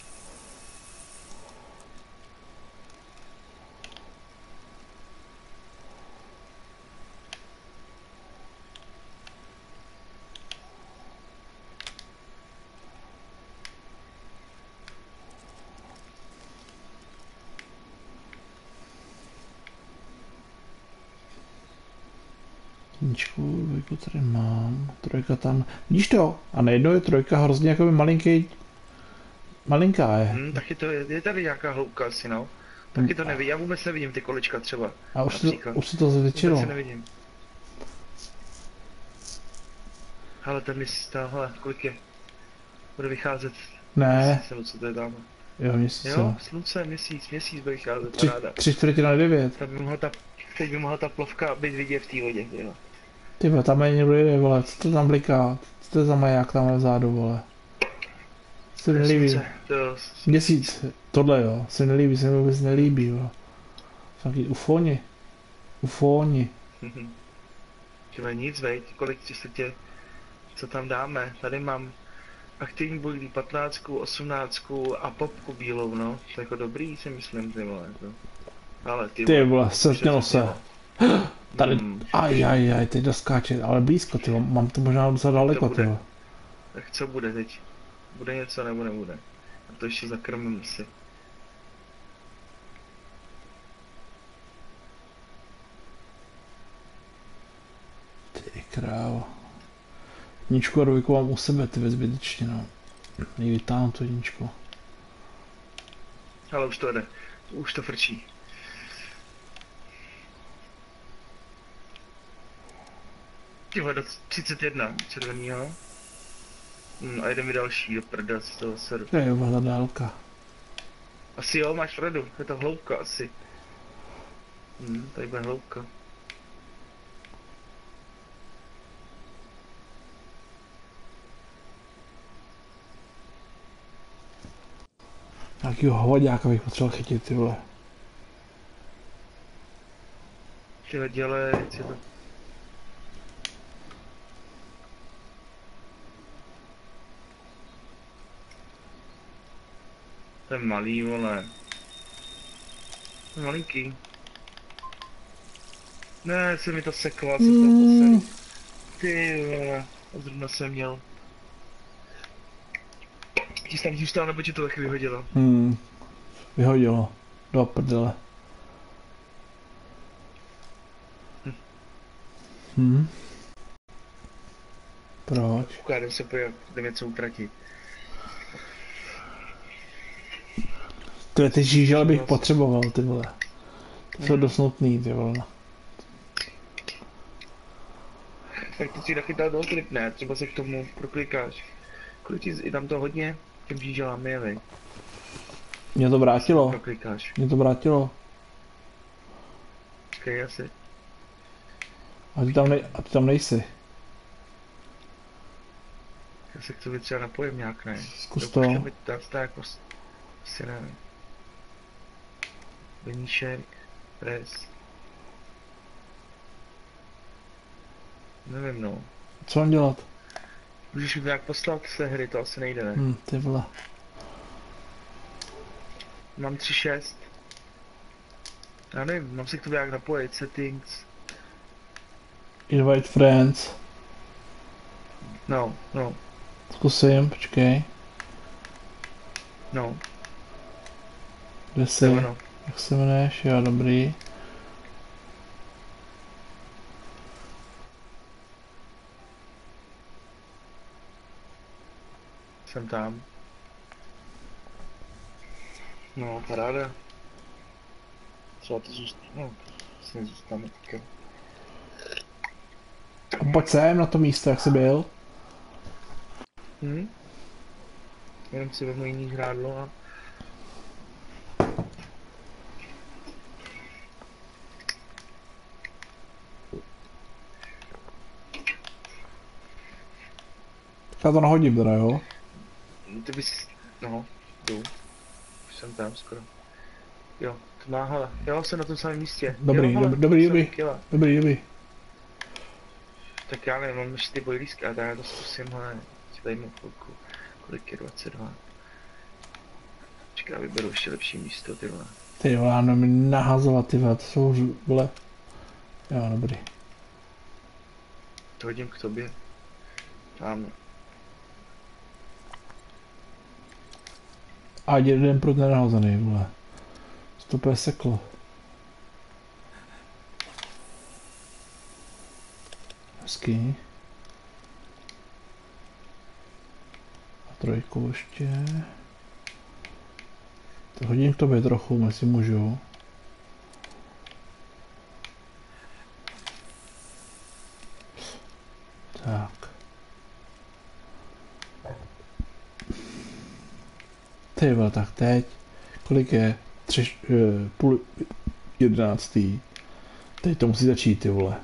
Jedničku, dvojku tady mám, trojka tam. Vidíš to? A najednou je trojka hrozně jako malinký. Malinká je. Taky to je tady nějaká hloubka asi, no. Taky to nevidím, já vůbec nevidím ty kolečka třeba. A například. už se to Vůbec zvětšilo. se nevidím. Hele, ten list, hele, kolik je? Bude vycházet. Ne, Měsíc, co to je tam? jo, měsíc. Jo, slunce, měsíc bude vycházet, Tři, paráda. 3/4 Teď by mohla ta plovka být vidět v té vodě, jo. Ty vole, tam je někdo jede, vole, co to tam bliká? Co to je za maják tam vzadu, vole? Se mi nelíbí. Slunce, to Měsíc, tohle jo, se mi vůbec nelíbí, vole. Taky ufoni. Ufoni. Tyhle nic, veď, kolik tě, co tam dáme? Tady mám aktivní boilí 15, 18 a popku bílou, no. To je jako dobrý, si myslím, ty vole, to. Ale Ty vole, setmělo se. Tady, aj, teď doskáče, ale blízko, ty vole, mám to možná docela daleko, ty vole. Tak co bude teď? Bude něco nebo nebude? A to ještě zakrmím si. Ty krávo. Jedničku a dvojku mám u sebe, ty ve zbytečně, no. Vytáhnu tu jedničku. Ale už to jde. Už to frčí. Tyhle do 31 červenýho. A jeden mi další do prda z toho seru. To je ta dálka. Asi jo, máš pravdu, je to hloubka asi. Tady bude hloubka. Nějakýho hovaďáka bych potřeboval chytit, ty vole. Tyhle dělej, tyhle. To je malý, vole. To je malinký. Ne, se mi to seklo, asi to posel. Ty vole, a zrovna jsem měl. Ti jsi tam zůstal, nebo ti to taky vyhodilo? Vyhodilo. Do prdele. Proč? Ukládám se pojď, jdem něco utratit. Ty žížel bych potřeboval, ty vole. To jsou dost nutný, ty vole. Tak ty si nachytal toho klip, ne? Třeba se k tomu proklikáš. Kolik ti je tam to hodně? Těm žíželám je, vej. Mě to vrátilo. Proklikáš. Mě to vrátilo. Počkej, asi. A ty tam nejsi. Já se k tobě třeba napojím nějak, ne? Zkus to. To jako... Asi nevím. Beníšek, pres. Nevím, no. Co mám dělat? Můžeš mi nějak poslat z té hry, to asi nejde, ne? Ty vole. Mám 3.6. Já nevím, mám si k tobě nějak napojit, settings. Invite friends. No. Zkusím, počkej. No. Kde jsi? No. Jak se jmenuješ? Jo, dobrý. Jsem tam. No, paráda. Třeba to zůstane, no, vlastně zůstane taky. Pojď sem na to místo, jak jsi byl. Jenom si vezmu jiný žrádlo a... Já to nahodím teda, jo? Ty bys... No, jdu. Už jsem tam skoro. Jo, to má hala. Jo, jsem na tom samém místě. Dobrý, jo, dobrý. Tak já nevím, mám ještě ty bojlísky, a já to zkusím, ale si tady mám chvilku. Kolik je 22? Počkej, já vyberu ještě lepší místo, ty vole. Ty vole, já nevím nahazovat, ty vole, to jsou vole. Jo, dobrý. To hodím k tobě. Tam. A jeden prut nenahozený, vole. To úplně seklo. hezky. A trojku ještě. To hodím k tobě trochu, jestli můžu. Tak. Ty vole, tak teď. Kolik je? 3, půl 11. Teď to musí začít, ty vole.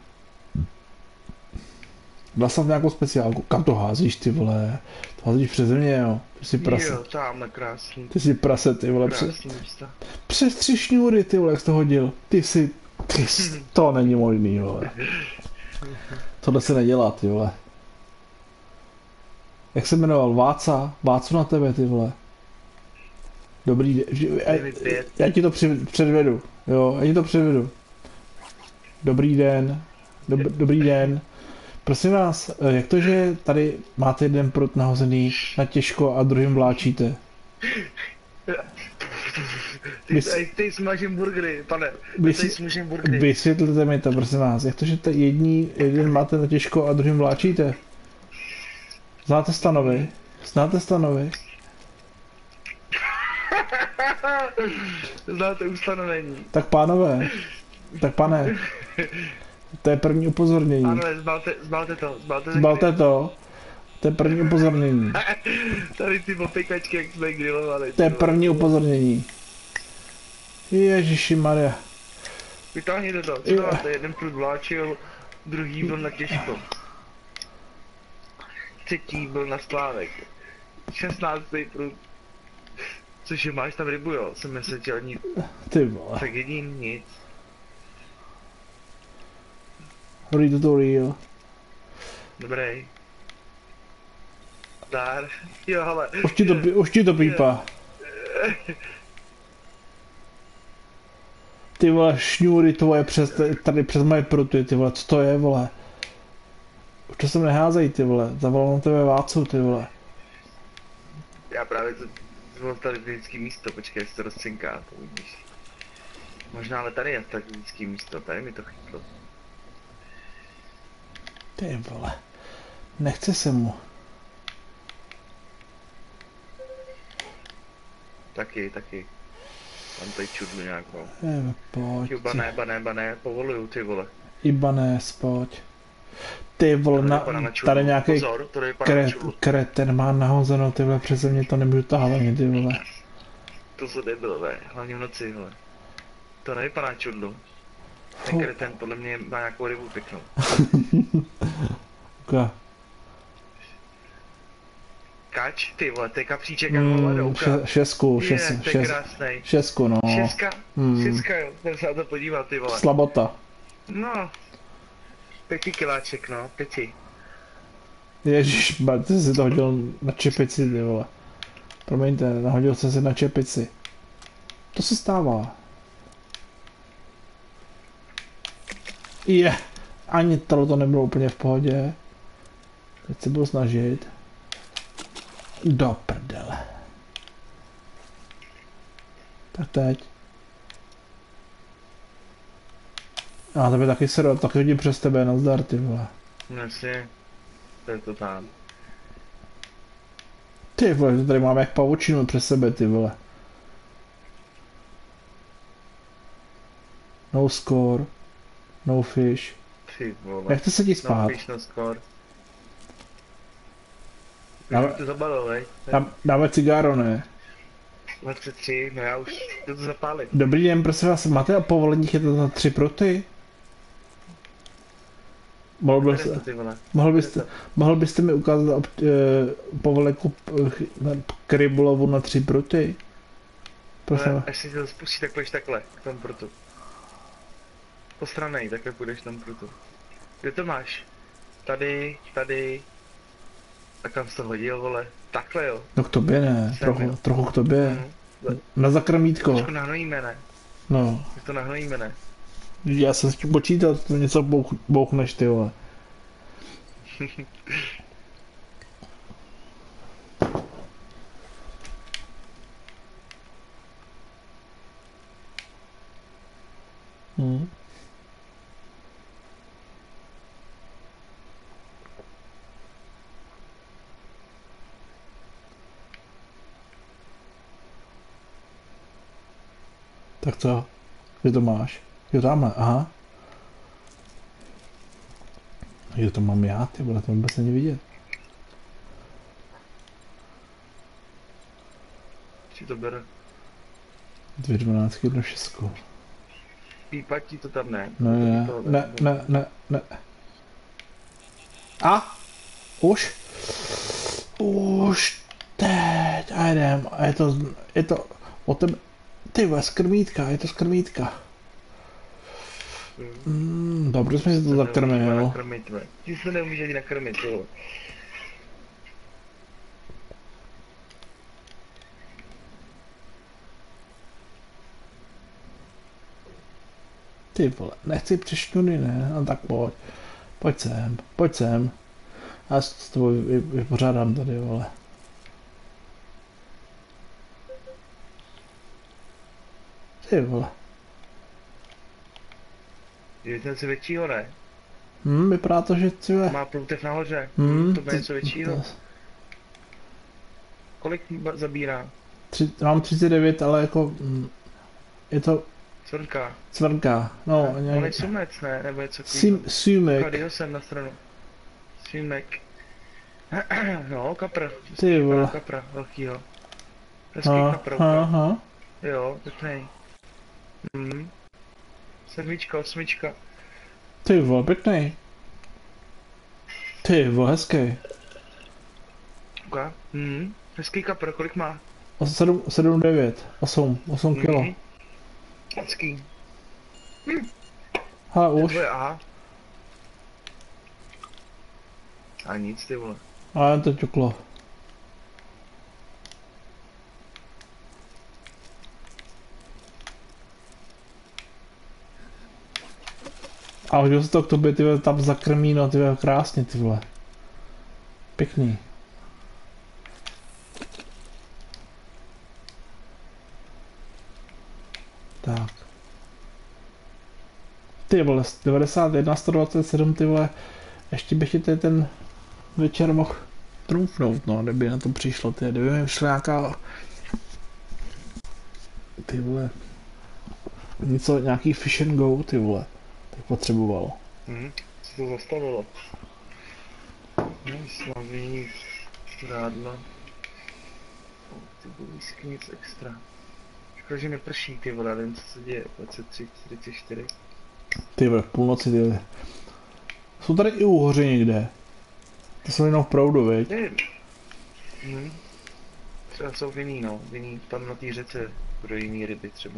Dal jsem nějakou speciálku. Kam to házíš, ty vole? To házíš přes mě, jo? Ty jsi prase. Jo, tamhle krásný. Ty jsi prase, ty vole. Krásný místa. Přes 3 šňůry, ty vole, jak jsi to hodil. To není možný, vole. Tohle se nedělá, ty vole. Jak se jmenoval? Vácu na tebe, ty vole. Dobrý den. Já ti to předvedu. Jo, já ti to předvedu. Dobrý den. Dobrý den. Prosím vás, jak to, že tady máte jeden prut nahozený na těžko a druhým vláčíte? Ty smažím burgery, pane. Ty smažím burgery. Vysvětlete mi to, prosím vás. Jak to, že jeden máte na těžko a druhým vláčíte? Znáte stanovy? Znáte stanovy? Znáte ustanovení. Tak pánové, pane, to je první upozornění. Pánové, zbalte to. To je první upozornění. Tady ty popěkačky, jak jsme grilovali. To je první upozornění. Ježišimarja. Vytáhněte to, co máte, jeden prut vláčil, druhý byl na těžko. Třetí byl na skládek. 16. prut. Cože, máš tam rybu, jo? Jsem myslel, že ani... Ty vole. Tak jediný nic. Read tutorial. Dobrý. Dár. Jo, hele. Už ti to pípá. Ty vole, šňůry tvoje tady přes moje pruty, ty vole, co to je, vole? Už to sem neházej, ty vole, zavolal na tebe Vácu, ty vole. Já právě to bylo tady vždycky místo, počkej, jestli to rozcinká, to vidíš. Možná ale tady je strategické místo, tady mi to chytlo. Ty vole, nechce se mu. Taky. Mám tady čudlu nějakou. Pojď. Bané, povoluju, ty vole. Ibanez, pojď. Ty vole, tady nějaký kreten má nahozenou, ty vole, přece mě to nemůžu tahat ani, ty vole. To se nebylo, ve, hlavně v noci, vole. To nevypadá čudlu. Ten kreten podle mě má nějakou rybu pěknou. Okay. Kač, ty vole, to je kapříček a ledouka. Šestku, šestku, no. Šestka, jo, jsem se na to podíval, ty vole. Slabota. No, 5 kiláček, no, 5. Ježiš, ty jsi to hodil na čepici, ty vole. Promiňte, nahodil jsem se na čepici. To se stává. Ani to nebylo úplně v pohodě. Teď se budu snažit. Do prdele. Tak teď. A tebe taky taky hodím přes tebe, nazdar, ty vole. Jasně. To je to tam. Ty vole, to tady máme jak pavučinu přes sebe, ty vole. No score. No fish. Ty vole. Jak to se ti spát? No fish, no score. To zabalil, vej. Dáme cigáro, ne? 23, no já už jdu to zapálit. Dobrý den, prosím vás, máte povolení chytat na 3 pruty? Mohl byste mi ukázat povolenku k rybolovu na 3 pruty? Prosím. Až si to spustí, tak půjdeš takhle, k tomu prutu. Postranej, takhle půjdeš k tomu prutu. Kde to máš? Tady. A kam jsi to hodil, vole? Takhle, jo. No k tobě ne, trochu k tobě. Na zakrmítko. Trošku nahnojíme, ne? No. Tak to nahnojíme, ne? Já jsem s tím počítal, to něco bouchneš, ty vole. Tak co? Kde to máš? Jo, tamhle, aha. Jo, to mám já, ty vole, to vůbec není vidět. Si to bere. 2,12, 1,6. Pípat ti to tam ne. Ne, To ne, ne, ne, ne. A? Už? Už teď, a jdem. A je to, o tebe, ty vole, skrmítka, je to skrmítka. Dobře jsme si to zakrmil. Ty se neumíš ani nakrmit, jo. Ty vole, nechci přešňuny, ne? No tak pojď. Pojď sem, pojď sem. Já s tebou vypořádám tady, vole. Ty vole. Je to něco většího, ne? Vypadá to, že ty Má ploutev nahoře. To bude něco většího. Kolik zabírá? Mám 39, ale jako... je to... Cvrnka. Cvrnka. No, nějak... On je sumec, ne? Nebo něco Sumek. Tady ho sem na stranu. Sumek. No, kapr. Ty vole. Kapra, velkýho. Hezký kapr. Aha. Jo, pěknej. Sedmička, osmička. Ty vole, pěknej. Ty vole, hezký. Okay. Hezký kapr, kolik má? 7, 9, 8 kilo. Hezký. Hele, už. Aha. A nic, ty vole. A jen to ťuklo. A hodil se to k tobě, ty vole, tam zakrmí, no ty vole, krásně, ty vole. Pěkný. Tak. Ty vole, 91, 127, ty vole. Ještě bych ti tady ten večer mohl trumfnout, no, kdyby na to přišlo, ty, kdyby mi šla nějaká... Ty vole. Něco, nějaký fish and go, ty vole. Tak potřebovalo. Co to zastavilo? Slavný rádla. Ty blízky nic extra. Škoda, že neprší, ty vole, nevím, co se děje. 23, 44. Ty vole, v půlnoci, ty vole. Jsou tady i úhoři někde. To jsou jenom v proudu, viď? Třeba jsou vinný, no. Vinný tam na té řece. Pro jiný ryby třeba.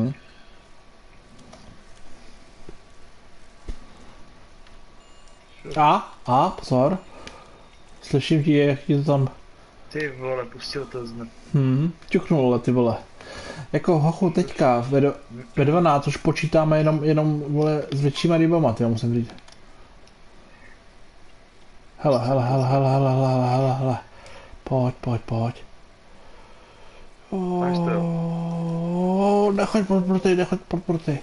Pozor. Slyším ti, jak ti to tam... Ty vole, pustil to zne. Ťuknul, ale ty vole. Jako hochu teďka, ve 12 už počítáme jenom vole, s většíma rybama, ty musím říct. Hele. Pojď. Nechoď pod pruty.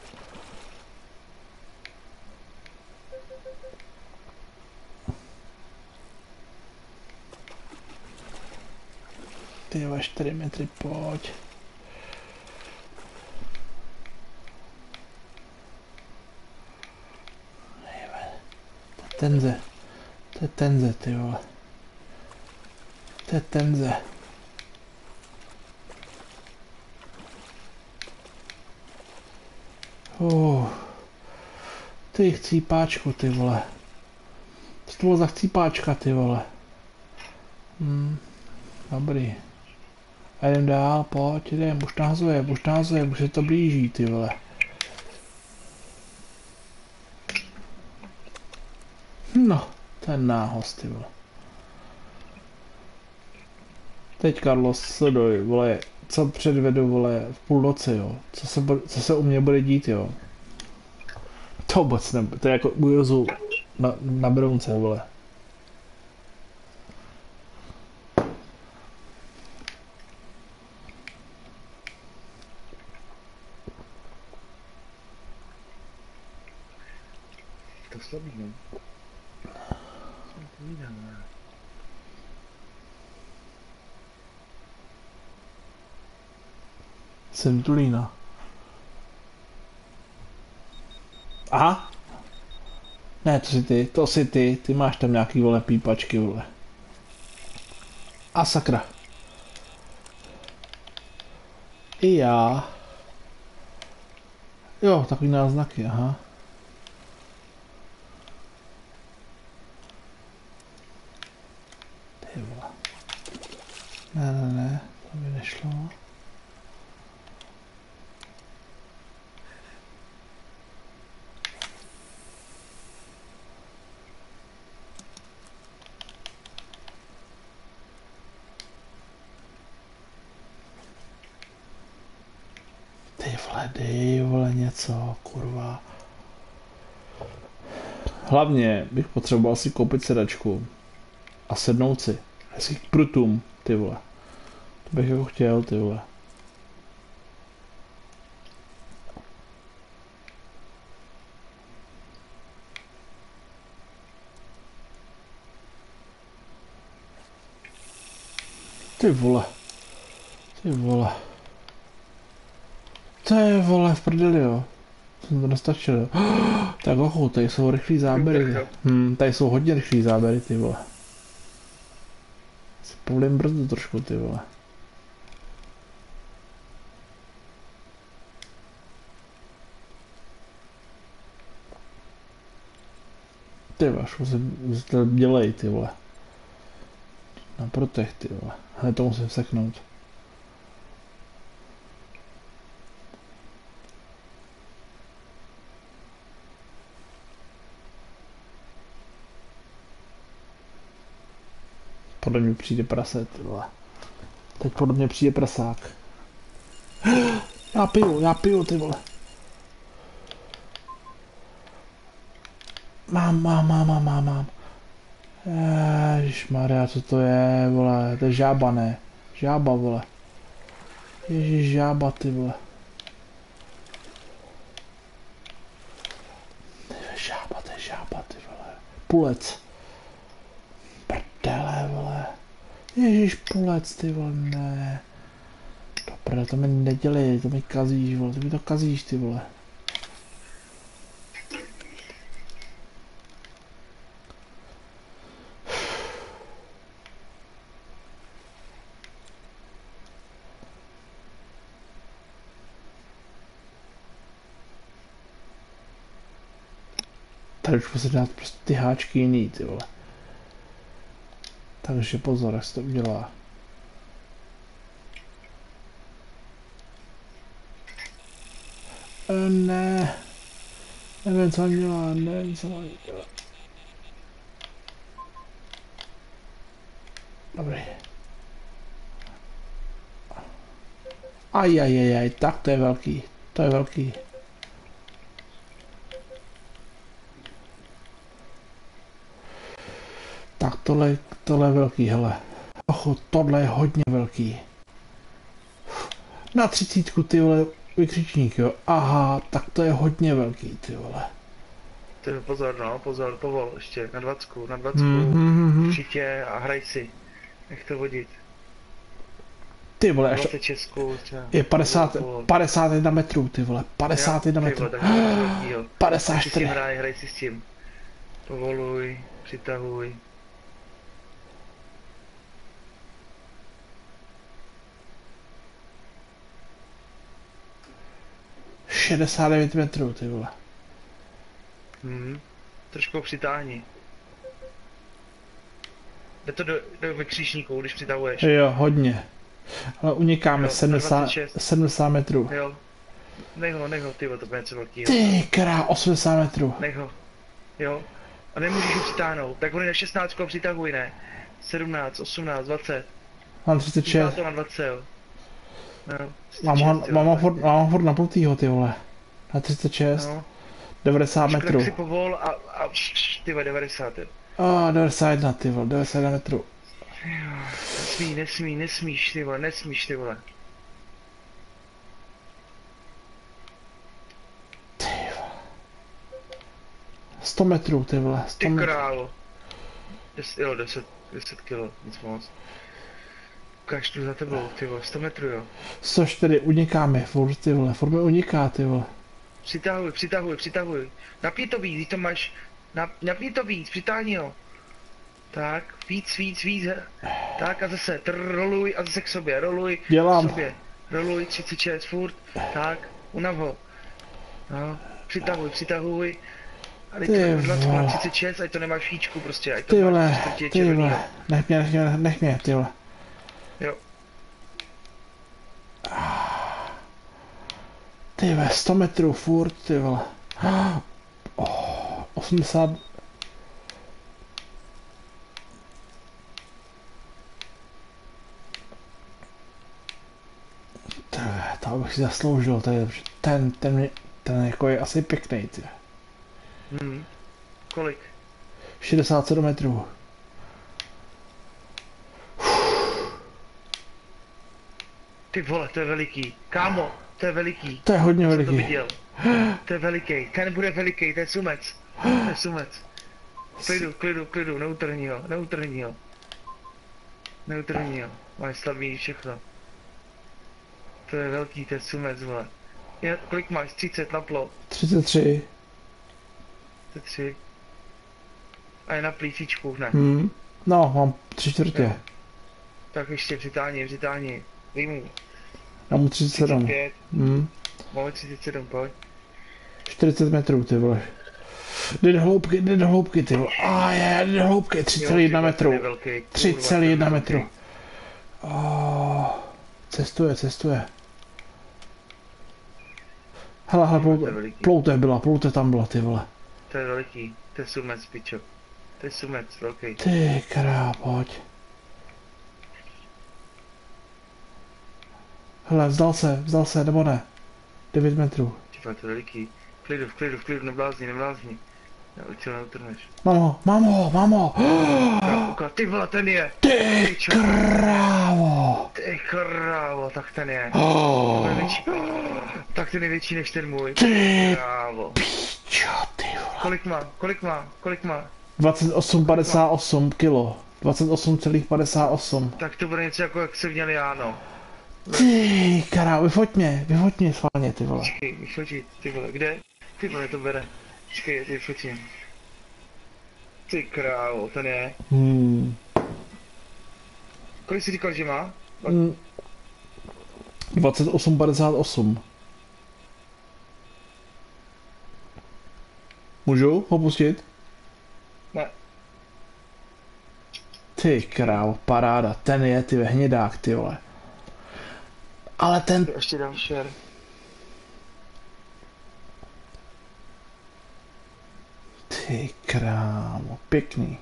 Ty vole, 4 metry, pojď. Tenze. To je tenze, ty vole. To je tenze. Ty chcípáčku, ty vole. Co to bylo za chcípáčka, ty vole. Dobrý. A jdem dál, pojď, jdem, už nahazuje, už se to blíží, ty vole. No, to je nához, ty vole. Teď, Carlos, sleduj, vole, co předvedu, vole, v půlnoci, jo. Co se u mě bude dít, jo. To vůbec ne, to je jako u Jozu na Brounce, vole. To slabý, no. Centulína. Aha. Ne, to jsi ty máš tam nějaký, vole, pípačky, vole. A sakra. I já. Jo, takový náznaky, aha. Ty vole. Ne, to by nešlo. Dej vole něco, kurva. Hlavně bych potřeboval si koupit sedačku a sednout si. Hezký k prutům, ty vole. To bych jako chtěl, ty vole. Ty vole. Ty vole. To je, vole, v prdeli, jo. Jsem to nestačil. Tak ochu, tady jsou rychlý záběry. Tady jsou hodně rychlý záběry, ty vole. Si povolím brzdu trošku, ty vole. Ty vole, to dělej, ty vole. Na protech, ty vole. Hned to musím seknout. Podle mě přijde prase, ty vole. Teď podle mě přijde prasák. Já piju, ty vole. Mám. Ježišmarja, co to je, vole, to je žába, ne? Žába, vole. Ježiš, žába, ty vole. To je žába, ty vole. Pulec. Prdele, vole. Ježiš, pulec, ty vole, ne. Dobré, to mi nedělej, to mi kazíš, vole, ty mi to kazíš, ty vole. Tady už musím dát prostě ty háčky jiný, ty vole. Takže pozor, jak se to udělá. Ne. Nevím, co mám dělat. Dobrý. Ajajajaj, tak to je velký. Tak tohle je velký, hele. Ochu, tohle je hodně velký. Na 30, ty vole, vykřičník, jo. Aha, tak to je hodně velký, ty vole. Ty pozor, povol ještě, na 20, určitě a hraj si. Nech to vodit. Ty vole, až to Česku, je 51 metrů, ty vole, 51 metrů. 54. Hraj si s tím. Povoluj, přitahuj. 69 metrů, ty vole. Trošku přitáhni. Jde to do vykřičníků, když přitahuješ. Jo, hodně. Ale unikáme 70 metrů. Jo. Nech ho, ty vole, to bude něco velkýho. Ty krá, 80 metrů. Nech ho. Jo. A nemůžeš ho přitáhnout. Tak on je na 16 přitahuj, ne? 17, 18, 20. Mám 36. To na 20, jo. No, mám ho furt napnutýho, ty vole. Na 36. No. 90 metrů. Tak si povol a ty vole, 90, jo. 91, ty vole, 91 metrů. Nesmíš, ty vole. Ty vole. 100 metrů, ty vole, 100 metrů. Ty králo. 10 kilo, nic moc. Ukáž tu za tebou, ty vole, 100 metrů, jo. 104, unikáme, furt, ty vole, furt mi uniká, ty vole. Přitahuj. Napni to víc, když to máš, napni to víc, přitáhni ho. Tak, víc. Tak a zase, roluj a zase k sobě, roluj Dělám. k sobě. Roluj, 36, furt, tak, unav ho. No, přitahuj. A teď Ty to vole. na 36, ať to nemáš šíčku prostě, ať to Ty máš vole, čtvrtě ty červenýho. vole. Nech mě, ty vole. Jo, Ty vole, 100 metrů furt, ty vole. 80. Ty vole, to bych si zasloužil, ten jako je asi pěkný, ty. kolik? 67 metrů. Ty vole, to je veliký. Kámo, to je veliký. To je hodně Jsem to veliký. viděl. To je veliký. Ten bude veliký, to je sumec. Klidu, neutrhni ho. Máš slabý všechno. To je velký, to je sumec, vole. Kolik máš? 30 na plot. 33. To je 3. A je na plícičku, ne? No, mám 3/4. Jo. Tak ještě přitáhni. Vyjmu. Já mám 37. 35. Máme 37, pojď. 40 metrů, ty vole. Jde do hloubky, ty vole. Jde do hloubky, 3,1 metru. 3,1 metru. Cestuje. Hele, ploutev tam byla, ty vole. To je veliký, to je sumec, pičo. To je sumec, velký. Ty krá, pojď. Hele, vzdal se, nebo ne? 9 metrů. Typa, to je veliký. V klidu, neblázni. Já neutrhneš. Mám ho. Ty vole, ten je. Ty krávo. Ty krávo, tak ten je. Tak ten je větší než ten můj. Ty krávo. píčo, ty vole. Kolik má? 28,58 kilo. 28,58. Tak to bude něco jako jak jsem měl já, no. Ty krávo, vyfoť mě schválně, ty vole. Počkej, vyfotit, ty vole, kde? Ty vole, to bere. Počkej, ty vyfotím. Ty krávo, ten je. Kolik jsi říkal, že má? 28,58. Můžu ho pustit? Ne. Ty krávo, paráda, ten je, ty hnědák, ty vole. Ale ten... Ještě dám share. Ty krávo, pěkný.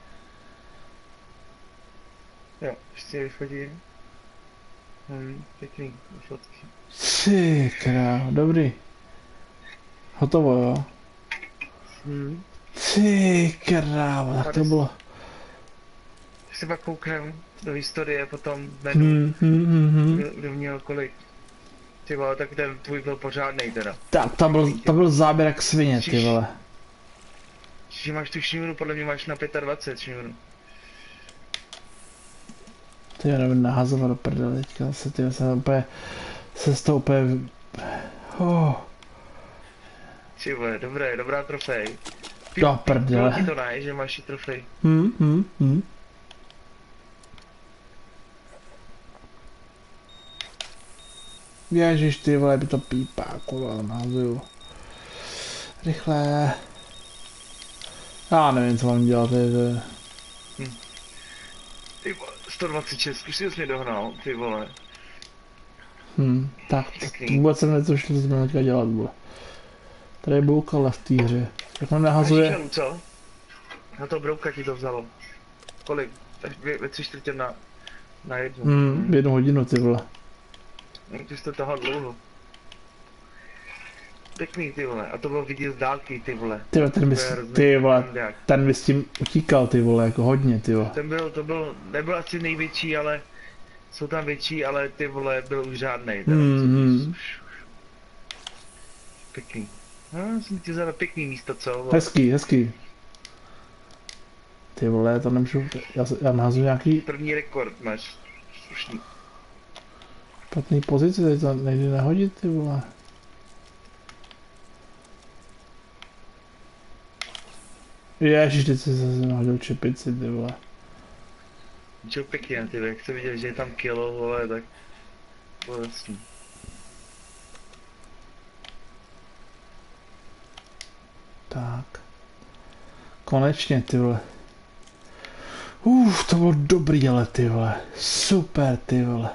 Jo, ještě vyfotím. Pěkný, fotky. Ty krávo, dobrý. Hotovo, jo? Ty krávo, tak to bylo. Když se pak kouknem do historie potom menu, kdo měl kolik. Ty vole, tak ten tvůj byl pořádnej teda. Tak, to byl záběr jak svině, ty vole. Že máš tu šňůru, podle mě máš na 25 šňůru. Ty já nevím, nahazovat do prdele teďka zase, ty se z toho úplně... Ty vole, dobrá trofej. Do prdele. Ti to ne, že máš i trofej. Ježiš, ty vole, by to pípá, kurva, nahazuju. Rychle. Já nevím, co mám dělat, Ty vole, 126, už jsi mě dohnal, ty vole. Tak, vůbec jsem netušil, co jsme teďka dělat, vole. Tady je boukala v té hře. Jak on nahazuje... Máš co? Na to brouka ti to vzalo. Kolik? Tak ve 3/4 na jednu. 1 hodinu, ty vole. Ty jsi to tahal dlouho. Pěkný, ty vole, a to bylo vidět z dálky, ty vole. Ten by s tím utíkal, ty vole, jako hodně, ty vole. Nebyl asi největší, ale jsou tam větší, ale ty vole, byl už žádnej. Pěkný. Jsem ti vzal pěkný místo, co? Vole. Hezký. Ty vole, to nemůžu, já nahazuji nějaký... První rekord máš. Slušný. Špatný pozici, teď to nejde nahodit, ty vole. Ježiš, teď jsi zase nahodil čepici, ty vole. Čo pěkně, ty jak jsi viděl, že je tam kilo, vole, tak bylo jasný. Tak. Konečně, ty vole. To bylo dobrý, ale ty vole. Super, ty vole.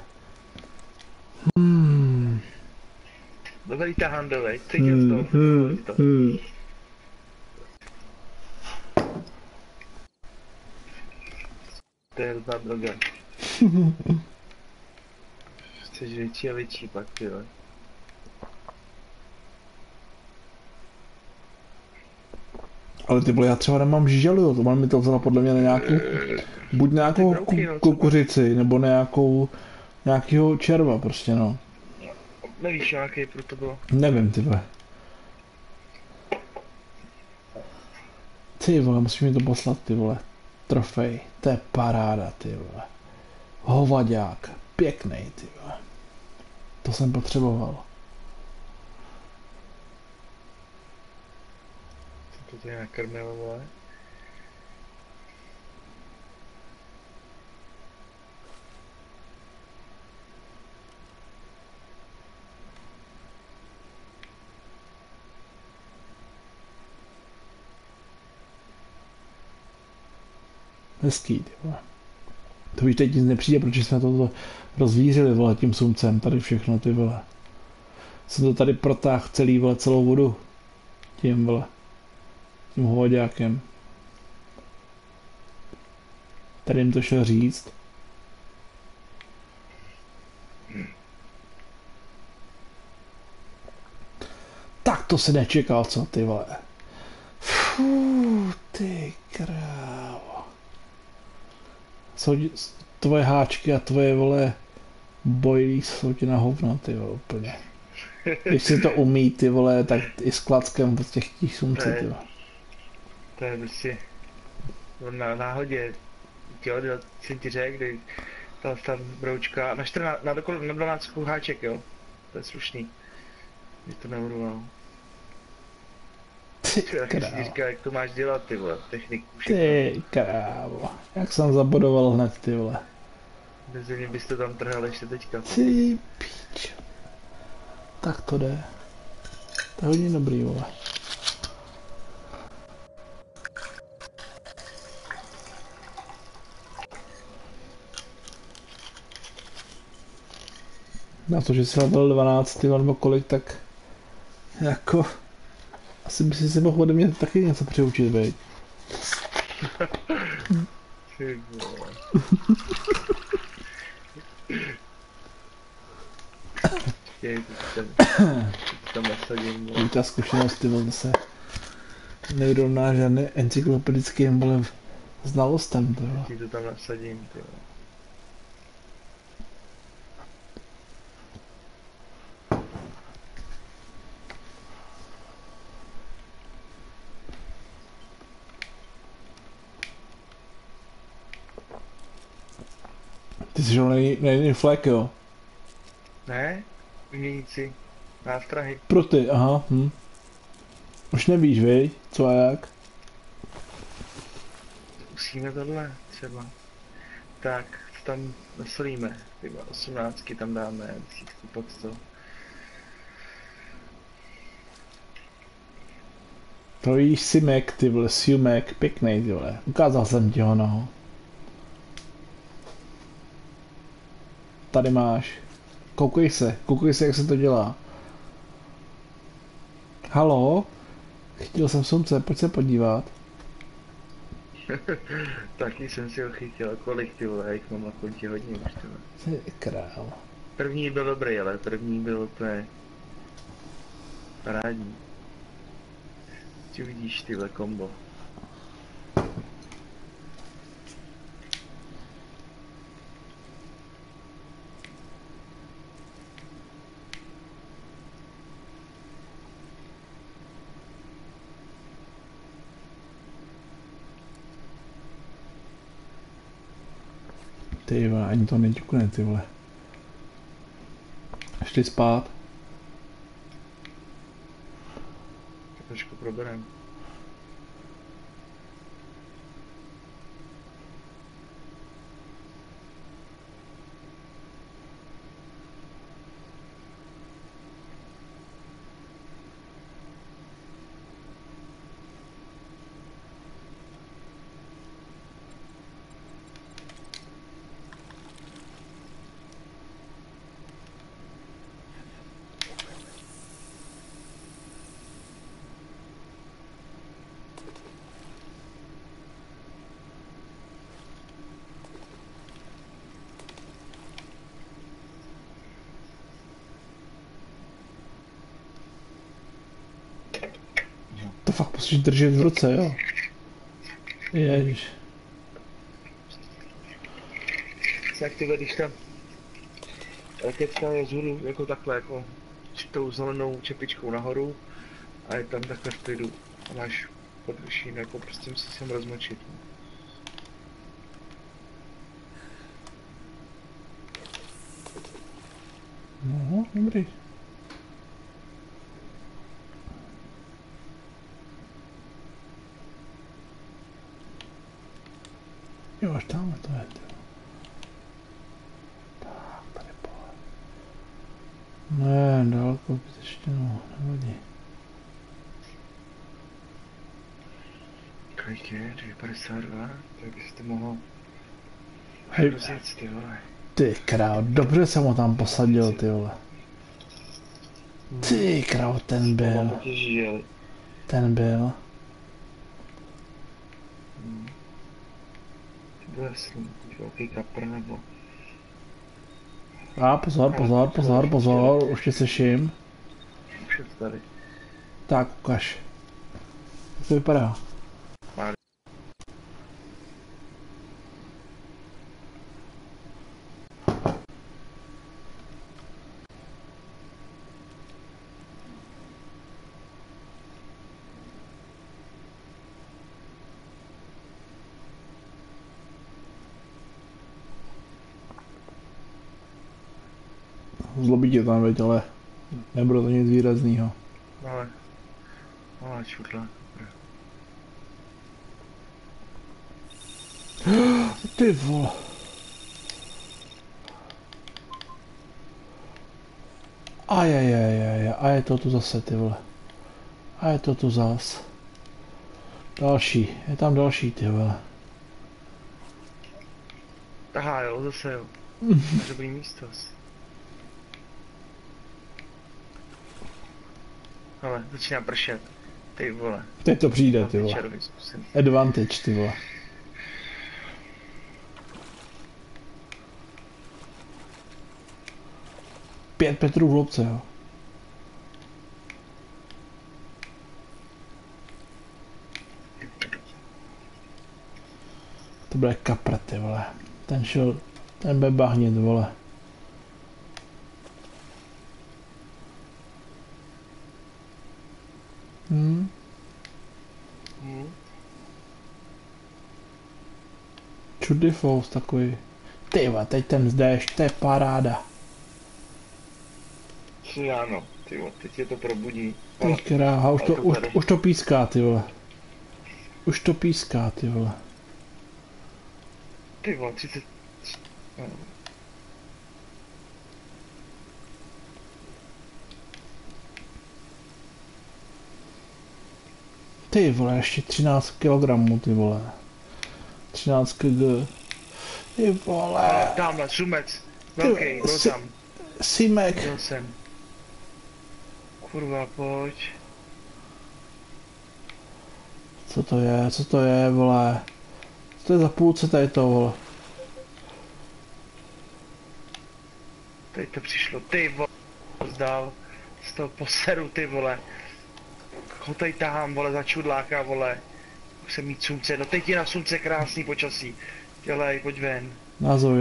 Dobrý tahando, veď, cítil z toho. To je hrozná droga. Chceš větší a větší pak, ty vole. Ale ty vole, já třeba nemám žalu, to mám mi to vzala podle mě na nějakou, buď nějakou kukuřici, nebo nějakýho červa prostě, no. Nevíš, jaký pro to bylo? Nevím, ty vole. Ty vole, musíš mi to poslat, ty vole. Trofej, to je paráda, ty vole. Hovaďák, pěknej, ty vole. To jsem potřeboval. Co to je nakrmilo, vole? Hezký, ty vole. To víš, teď nic nepřijde, protože jsme to rozvířili, vole, tím sumcem, tady všechno, ty vole. Jsem to tady protáhl celý, vole, celou vodu. Tím, vole. Tím hovaďákem. Tady jim to šel říct. Tak to se nečekal, co, ty vole. Ty krávo. Tvoje háčky a tvoje, vole, boilí jsou ti na hovno, ty vole, úplně. Když si to umí, ty vole, tak i s klackem prostě chtíš sumce, ty vole. To je prostě na náhodě, jo, jsem ti řekl, kdy ta broučka, na 12 háček, jo, to je slušný, když to neuroval. Ty krávo. Říká, jak to máš dělat, ty vole, techniku, všechno. Ty krávo, jak jsem zabodoval hned, ty vole. Bez mě bys to tam trhal ještě teďka. Ty píč. Tak to jde. To je hodně dobrý, vole. Na to, že jsi level 12, nebo kolik, tak jako asi by si se mohl ode mě taky něco přiučit, veď. Ty vole. Tam nasadím, vole. Ta zkušenost, ty vole, se nevyrovná žádný encyklopedickým, vole, znalostem, ty vole. Ti to tam nasadím, ty vole. Ty jsi šel na jiný flek, jo? Ne? Vyměnit si nástrahy. Pro ty, aha, Už nevíš, viď? Co a jak? Musíme tohle třeba. Tak, tam nasolíme. Tyba 18 tam dáme, 10 pak 100. To víš, Simek, ty vole, Simek, pěknej, ty vole. Ukázal jsem ti ho, no. Tady máš. Koukej se, jak se to dělá. Halo? Chytil jsem sumce, pojď se podívat. Taky jsem si ho chytil, kolik ty vole, jak mám na kontě hodně už, ty vole. Ty král. První byl dobrý, ale první byl úplně parádní. Ty vidíš tyhle kombo. Ty vole, ani to neděkuje, ty vole. Šli spát. Trošku proberem. fakt musíš držet v ruce, jo. Ježiš. Jak ty když ta raketka je vzhůru jako takhle, jako tou zelenou čepičkou nahoru a je tam takhle v klidu a máš podvrším, jako prostě musíš sem rozmočit. No, dobrý. Jo, až tamhle to je, tyjo. Tak, tady pole. Ne, daleko zbytečně, no, nevadí. Kolik je? 2,52? Tak byste mohl Hej. rozjet, ty vole. Ty král, dobře jsem ho tam posadil, ty vole. Ty král, ten byl. Ten byl. Ty byl velký kapr nebo... A pozor, pozor, pozor, pozor, už tě slyším. Už je to tady. Tak, ukaž. Jak to vypadá? Zlobí tě tam, veď, ale nebude to nic výraznýho. Ale čudla. Ty vole. Ajajajaj, a je to tu zase, ty vole. A je to tu zas. Další, je tam další, ty vole. Aha jo, zase jo. Dobrý místo. Ale začíná pršet. Ty vole. Teď to přijde, ty vole. Advantage, ty vole. Pět metrů v hloubce, jo. To bude kapra, ty vole. Ten bude bahnit, vole. Čudy fous takový. Ty vole, teď ten zdéšť, to je paráda. Ano, ty vole, teď je to probudí. Ty kráha, už to píská, ty vole. Už to píská, ty vole. Ty vole, 30... No. Ty vole, ještě 13 kg, ty vole. 13 kg. Ty vole. Tamhle, sumec. Velký, byl tam. Simek. Byl jsem. Kurva, pojď. Co to je, vole? Co to je za půlce tady to, vole? Teď to přišlo, ty vole. Zdál. Z toho poseru, ty vole. Ho tady tahám, vole, za čudláka, vole. Musím mít slunce, no teď je na slunce krásný počasí. Dělej, pojď ven. Názory.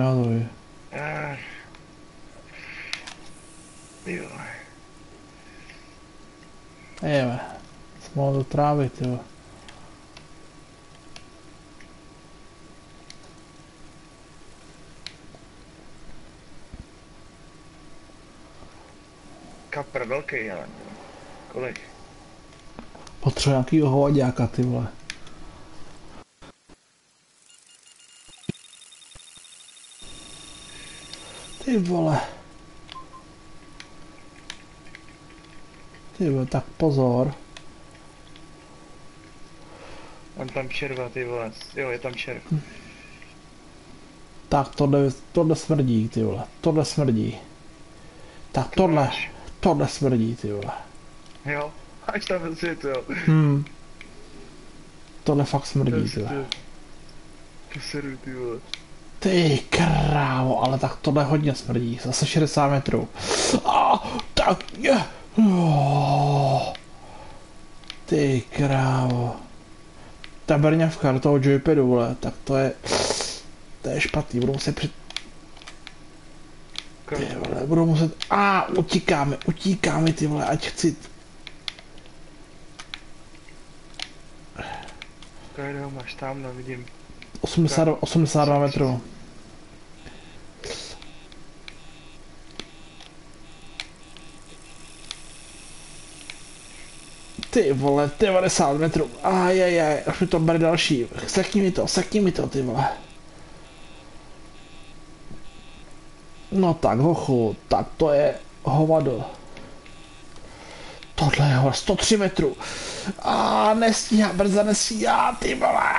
Ty vole. Jeme. Jsme do trávy, ty vole. Kapr velký, ale. Kolik? Potřebuji nějakýho hovaďáka, ty vole. Ty vole. Ty vole, tak pozor. Mám tam červa, ty vole. Jo, je tam červ. Tak tohle smrdí, ty vole. Tohle smrdí. Tak tohle smrdí, ty vole. Jo, až tam ve světu, jo. Tohle fakt smrdí, ty vole. To seru, ty vole. Ty krávo, ale tak tohle hodně smrdí. Zase 60 metrů. Tak je. Ty krávo. Ta brňavka do toho joypadu, vole, tak to je... To je špatný, budu muset Ty vole, budu muset... utíkáme ty vole, ať chci... Kde ho máš tam, no vidím. 82 metrů. Ty vole, 90 metrů. Ajajaj, až mi to bere další. Sekni mi to, ty vole. No tak, hochu, tak to je hovado. Tohle je hora, 103 metrů. Nestíhá, brza nestíhá, ty vole.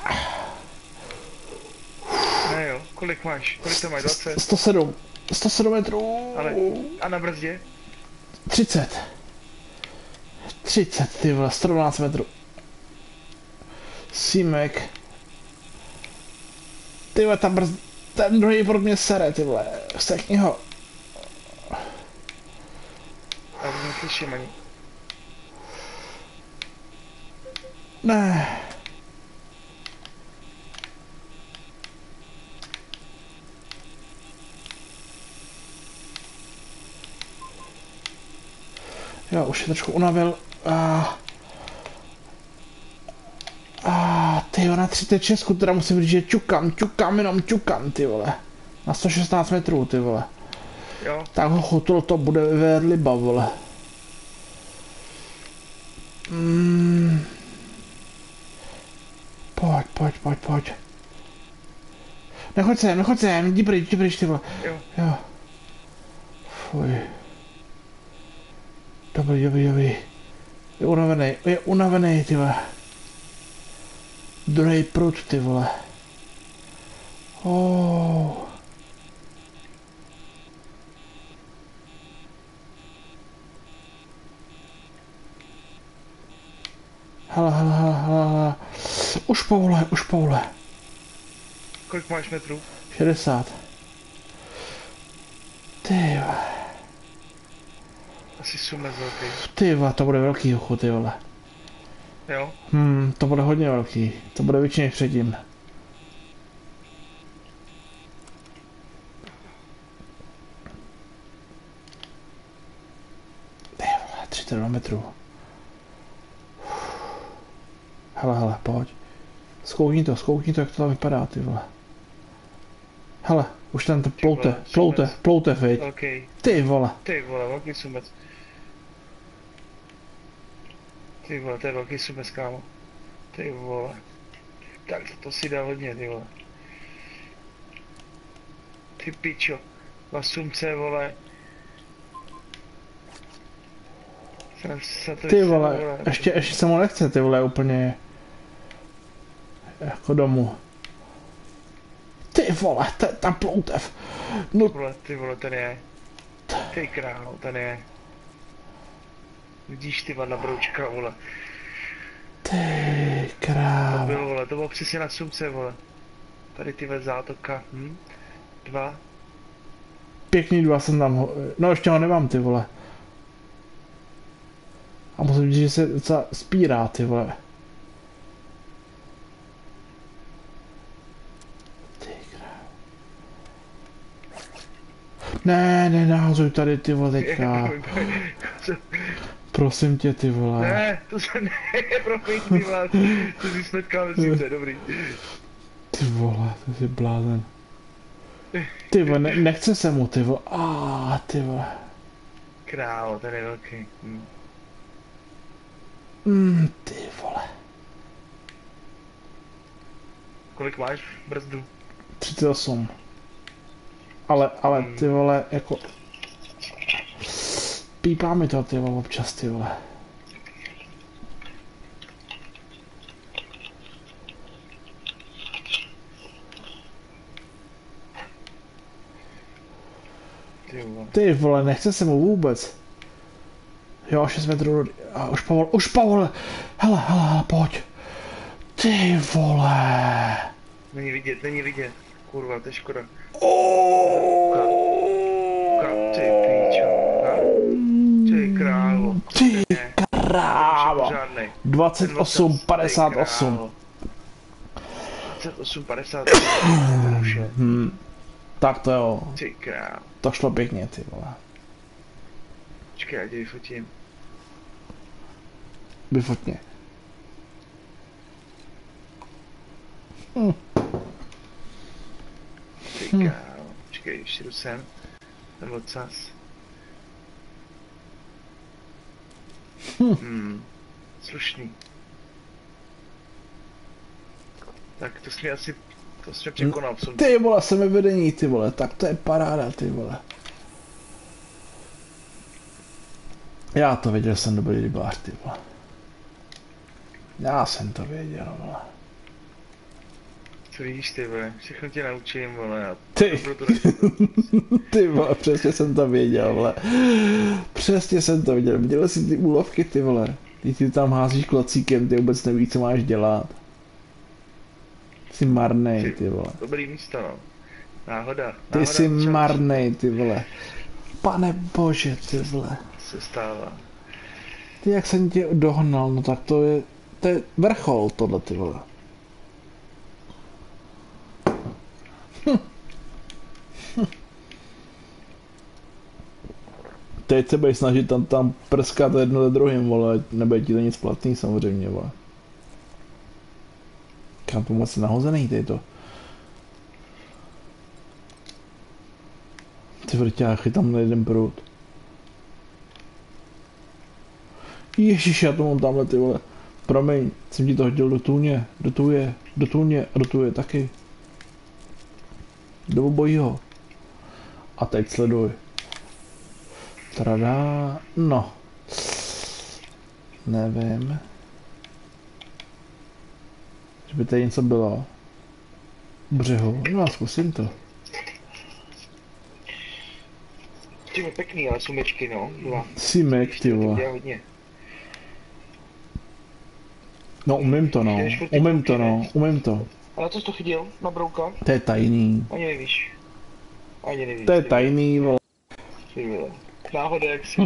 Ne jo, kolik to máš, 20? 107 metrů. Ale, a na brzdě? 30, ty vole, 112 metrů. Simek. Ty vole, ten druhý pod mě sere, ty vole, sekni ho. Já už neslyším ani. Ne. Jo, už je trošku unavil. Ty jo, na 36 teda musím říct, že ťukám, ty vole. Na 116 metrů, ty vole. Jo. Tak hochu, to bude verliba, vole. Pojď. Nechoď sem, jdi pryč, ty vole. Jo. Fuj. Dobrý. Je unavený, ty vole. Druhý prut, ty vole. Hele. Už poule. Kolik máš metrů? 60. Ty vole. Asi sumec velký. Ty vole, to bude velký hochu, ty vole. Jo? To bude hodně velký. To bude větší než předtím. Ty vole, 32 metrů. Hele, pojď. Zkoukni to, jak to tam vypadá, ty vole. Hele, už tam to ploute, veď. Okay. Ty vole, velký sumec. Ty vole, to je velký sumec, kámo. Ty vole. Tak to si dá hodně, ty vole. Ty pičo. Na sumce, vole. Ty vole, ještě se mu nechce, ty vole, úplně jako domů. Ty vole, tam ploutev. No. Ty vole, ten je. Ty králo, ten je. Vidíš ty na broučka, vole. Ty králo. To bylo přesně na sumce, vole. Tady ty zátoka, 2. Pěkný 2 jsem tam, no ještě ho nemám, ty vole. A musím říct, že se docela spírá, ty vole. Ty krávo. Ne, nenahazuj tady, ty vole, teďka. Prosím tě, ty vole. Ne, to se ne, promiň, ty vole. To si smetkáme sice, dobrý. Ty vole, to jsi blázen. Ty vole, nechce se mu, ty vole. Ty vole. Králo, ten je velký. Ty vole. Kolik máš brzdu? 38. Ale ty vole, jako... Pípá mi to, ty vole, občas, ty vole. Ty vole, nechce se mu vůbec. Jo, 6 metrů, už povolil. Hele, pojď. Ty vole. Není vidět. Kurva, to je škoda. Ty píčo. Ty králo. Ty krávo. 28, 58. 28, 58. Tak to jo. Ty král. To šlo pěkně, ty vole. Počkej, já tě vyfotím. Vyfotně. Ty král. Počkej, ještě jdu sem. Ten odsaz. Slušný. Tak to jsi asi... To jsi mě překonal. Ty vole, jsem ve vedení, ty vole. Tak to je paráda, ty vole. Já to věděl, jsem dobrý rybář, ty vole. Já jsem to věděl, vole. Co vidíš, ty vole? Všechno tě naučím, vole. A ty. Ty vole, přesně jsem to věděl, vole. Přesně jsem to věděl. Viděl jsi ty úlovky, ty vole. Ty tam házíš klacíkem, ty vůbec nevíš, co máš dělat. Jsi marnej, ty vole. Dobrý místo, no. Náhoda. Ty jsi marnej, ty vole. Pane bože, ty vole. Se stává. Ty jak jsem tě dohnal, no tak to je vrchol tohle, ty vole. Teď se budeš snažit tam prskat jedno za druhým, vole, nebude ti to nic platný samozřejmě, vole. Kam to moc nahozený, to. Ty vrťáchy, tam nejeden proud. Ježiš, já to mám tamhle, ty vole. Promiň, jsem ti to hodil do tůně, do tůně taky. Do obojího. A teď sleduj. Tradá, no. Nevím. Že by tady něco bylo. V břehu, no zkusím to. Ty je pěkný, ale sumečky, no. Simek, ty vole. Hodně. No umím to, no. Umím to. Ale co jsi to chytil na brouka? To je tajný. Ani nevíš. To je tajný, vole. Ty vole. Náhoda, jak si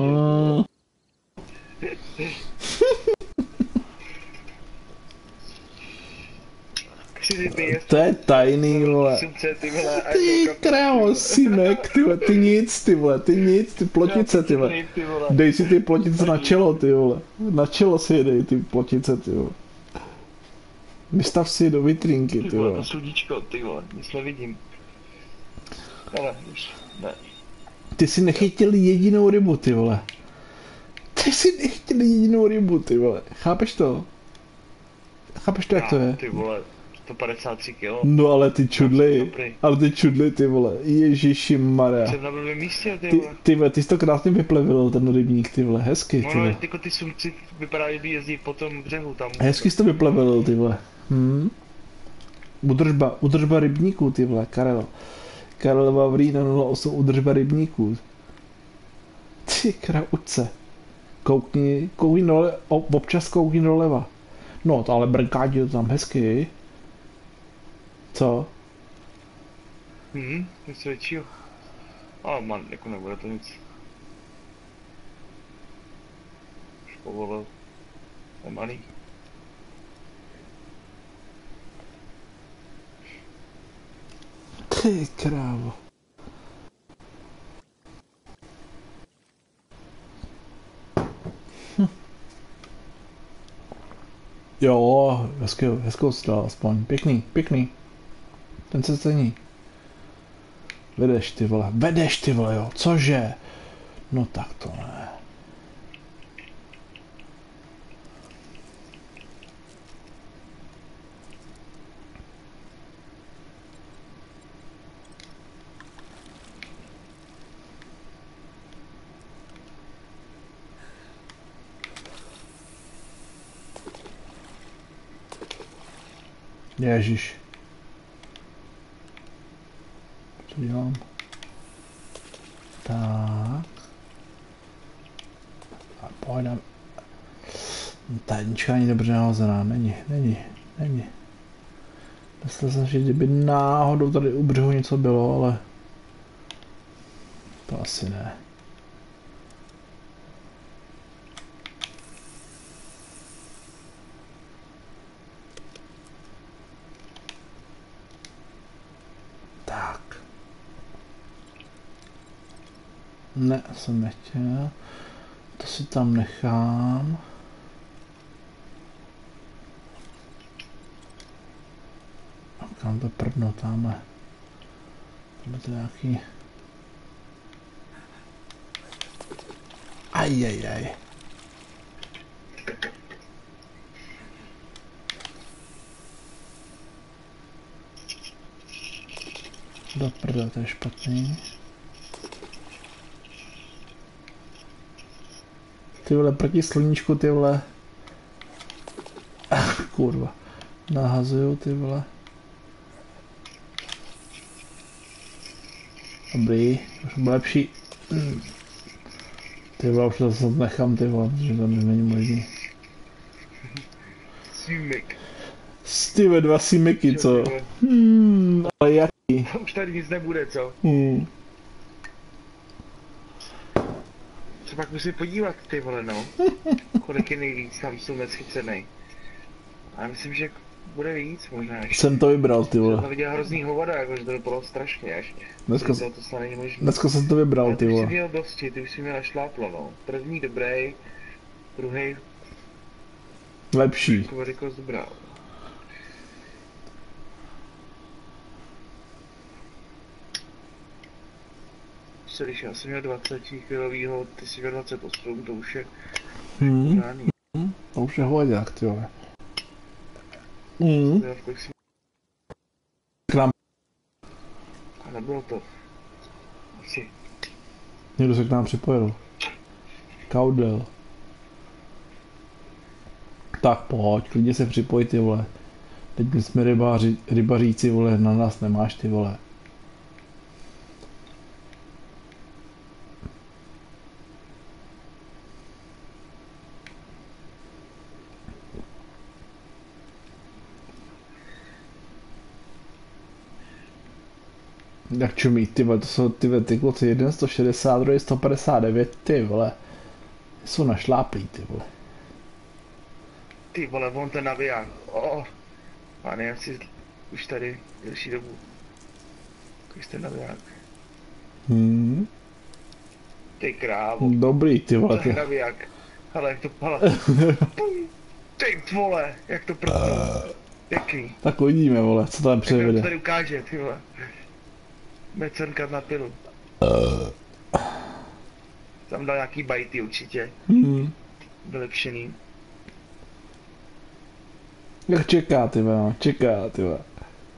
To je tajný, vole. Ty krávo, Simek, ty vole, ty nic, ty plotnice, ty vole. Dej si ty plotnice na čelo, ty vole. Na čelo si je dej ty plotnice, ty vole. Vystav si je do vitrínky, ty vole. Na sudíčko, ty vole, nic nevidím. Ale, už, ne. Ty jsi nechytil jedinou rybu, ty vole. Ty vole. Chápeš to? Jak to je? Ty vole, 153 kg. No ale ty čudly, ty vole. Ježiši Maria. Jsem na blbém místě, ty vole. Ty vole, ty jsi to krásně vyplevil, ten rybník, ty vole, hezky, ty vole. No, jako ty sumci vypadá, že by jezdí po tom břehu tam. Hezky jsi to vyplevil, ty vole. Udržba rybníků, ty vole, Karel Vavrín 08, udržba rybníků. Ty krauce. Koukni dole, občas koukni doleva. No, to ale brnká ti to tam hezky. Co? Něco většího. Ale man, jako nebude to nic. Už povolil. To je malý. Ty krávo. Jo, hezkou si dal aspoň. Pěkný. Ten se cení. Vedeš ty vole, jo. Cože? No tak to ne. Ježiš. Co dělám? Tak. A pojďme. Ta jednička není dobře nahozená, není. Myslel jsem, že kdyby náhodou tady u břehu něco bylo, ale to asi ne. Ne, jsem nechtěl. To si tam nechám. A kam to prdno tamhle? Tohle to je nějaký... Ajajaj. Do prdele, to je špatný. Ty vole, proti sluníčku, ty vole. Kurva. Nahazuju, ty vole. Dobrý, už bude lepší. Ty vole, už to zase nechám, ty vole, protože to není možný. Símek. Ty ve 2 símeky, co? Ale jaký? Už tady nic nebude, co? Co pak musím podívat, ty vole, no. Kolik je nejvíc, tam jsou neschycenej. A myslím, že bude víc možná ještě. Jsem to vybral, ty vole. Jsem viděl hrozný hovada, jakože to bylo strašně až. To snad není možné. Dneska jsem to vybral, ty Ty už vole. jsi měl dosti, ty už jsi měl našláplo, no. První dobrý, druhý Lepší. velikost dobrá. Když já jsem měl 20 kilovýho, ty jsi měl 28, to už je žádný. To už je hoďák, ty vole. Kram. A nebylo to. Asi. Někdo se k nám připojil. Kaudel. Tak pojď, klidně se připoj, ty vole. Teď my jsme rybaříci, vole, na nás nemáš, ty vole. Jak čumí, ty vole, to jsou ty kluci, jeden 160, druhý 159, ty vole. Jsou našláplí, ty vole. Ty vole, on ten naviják. Pane, já si už tady delší dobu. Když ten naviják. Ty krávo. Dobrý, ty vole. To je naviják. Hele, jak to pala. Ty vole, jak to prdí. Pěkný. Tak uvidíme, vole, co tam převede. Jak to tady ukáže, ty vole. Mecenka na pilu. Tam dal nějaký bajty určitě. Vylepšený. Jak čeká, ty vole, čeká, ty vole.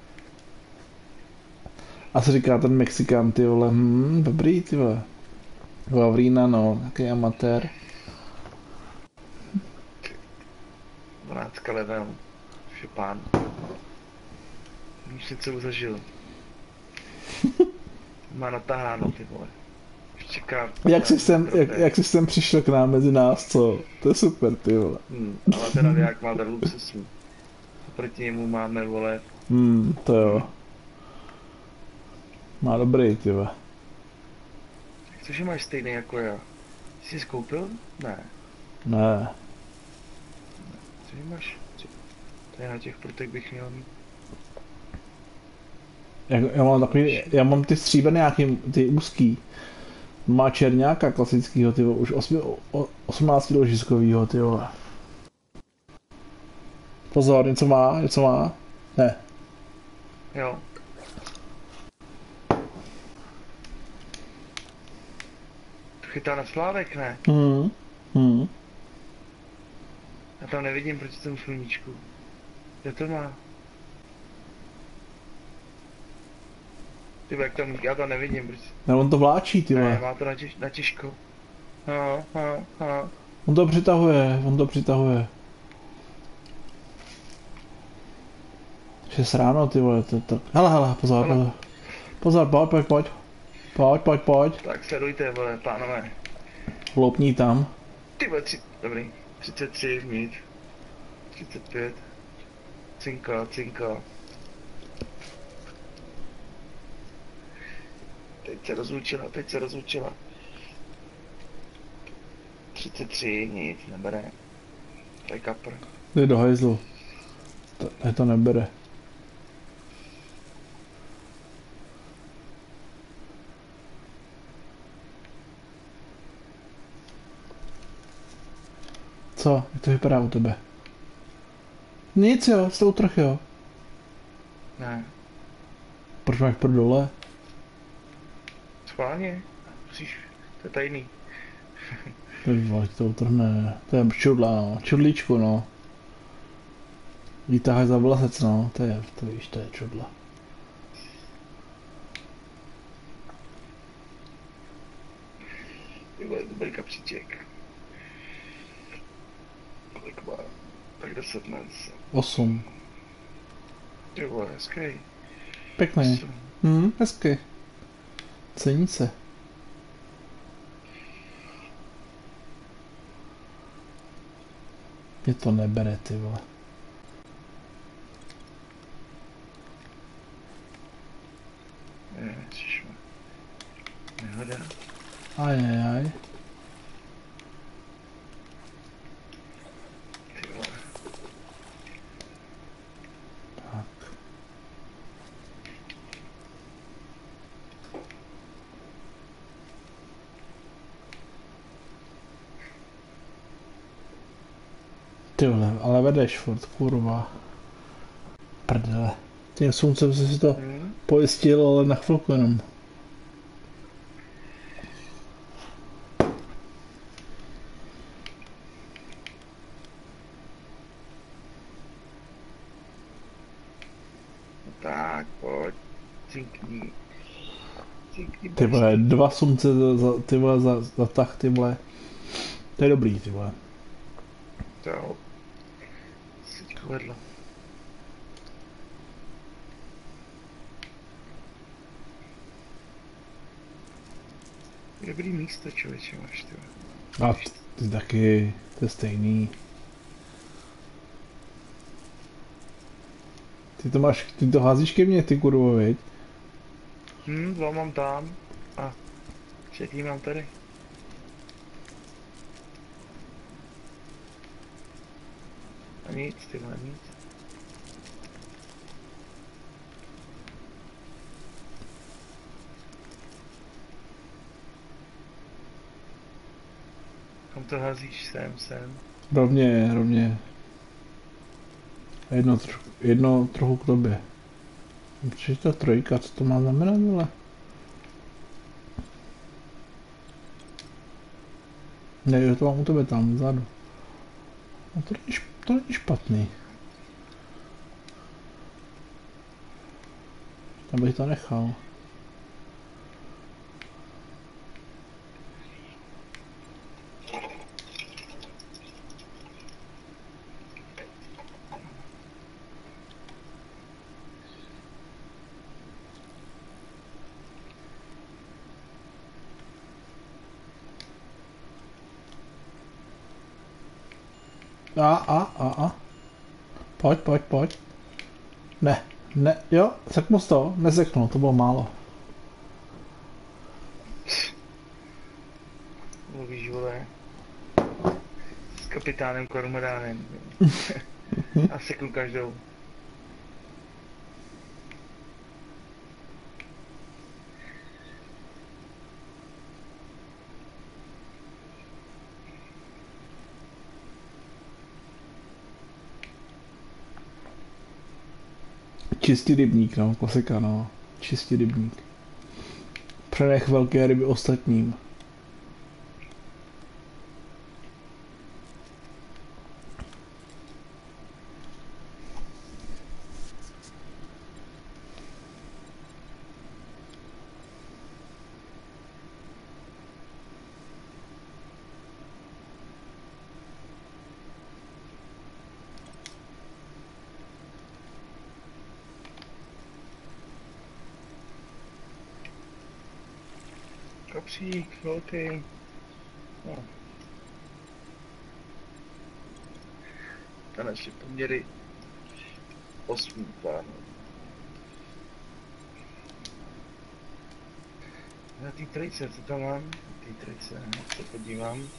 A se říká ten Mexikán, ty vole, dobrý, ty vole. Vavrína, no, takový amatér. 12 level. Šepán. Už si celou zažil. Má nataháno, ty vole. Už čeká. Jak jsi sem přišel k nám mezi nás, co? To je super, ty vole. Ale ten naviják má ten luxusní. Proti němu máme, vole. To jo. Má dobrý, ty vole. Cože máš stejný jako já? Jsi skoupil? Ne. Ne. Cože máš? To je na těch prutech bych měl mít. Já mám ty stříbrné nějaký, ty úzký. Má černáka klasickýho, ty vole, už 18 ložiskovýho, ty vole. Pozor, něco má? Ne. Jo. To chytá na Slávek, ne? Já tam nevidím proti tomu sluníčku. Kde to má? Ty jak tam, já to nevidím, protože... Ne, on to vláčí, ty vole. Ne, má to na těžko. On to přitahuje. 6 ráno, ty vole, to. Hele, pozor, pojď. Tak sledujte, vole, pánové. Loupní tam. Ty vole, dobrý. 33 mít. 35. Cinka. Teď se rozlučila. 33, nic, nebere. To je kapr. Jde do hajzlu. To nebere. Co? Jak to vypadá u tebe? Nic jo, s tou trh jo. Ne, Proč máš pro dole? schválně. Musíš, to je tajný. Ty vole, to utrhne. To je čudla no, čudlíčku no. Vytáhaj za vlasec no, to víš, to je čudla. Ty vole, dobrý kapříček. Kolik má? Tak 10 mens. 8. Ty vole, hezký. Pěkný. Hezky. Cení se. Mě to nebere, ty vole. Ježišme. Nehoda. Ajajaj. Ty vole. Tak. Ty vole, ale vedeš furt, kurva. Prdele. Tím sluncem jsi si to pojistil, ale na chvilku jenom. Tak, pojď. Cinkni. Cinkni. Ty vole, 2 slunce ty vole, za tah, ty vole. To je dobrý, ty vole. To jo. Se ti povedlo. Dobrý místo, člověče, máš ty. A ty taky, to je stejný. Ty to házíš ke mně, ty kurvo, viď? 2 mám tam. A 3 mám tady. A nic, ty vole, nic. Kam to házíš? Sem. Rovně. Jedno trochu k tobě. Určitě ta trojka, co to má znamenat, vole? Ne, to mám u tebe tam, vzadu. No to není špatný. Tam bych to nechal. A. Pojď. Ne, jo, seknu z toho, neseknu, to bylo málo. Mluvíš, vole. S kapitánem Kormoránem. A seknu každou. Čistý rybník, no, klasika, no. Čistý rybník. Přenech velké ryby ostatním. Kopřík, velký. No. A naše poměry 8 pánů. Na té trojce, co tam mám? Na té trojce, se podívám.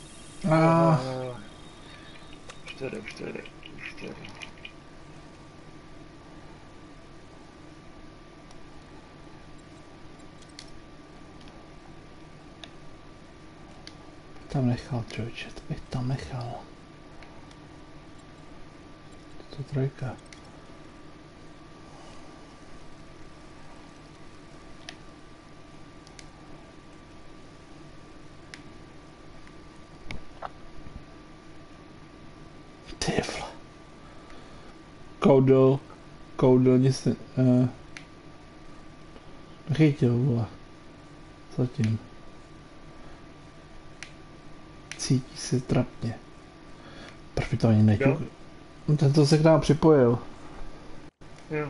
Už to jde. Tam nechal, člověče, to bych tam nechal. 103. Ty vole. Koudl nic nechytil, vole. Zatím. Cítí se trapně. Proč mi to ani neťuk? Tento se k nám připojil. Jo.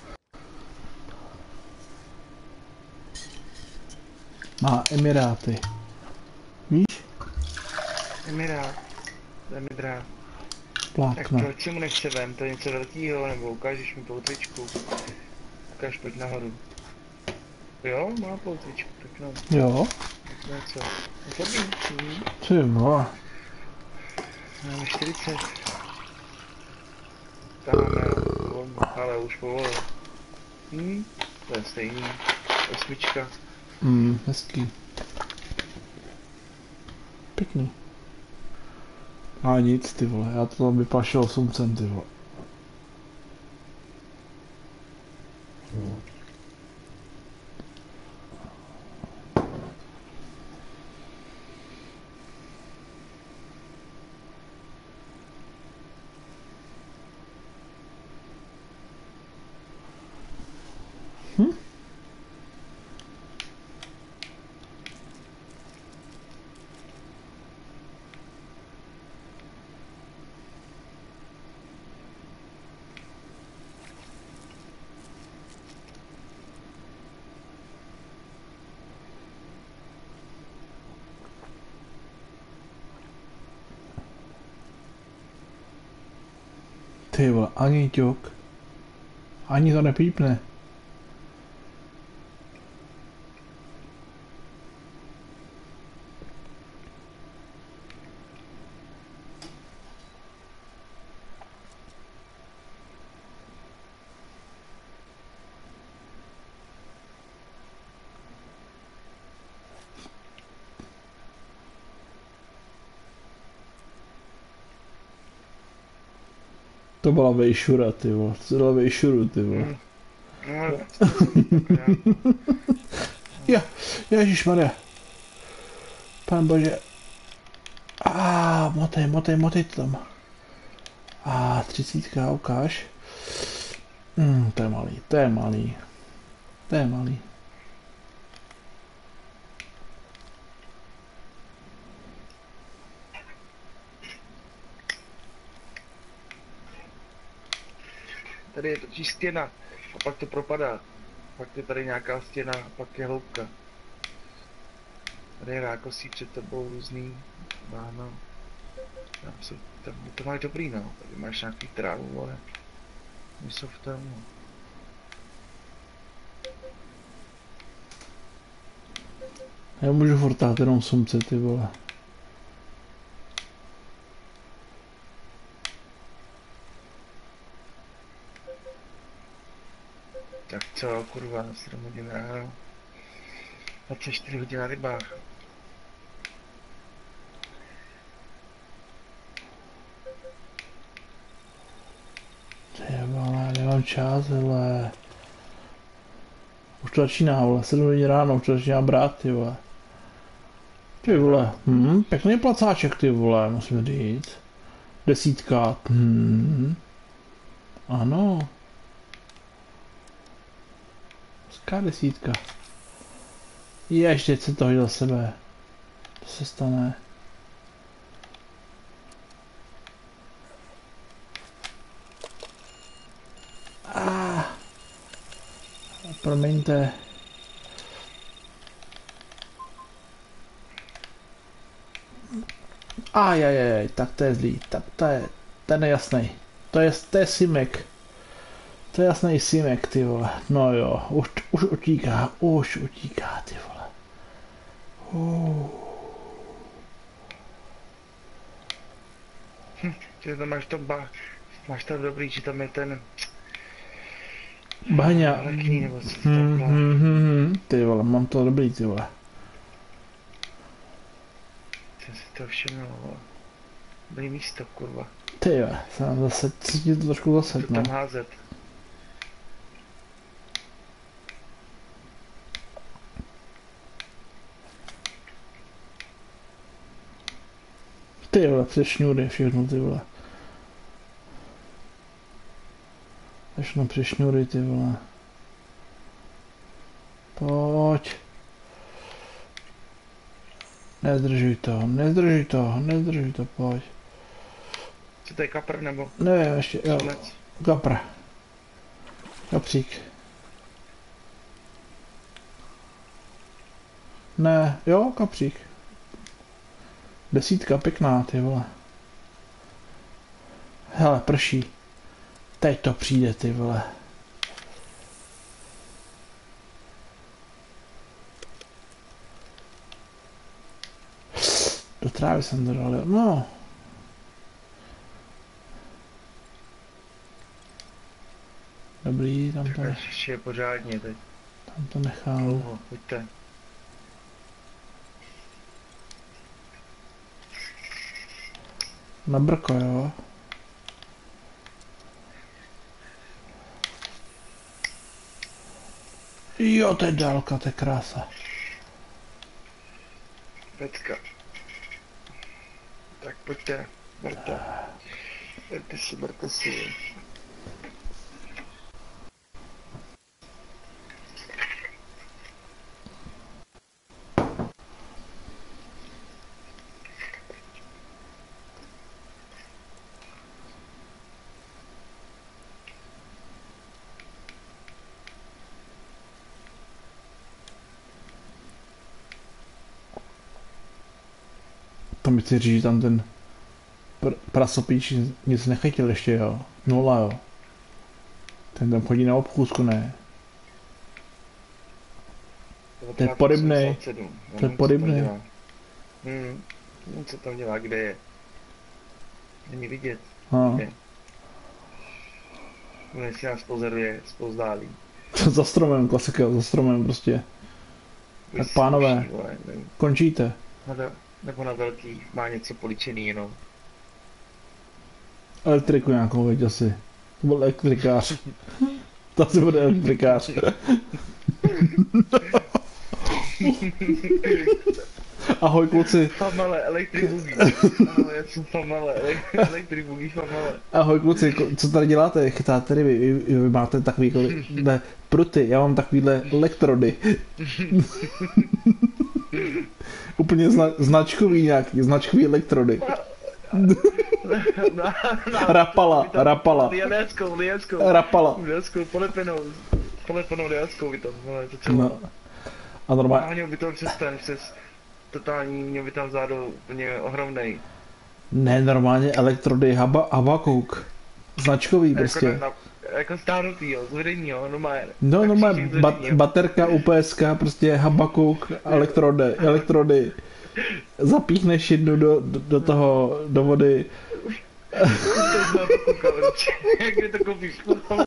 Má Emiráty. Víš? Emirát. Emirát. Tak Plákne. proč si mu nechce ven? To je něco velkýho, nebo ukážeš mi poutvičku? Ukáž, pojď nahoru. Jo, má poutvičku, tak no. Jo? Tak něco. Dobrý. Ty vole. Máme 40. Tam ale už povolil. To je stejný. 8. Hezký. Pěkný. A nic, ty vole, já to tam vypašel 8 cent, ty vole. Ty vole, ani ťuk. Ani to nepípne. To byla vejšura, ty vole. To byla vejšuru, ty vole. Jo, ježišmarja. Pane bože. Motej to tam. 30, ukáž. To je malý, to je malý. To je malý. Tady je totiž stěna a pak to propadá. Pak je tady nějaká stěna a pak je hloubka. Tady je rákosí před tebou různý váno. Tam to máš dobrý, no. Tady máš nějaký trávu, ale něco v tom. No. Já můžu furt tát jenom sumce, ty vole. Tak co, kurva, 7 hodin ráno. 24 hodin na rybách. Ty vole, nemám čas, hele. Už to začíná, vole, 7 hodin ráno, už to začíná brát, ty vole. Ty vole, pěkný placáček, ty vole, musím říct. 10, ano. Hezká 10. Ještě se to hodil sebe. To se stane. Promiňte. Tak to je zlý, tak to je nejasný. To je simek. To je jasný simek, ty vole. No jo, už utíká, ty vole. Ty to máš tam dobrý, že tam je ten... Bahňa. Lekní, nebo co to takhle. Ty vole, mám to dobrý, ty vole. Jsem si to všiml, vole. Dej místo, kurva. Ty jo, jsem zase cítit trošku zase, Co no. tam házet? Ty vole, přes šňůry všechno, ty vole. Všechno přes šňůry, ty vole. Pojď. Nezdržuj to, pojď. Co to je kapr nebo? Nevím, ještě, jo, Slunec? kapra. Kapřík. Ne, jo, kapřík. 10, pěkná, ty vole. Hele, prší. Teď to přijde, ty vole. Do trávy jsem to dal, jo. No. Dobrý, tam to, Ještě je pořádně teď. tam to nechal. Dlouho, pojďte. Na brko, jo. Jo, to je dálka, to je krása. Pecka. Tak pojďte, berte. Berte si. To mi chci říct, že tam ten prasopíč nic nechytil ještě, jo. 0, jo. Ten tam chodí na obchůzku, ne. To je podobnej. To je podobnej. Co tam dělá, kde je? Není vidět. No. Jestli nás pozoruje, spozdálí. Za stromem, klasika, za stromem prostě. Tak pánové, končíte. Nebo na velký, má něco poličený jenom. Elektriku nějakou, veď asi. To byl elektrikář. To asi bude elektrikář. Ahoj kluci. Famale, elektribugí. Ahoj, já jsem famale, elektribugí, famale. Ahoj kluci, co tady děláte? Chytáte ryby, vy máte takovýhle pruty, já mám takovýhle elektrody. Úplně značkový nějaký, značkový elektrody. Rapala. Lianskou. Rapala. Lianskou, polepenou lianskou by tam, to celé. No. A normálně. A měl by to přes totální, měl by tam vzadu úplně ohromnej. Ne, normálně elektrody Habakouk. Značkový prostě. Jako stárnutý, jo, zvedení, jo, normálně. No, normálně baterka UPSK, prostě Habakouk, elektrody. Zapíchneš jednu do toho, do vody. Jak to koupíš?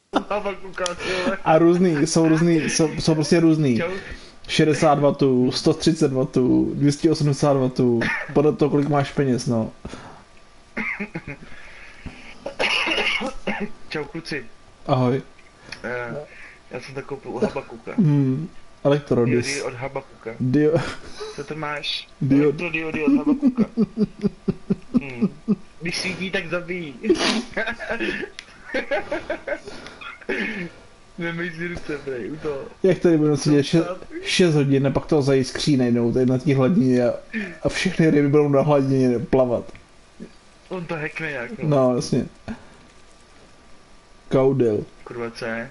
A jsou prostě různý. 60 W, 130 W, 280 W, podle toho, kolik máš peněz, no. Čau kluci. Ahoj. Já jsem to koupil u Habakuka. Elektrodys. Diody od Habakuka. Co to máš? Diod. Elektrodiody od Habakuka. Když svítí, tak zabíjí. Nemej si ruce, brej, u toho. Jak tady budou sedět 6 hodin a pak toho zajiskří najednou tady na té hladině a všechny ryby budou na hladině plavat. On to hackne nějak, no. No, jasně. Kaudel. Kurva, co je?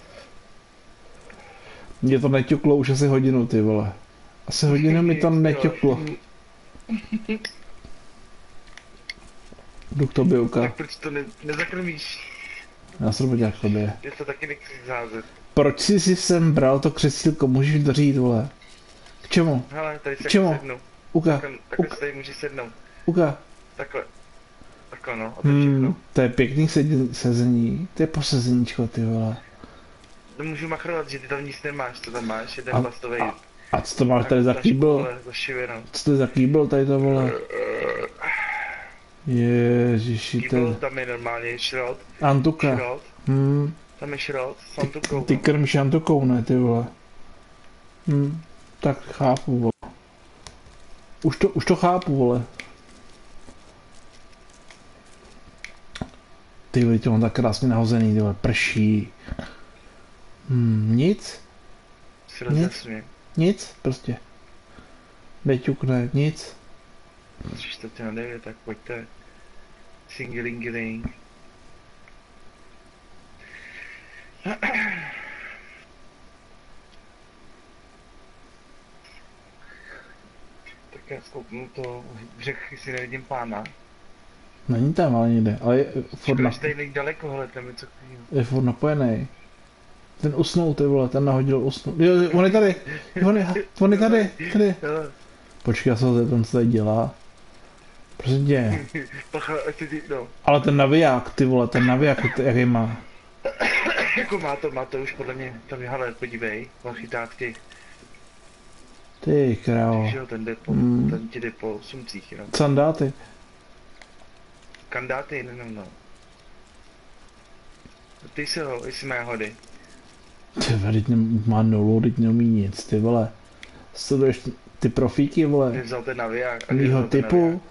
Mě to neťuklo už asi hodinu, ty vole. Asi hodinu mi to neťuklo. Jdu k tobě, Uka. Tak proč to nezakrmíš? Já se budu k tobě. Já to taky nechci zházet. Proč jsi si sem bral to křesílko? Můžeš mi to říct, vole. K čemu? Hele, tady se sednu. Uka. Takhle se tady můžeš sednout. Uka. Takhle. Takhle no, a to je všechno. To je pěkný sezení. To je posezeníčko, ty vole. To můžu machrovat, že ty tam nic nemáš, co tam máš, jeden plastový. A co to máš tady za kýbl? Co to je za kýbl tady to, vole? Ježiši, Kýbl, ten... tam je normálně šrot. Antuka. Šrot. Hmm. Tam je šrot s Antukou. Ty krmíš Antukou, ne, ty vole. Tak chápu, vole. Už to chápu, vole. Ty vole, to mám tak krásně nahozený, ty vole, prší. Nic. Si rozesmě. Nic, prostě. Neťukne, nic. 3:49, tak pojďte. Singilingiling. Tak já zkouknu to, řekl si nevidím pána. Není tam ale nikde, ale je furt, Škoda, že tady není daleko, hele, tam je co chvíli. je furt napojený. Ten usnul, ty vole, ten nahodil usnul. Jo, on je tady, on je tady. Jo. Počkej, já se ho zeptám, co tady dělá. Prosím tě. Pacha, ať ty, no. Ale ten naviják, ty vole, ten naviják, jaký má. Jako má to už podle mě, tam je, hele, podívej, má chytátky. Ty krávo. Že jo, ten jde po, ten ti jde po sumcích, jenom. Sandáty. Kandáty, no. Ty se ho, jestli má hody. Ty vole, teď má nulu, teď neumí nic, ty vole. Sleduješ ty profíky, Ty vole. vzal ten naviják. Mýho typu.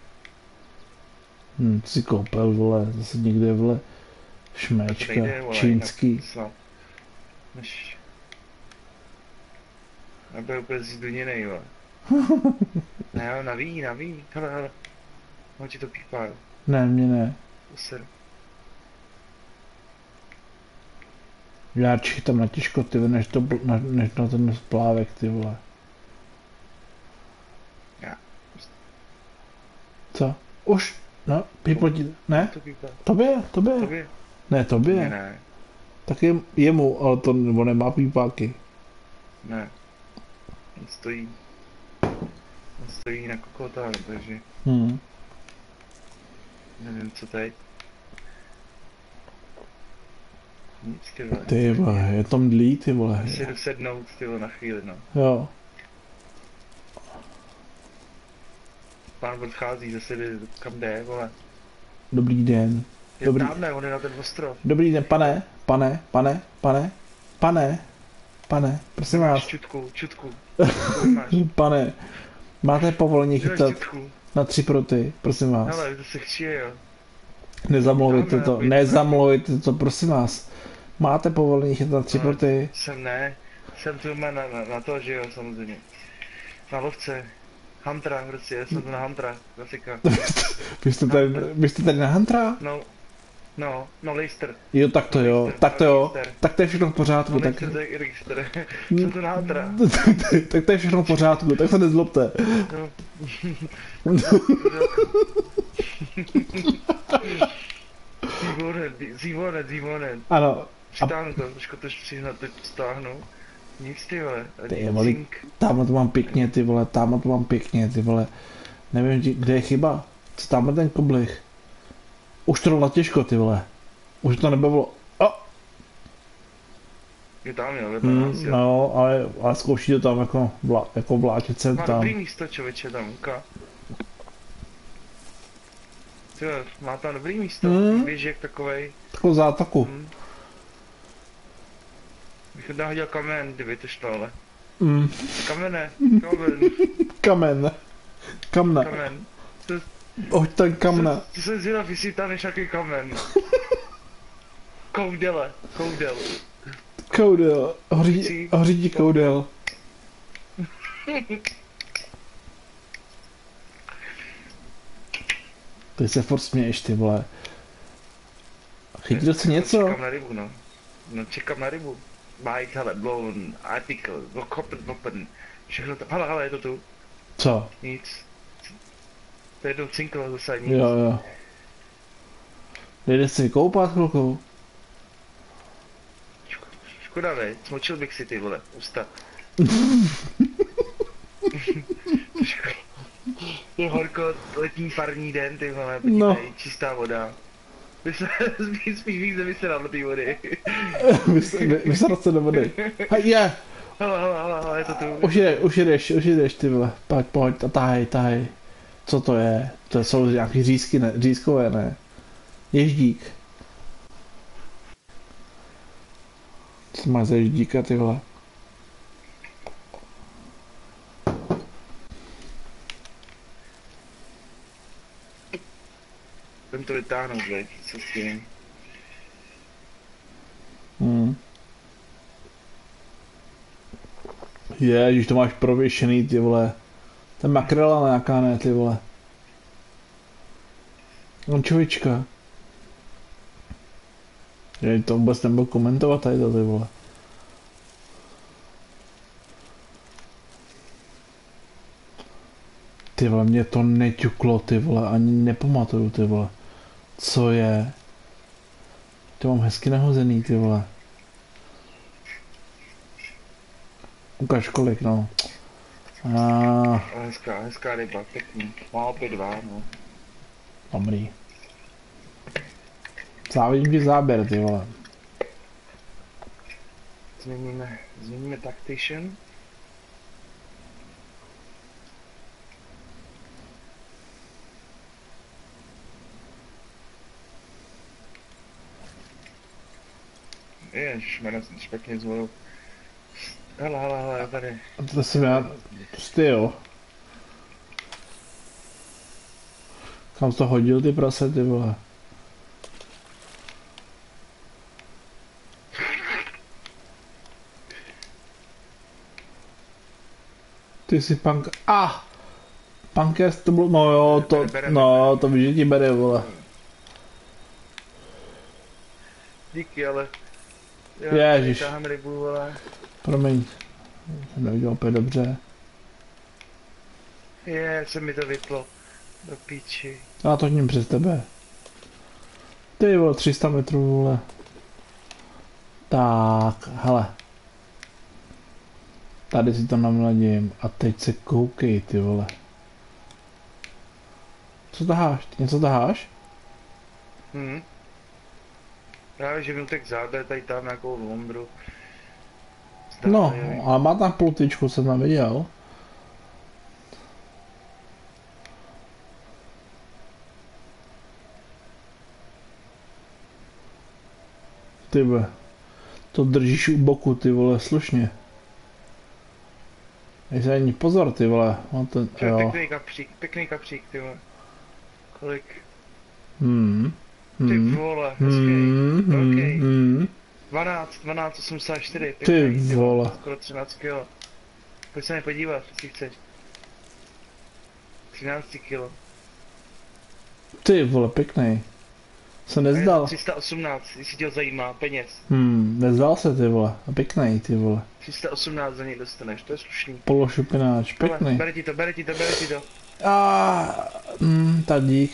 Si koupil, vole, zase někde, vole. Šméčka, čínský. Než... Aby úplně zduněnej, vole. Ne, naví. Hele. No ti to pípá, jo. Ne, mě ne. User. Já tam na těžko, ty vole, než na ten splávek, ty vole. Já. Co? Už? No, pípotí, ne? To pípá. Tobě? Tobě? Ne, tobě. Ne. Tak jemu, ale to on nemá pípáky. Ne. On stojí na kokotáru, takže nevím co teď. Nic, ty vole. Ty vole, je tam dlí, ty vole. Si jdu sednout, ty vole, na chvíli, no. Jo. Pán odchází, zase jde, kam jde, vole. Dobrý den. Je Dobrý. tamhle, on je na ten ostrov. Dobrý den, pane, prosím vás. Čutku. Pane, máte povolení Máš chytat čutku. na 3 proty, prosím vás. Hele, to se chčije, jo. Nezamluvujte to, prosím vás. Máte povolení chytat na 3 proty? Jsem tu na to, že jo, samozřejmě. Na lovce. Huntera, prostě, jsem tu na Huntera, klasika. Vy jste tady na Huntera? No, Leister. Jo, tak to jo, tak to je všechno v pořádku. No, Leister, to je Leister. Jsem tu na Huntera. Tak to je všechno v pořádku, tak se nezlobte. No. Zívonet. Ano. Přitáhnu to, trošku to přihnat, teď stáhnu. Nic, ty vole. Ty vole, tamhle to mám pěkně, ty vole. Nevím, kde je chyba. Co tamhle ten koblich? Už to dalo těžko, ty vole. Už to nebavilo. Je tam, jo, vypadá si. No, ale zkouší to tam jako vláčet sem Má tam. dobrý místo, člověče, tam, uka. Tyjo, má tam dobrý místo, běžek takovej. Takovou zátaku. Bych tam hodil kamen, kdyby to šlo, ale. Kamen. Hoď ten kamna. To jsem zvědav, jestli tam než nějaký kamen. Koudel. Koudel. Hoří ti koudel. Ty se furt směješ, ty vole. Chytil jsi něco? Čekám na rybu, no. Čekám na rybu. Bike, hele, blown, article, open. Všechno to, hele, je to tu. Co? Nic. To je jednou cinklo zase, nic. Jo. Jdeš si koupat chvilku? Škoda, ne, smočil bych si, ty vole, ústa. Je horko, letní parní den, ty vole, podívej, čistá voda. Spíš víc nevysedal do té vody. Vysedat se do vody. Je! Hele, je to tu. Už jedeš, ty vole. Pojď, a tahej. Co to je? To jsou nějaký řízky, ne? Řízkové, ne? Ježdík. Co máš za ježdíka, ty vole? Jdem to vytáhnout, veď, co s tím? Ježiš, to máš prověšený, ty vole. To je makrela nějaká, ne, ty vole. Ančovička. Já to vůbec nebudu komentovat tady to, ty vole. Ty vole, mě to neťuklo, ty vole, ani nepamatuju, ty vole. Co je? To mám hezky nahozený, ty vole. Ukaž kolik, no. Hezká ryba, pěkný. Má opět 2, no. Dobrý. Závidím ti záběr, ty vole. Změníme tactician. Ježišmarja, jsem špatně zvolil. Hele, tady. To jsem já, prostě jo. Kam jsi to hodil, ty prase, ty vole? Ty jsi punk... Punkest to bylo... No jo, to... No, to víš, že ti bere, vole. Díky, ale... Ježiš. Táhám rybu, vole. Promiň. Jsem neudělal úplně dobře. Se mi to vyplo. Do píči. Já to hodím přes tebe. Ty vole, 300 metrů, vole. Tak, hele. Tady si to namladím a teď se koukej, ty vole. Co taháš? Ty něco taháš? Právě, že mi utek záběr, tady tam nějakou londru. No, ale má tam plutičku, jsem tam viděl. Ty vole. To držíš u boku, ty vole, slušně. Jestli ani pozor, ty vole. No ten, jo. Pěkný kapřík, ty vole. Kolik? Ty vole, hezký. 12,84. Ty vole. Skoro 13 kg. Pojď se mi podívat, jestli chceš. 13 kg. Ty vole, pěkný. Se nezdal. 318, jestli tě ho zajímá, peněz. Nezdal se, ty vole. A pěkný, ty vole. 318 za něj dostaneš, to je slušný. Pološupináč, pěkný. Bere ti to. Tak dík.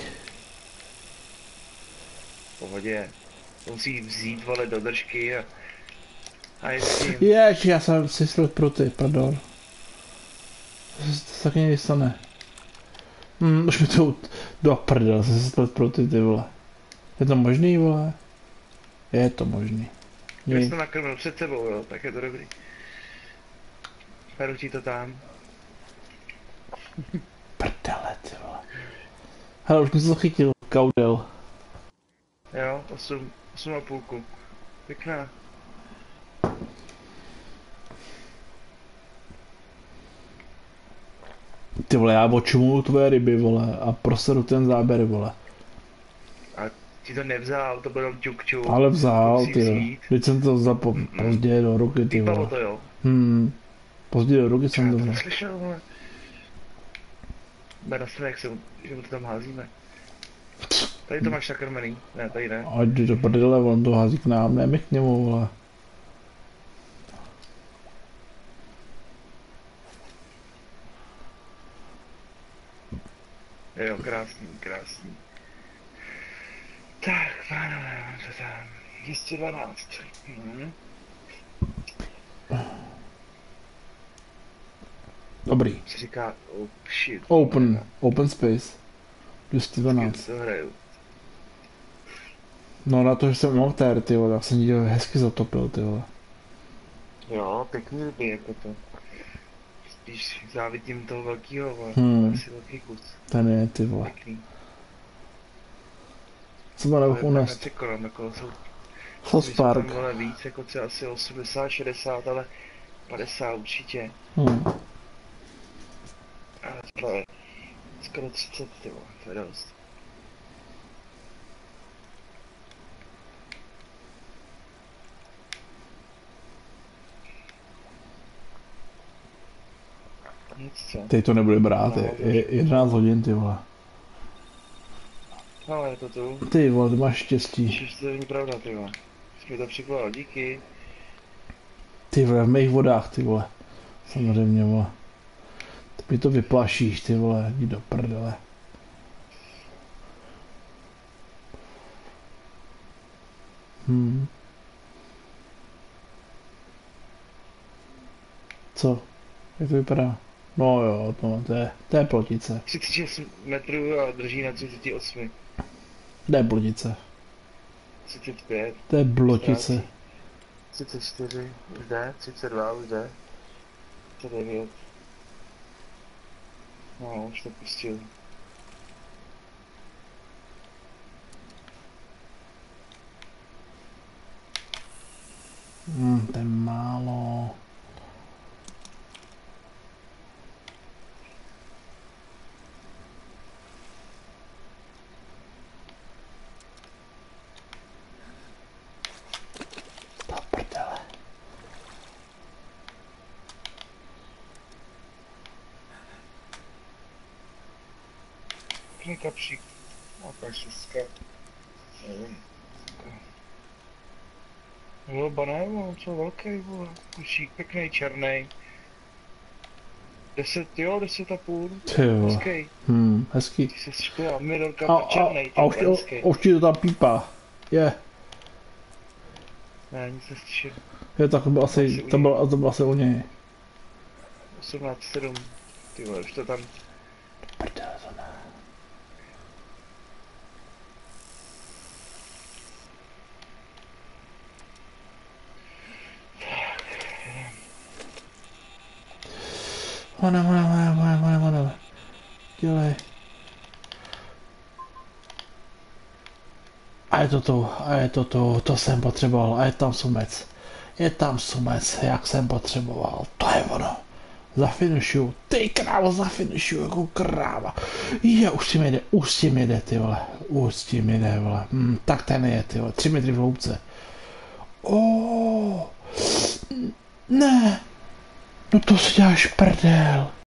V pohodě. To musí vzít, vole, do držky a je s tím. Ježi, já jsem si splet pruty, pardon. To se taky někdy stane. Už mi to do prdel, jsem si splet pruty, ty vole. Je to možný, vole? Je to možný. Já jsem to nakrmil před sebou, jo, tak je to dobrý. Beru ti to tam. Prdele, ty vole. Hele, už mi se to chytil, kaudel. Jo, 8,5. Pěkná. Ty vole, já očumuju tvoje ryby, vole, a proseru ten záběr, vole. A ti to nevzal, to byl ťuk. Ale vzal, ty jo. Teď jsem to vzal později do ruky, ty vole. Vypalo to, jo. Později do ruky jsem to vzal. Slyšel, vole. Bude na straně, že mu to tam házíme. Tady to máš nakrmený, ne, tady ne. Ať jdi do prdele, on to hází k nám, ne my k němu, vole. Jo, krásný. Tak, pánové, mám to tam. 212. Dobrý. Se říká, oh shit. Open space. 212. To hraju. No na to, že jsem amatér, ty vole, tak jsem ti hezky zatopil, ty vole. Jo, pěkný ryby, jako to. Když závidím toho velkýho, vole. Hmm. Asi velký kus. Ten je, ty vole. Pěkný. Co má Ale u nás? nepřekonám, jako jsou South Park. tam, vole, víc, jako třeba asi 80, 60, ale 50 určitě. Ale tohle skoro 30, ty vole, to je dost. Nic co. Teď to nebude brát, je 11 hodin, ty vole. Ale je to tu. Ty vole, ty máš štěstí. Ježiš, to není pravda, ty vole. Jsi mi to přikládal, díky. Ty vole, v mých vodách, ty vole. Samozřejmě, vole. Ty mi to vyplašíš, ty vole, jdi do prdele. Co? Jak to vypadá? No jo, to je plotice. 36 metrů a drží na 38. To je plotice. 35. To je blotice. 34 už jde, 32 už jde. 39. No, už to pustil. To je málo. Do prdele. Pěkný kapřík. Nějaká šestka. Nevím. Jo, banévo, co velký, vole. Kusík, pěkný, černý. 10, jo, 10,5. Ty jo. Hezký. Hezký. Ty se špěla, Midorka černý, A už ti to tam pípá. Je. Ne, nic neslyším. Je, tak to bylo asi u něj. 18,7. Ty vole, už to tam. Prdele, to ne. Ono. Dělej. A je to to jsem potřeboval, a je tam sumec, jak jsem potřeboval, to je ono. Zafinišu, ty krávo, zafinišu jako kráva. Je, už s tím jede, ty vole, vole. Tak ten je, ty vole, 3 metry v hloubce. Ne, no to si děláš prdel.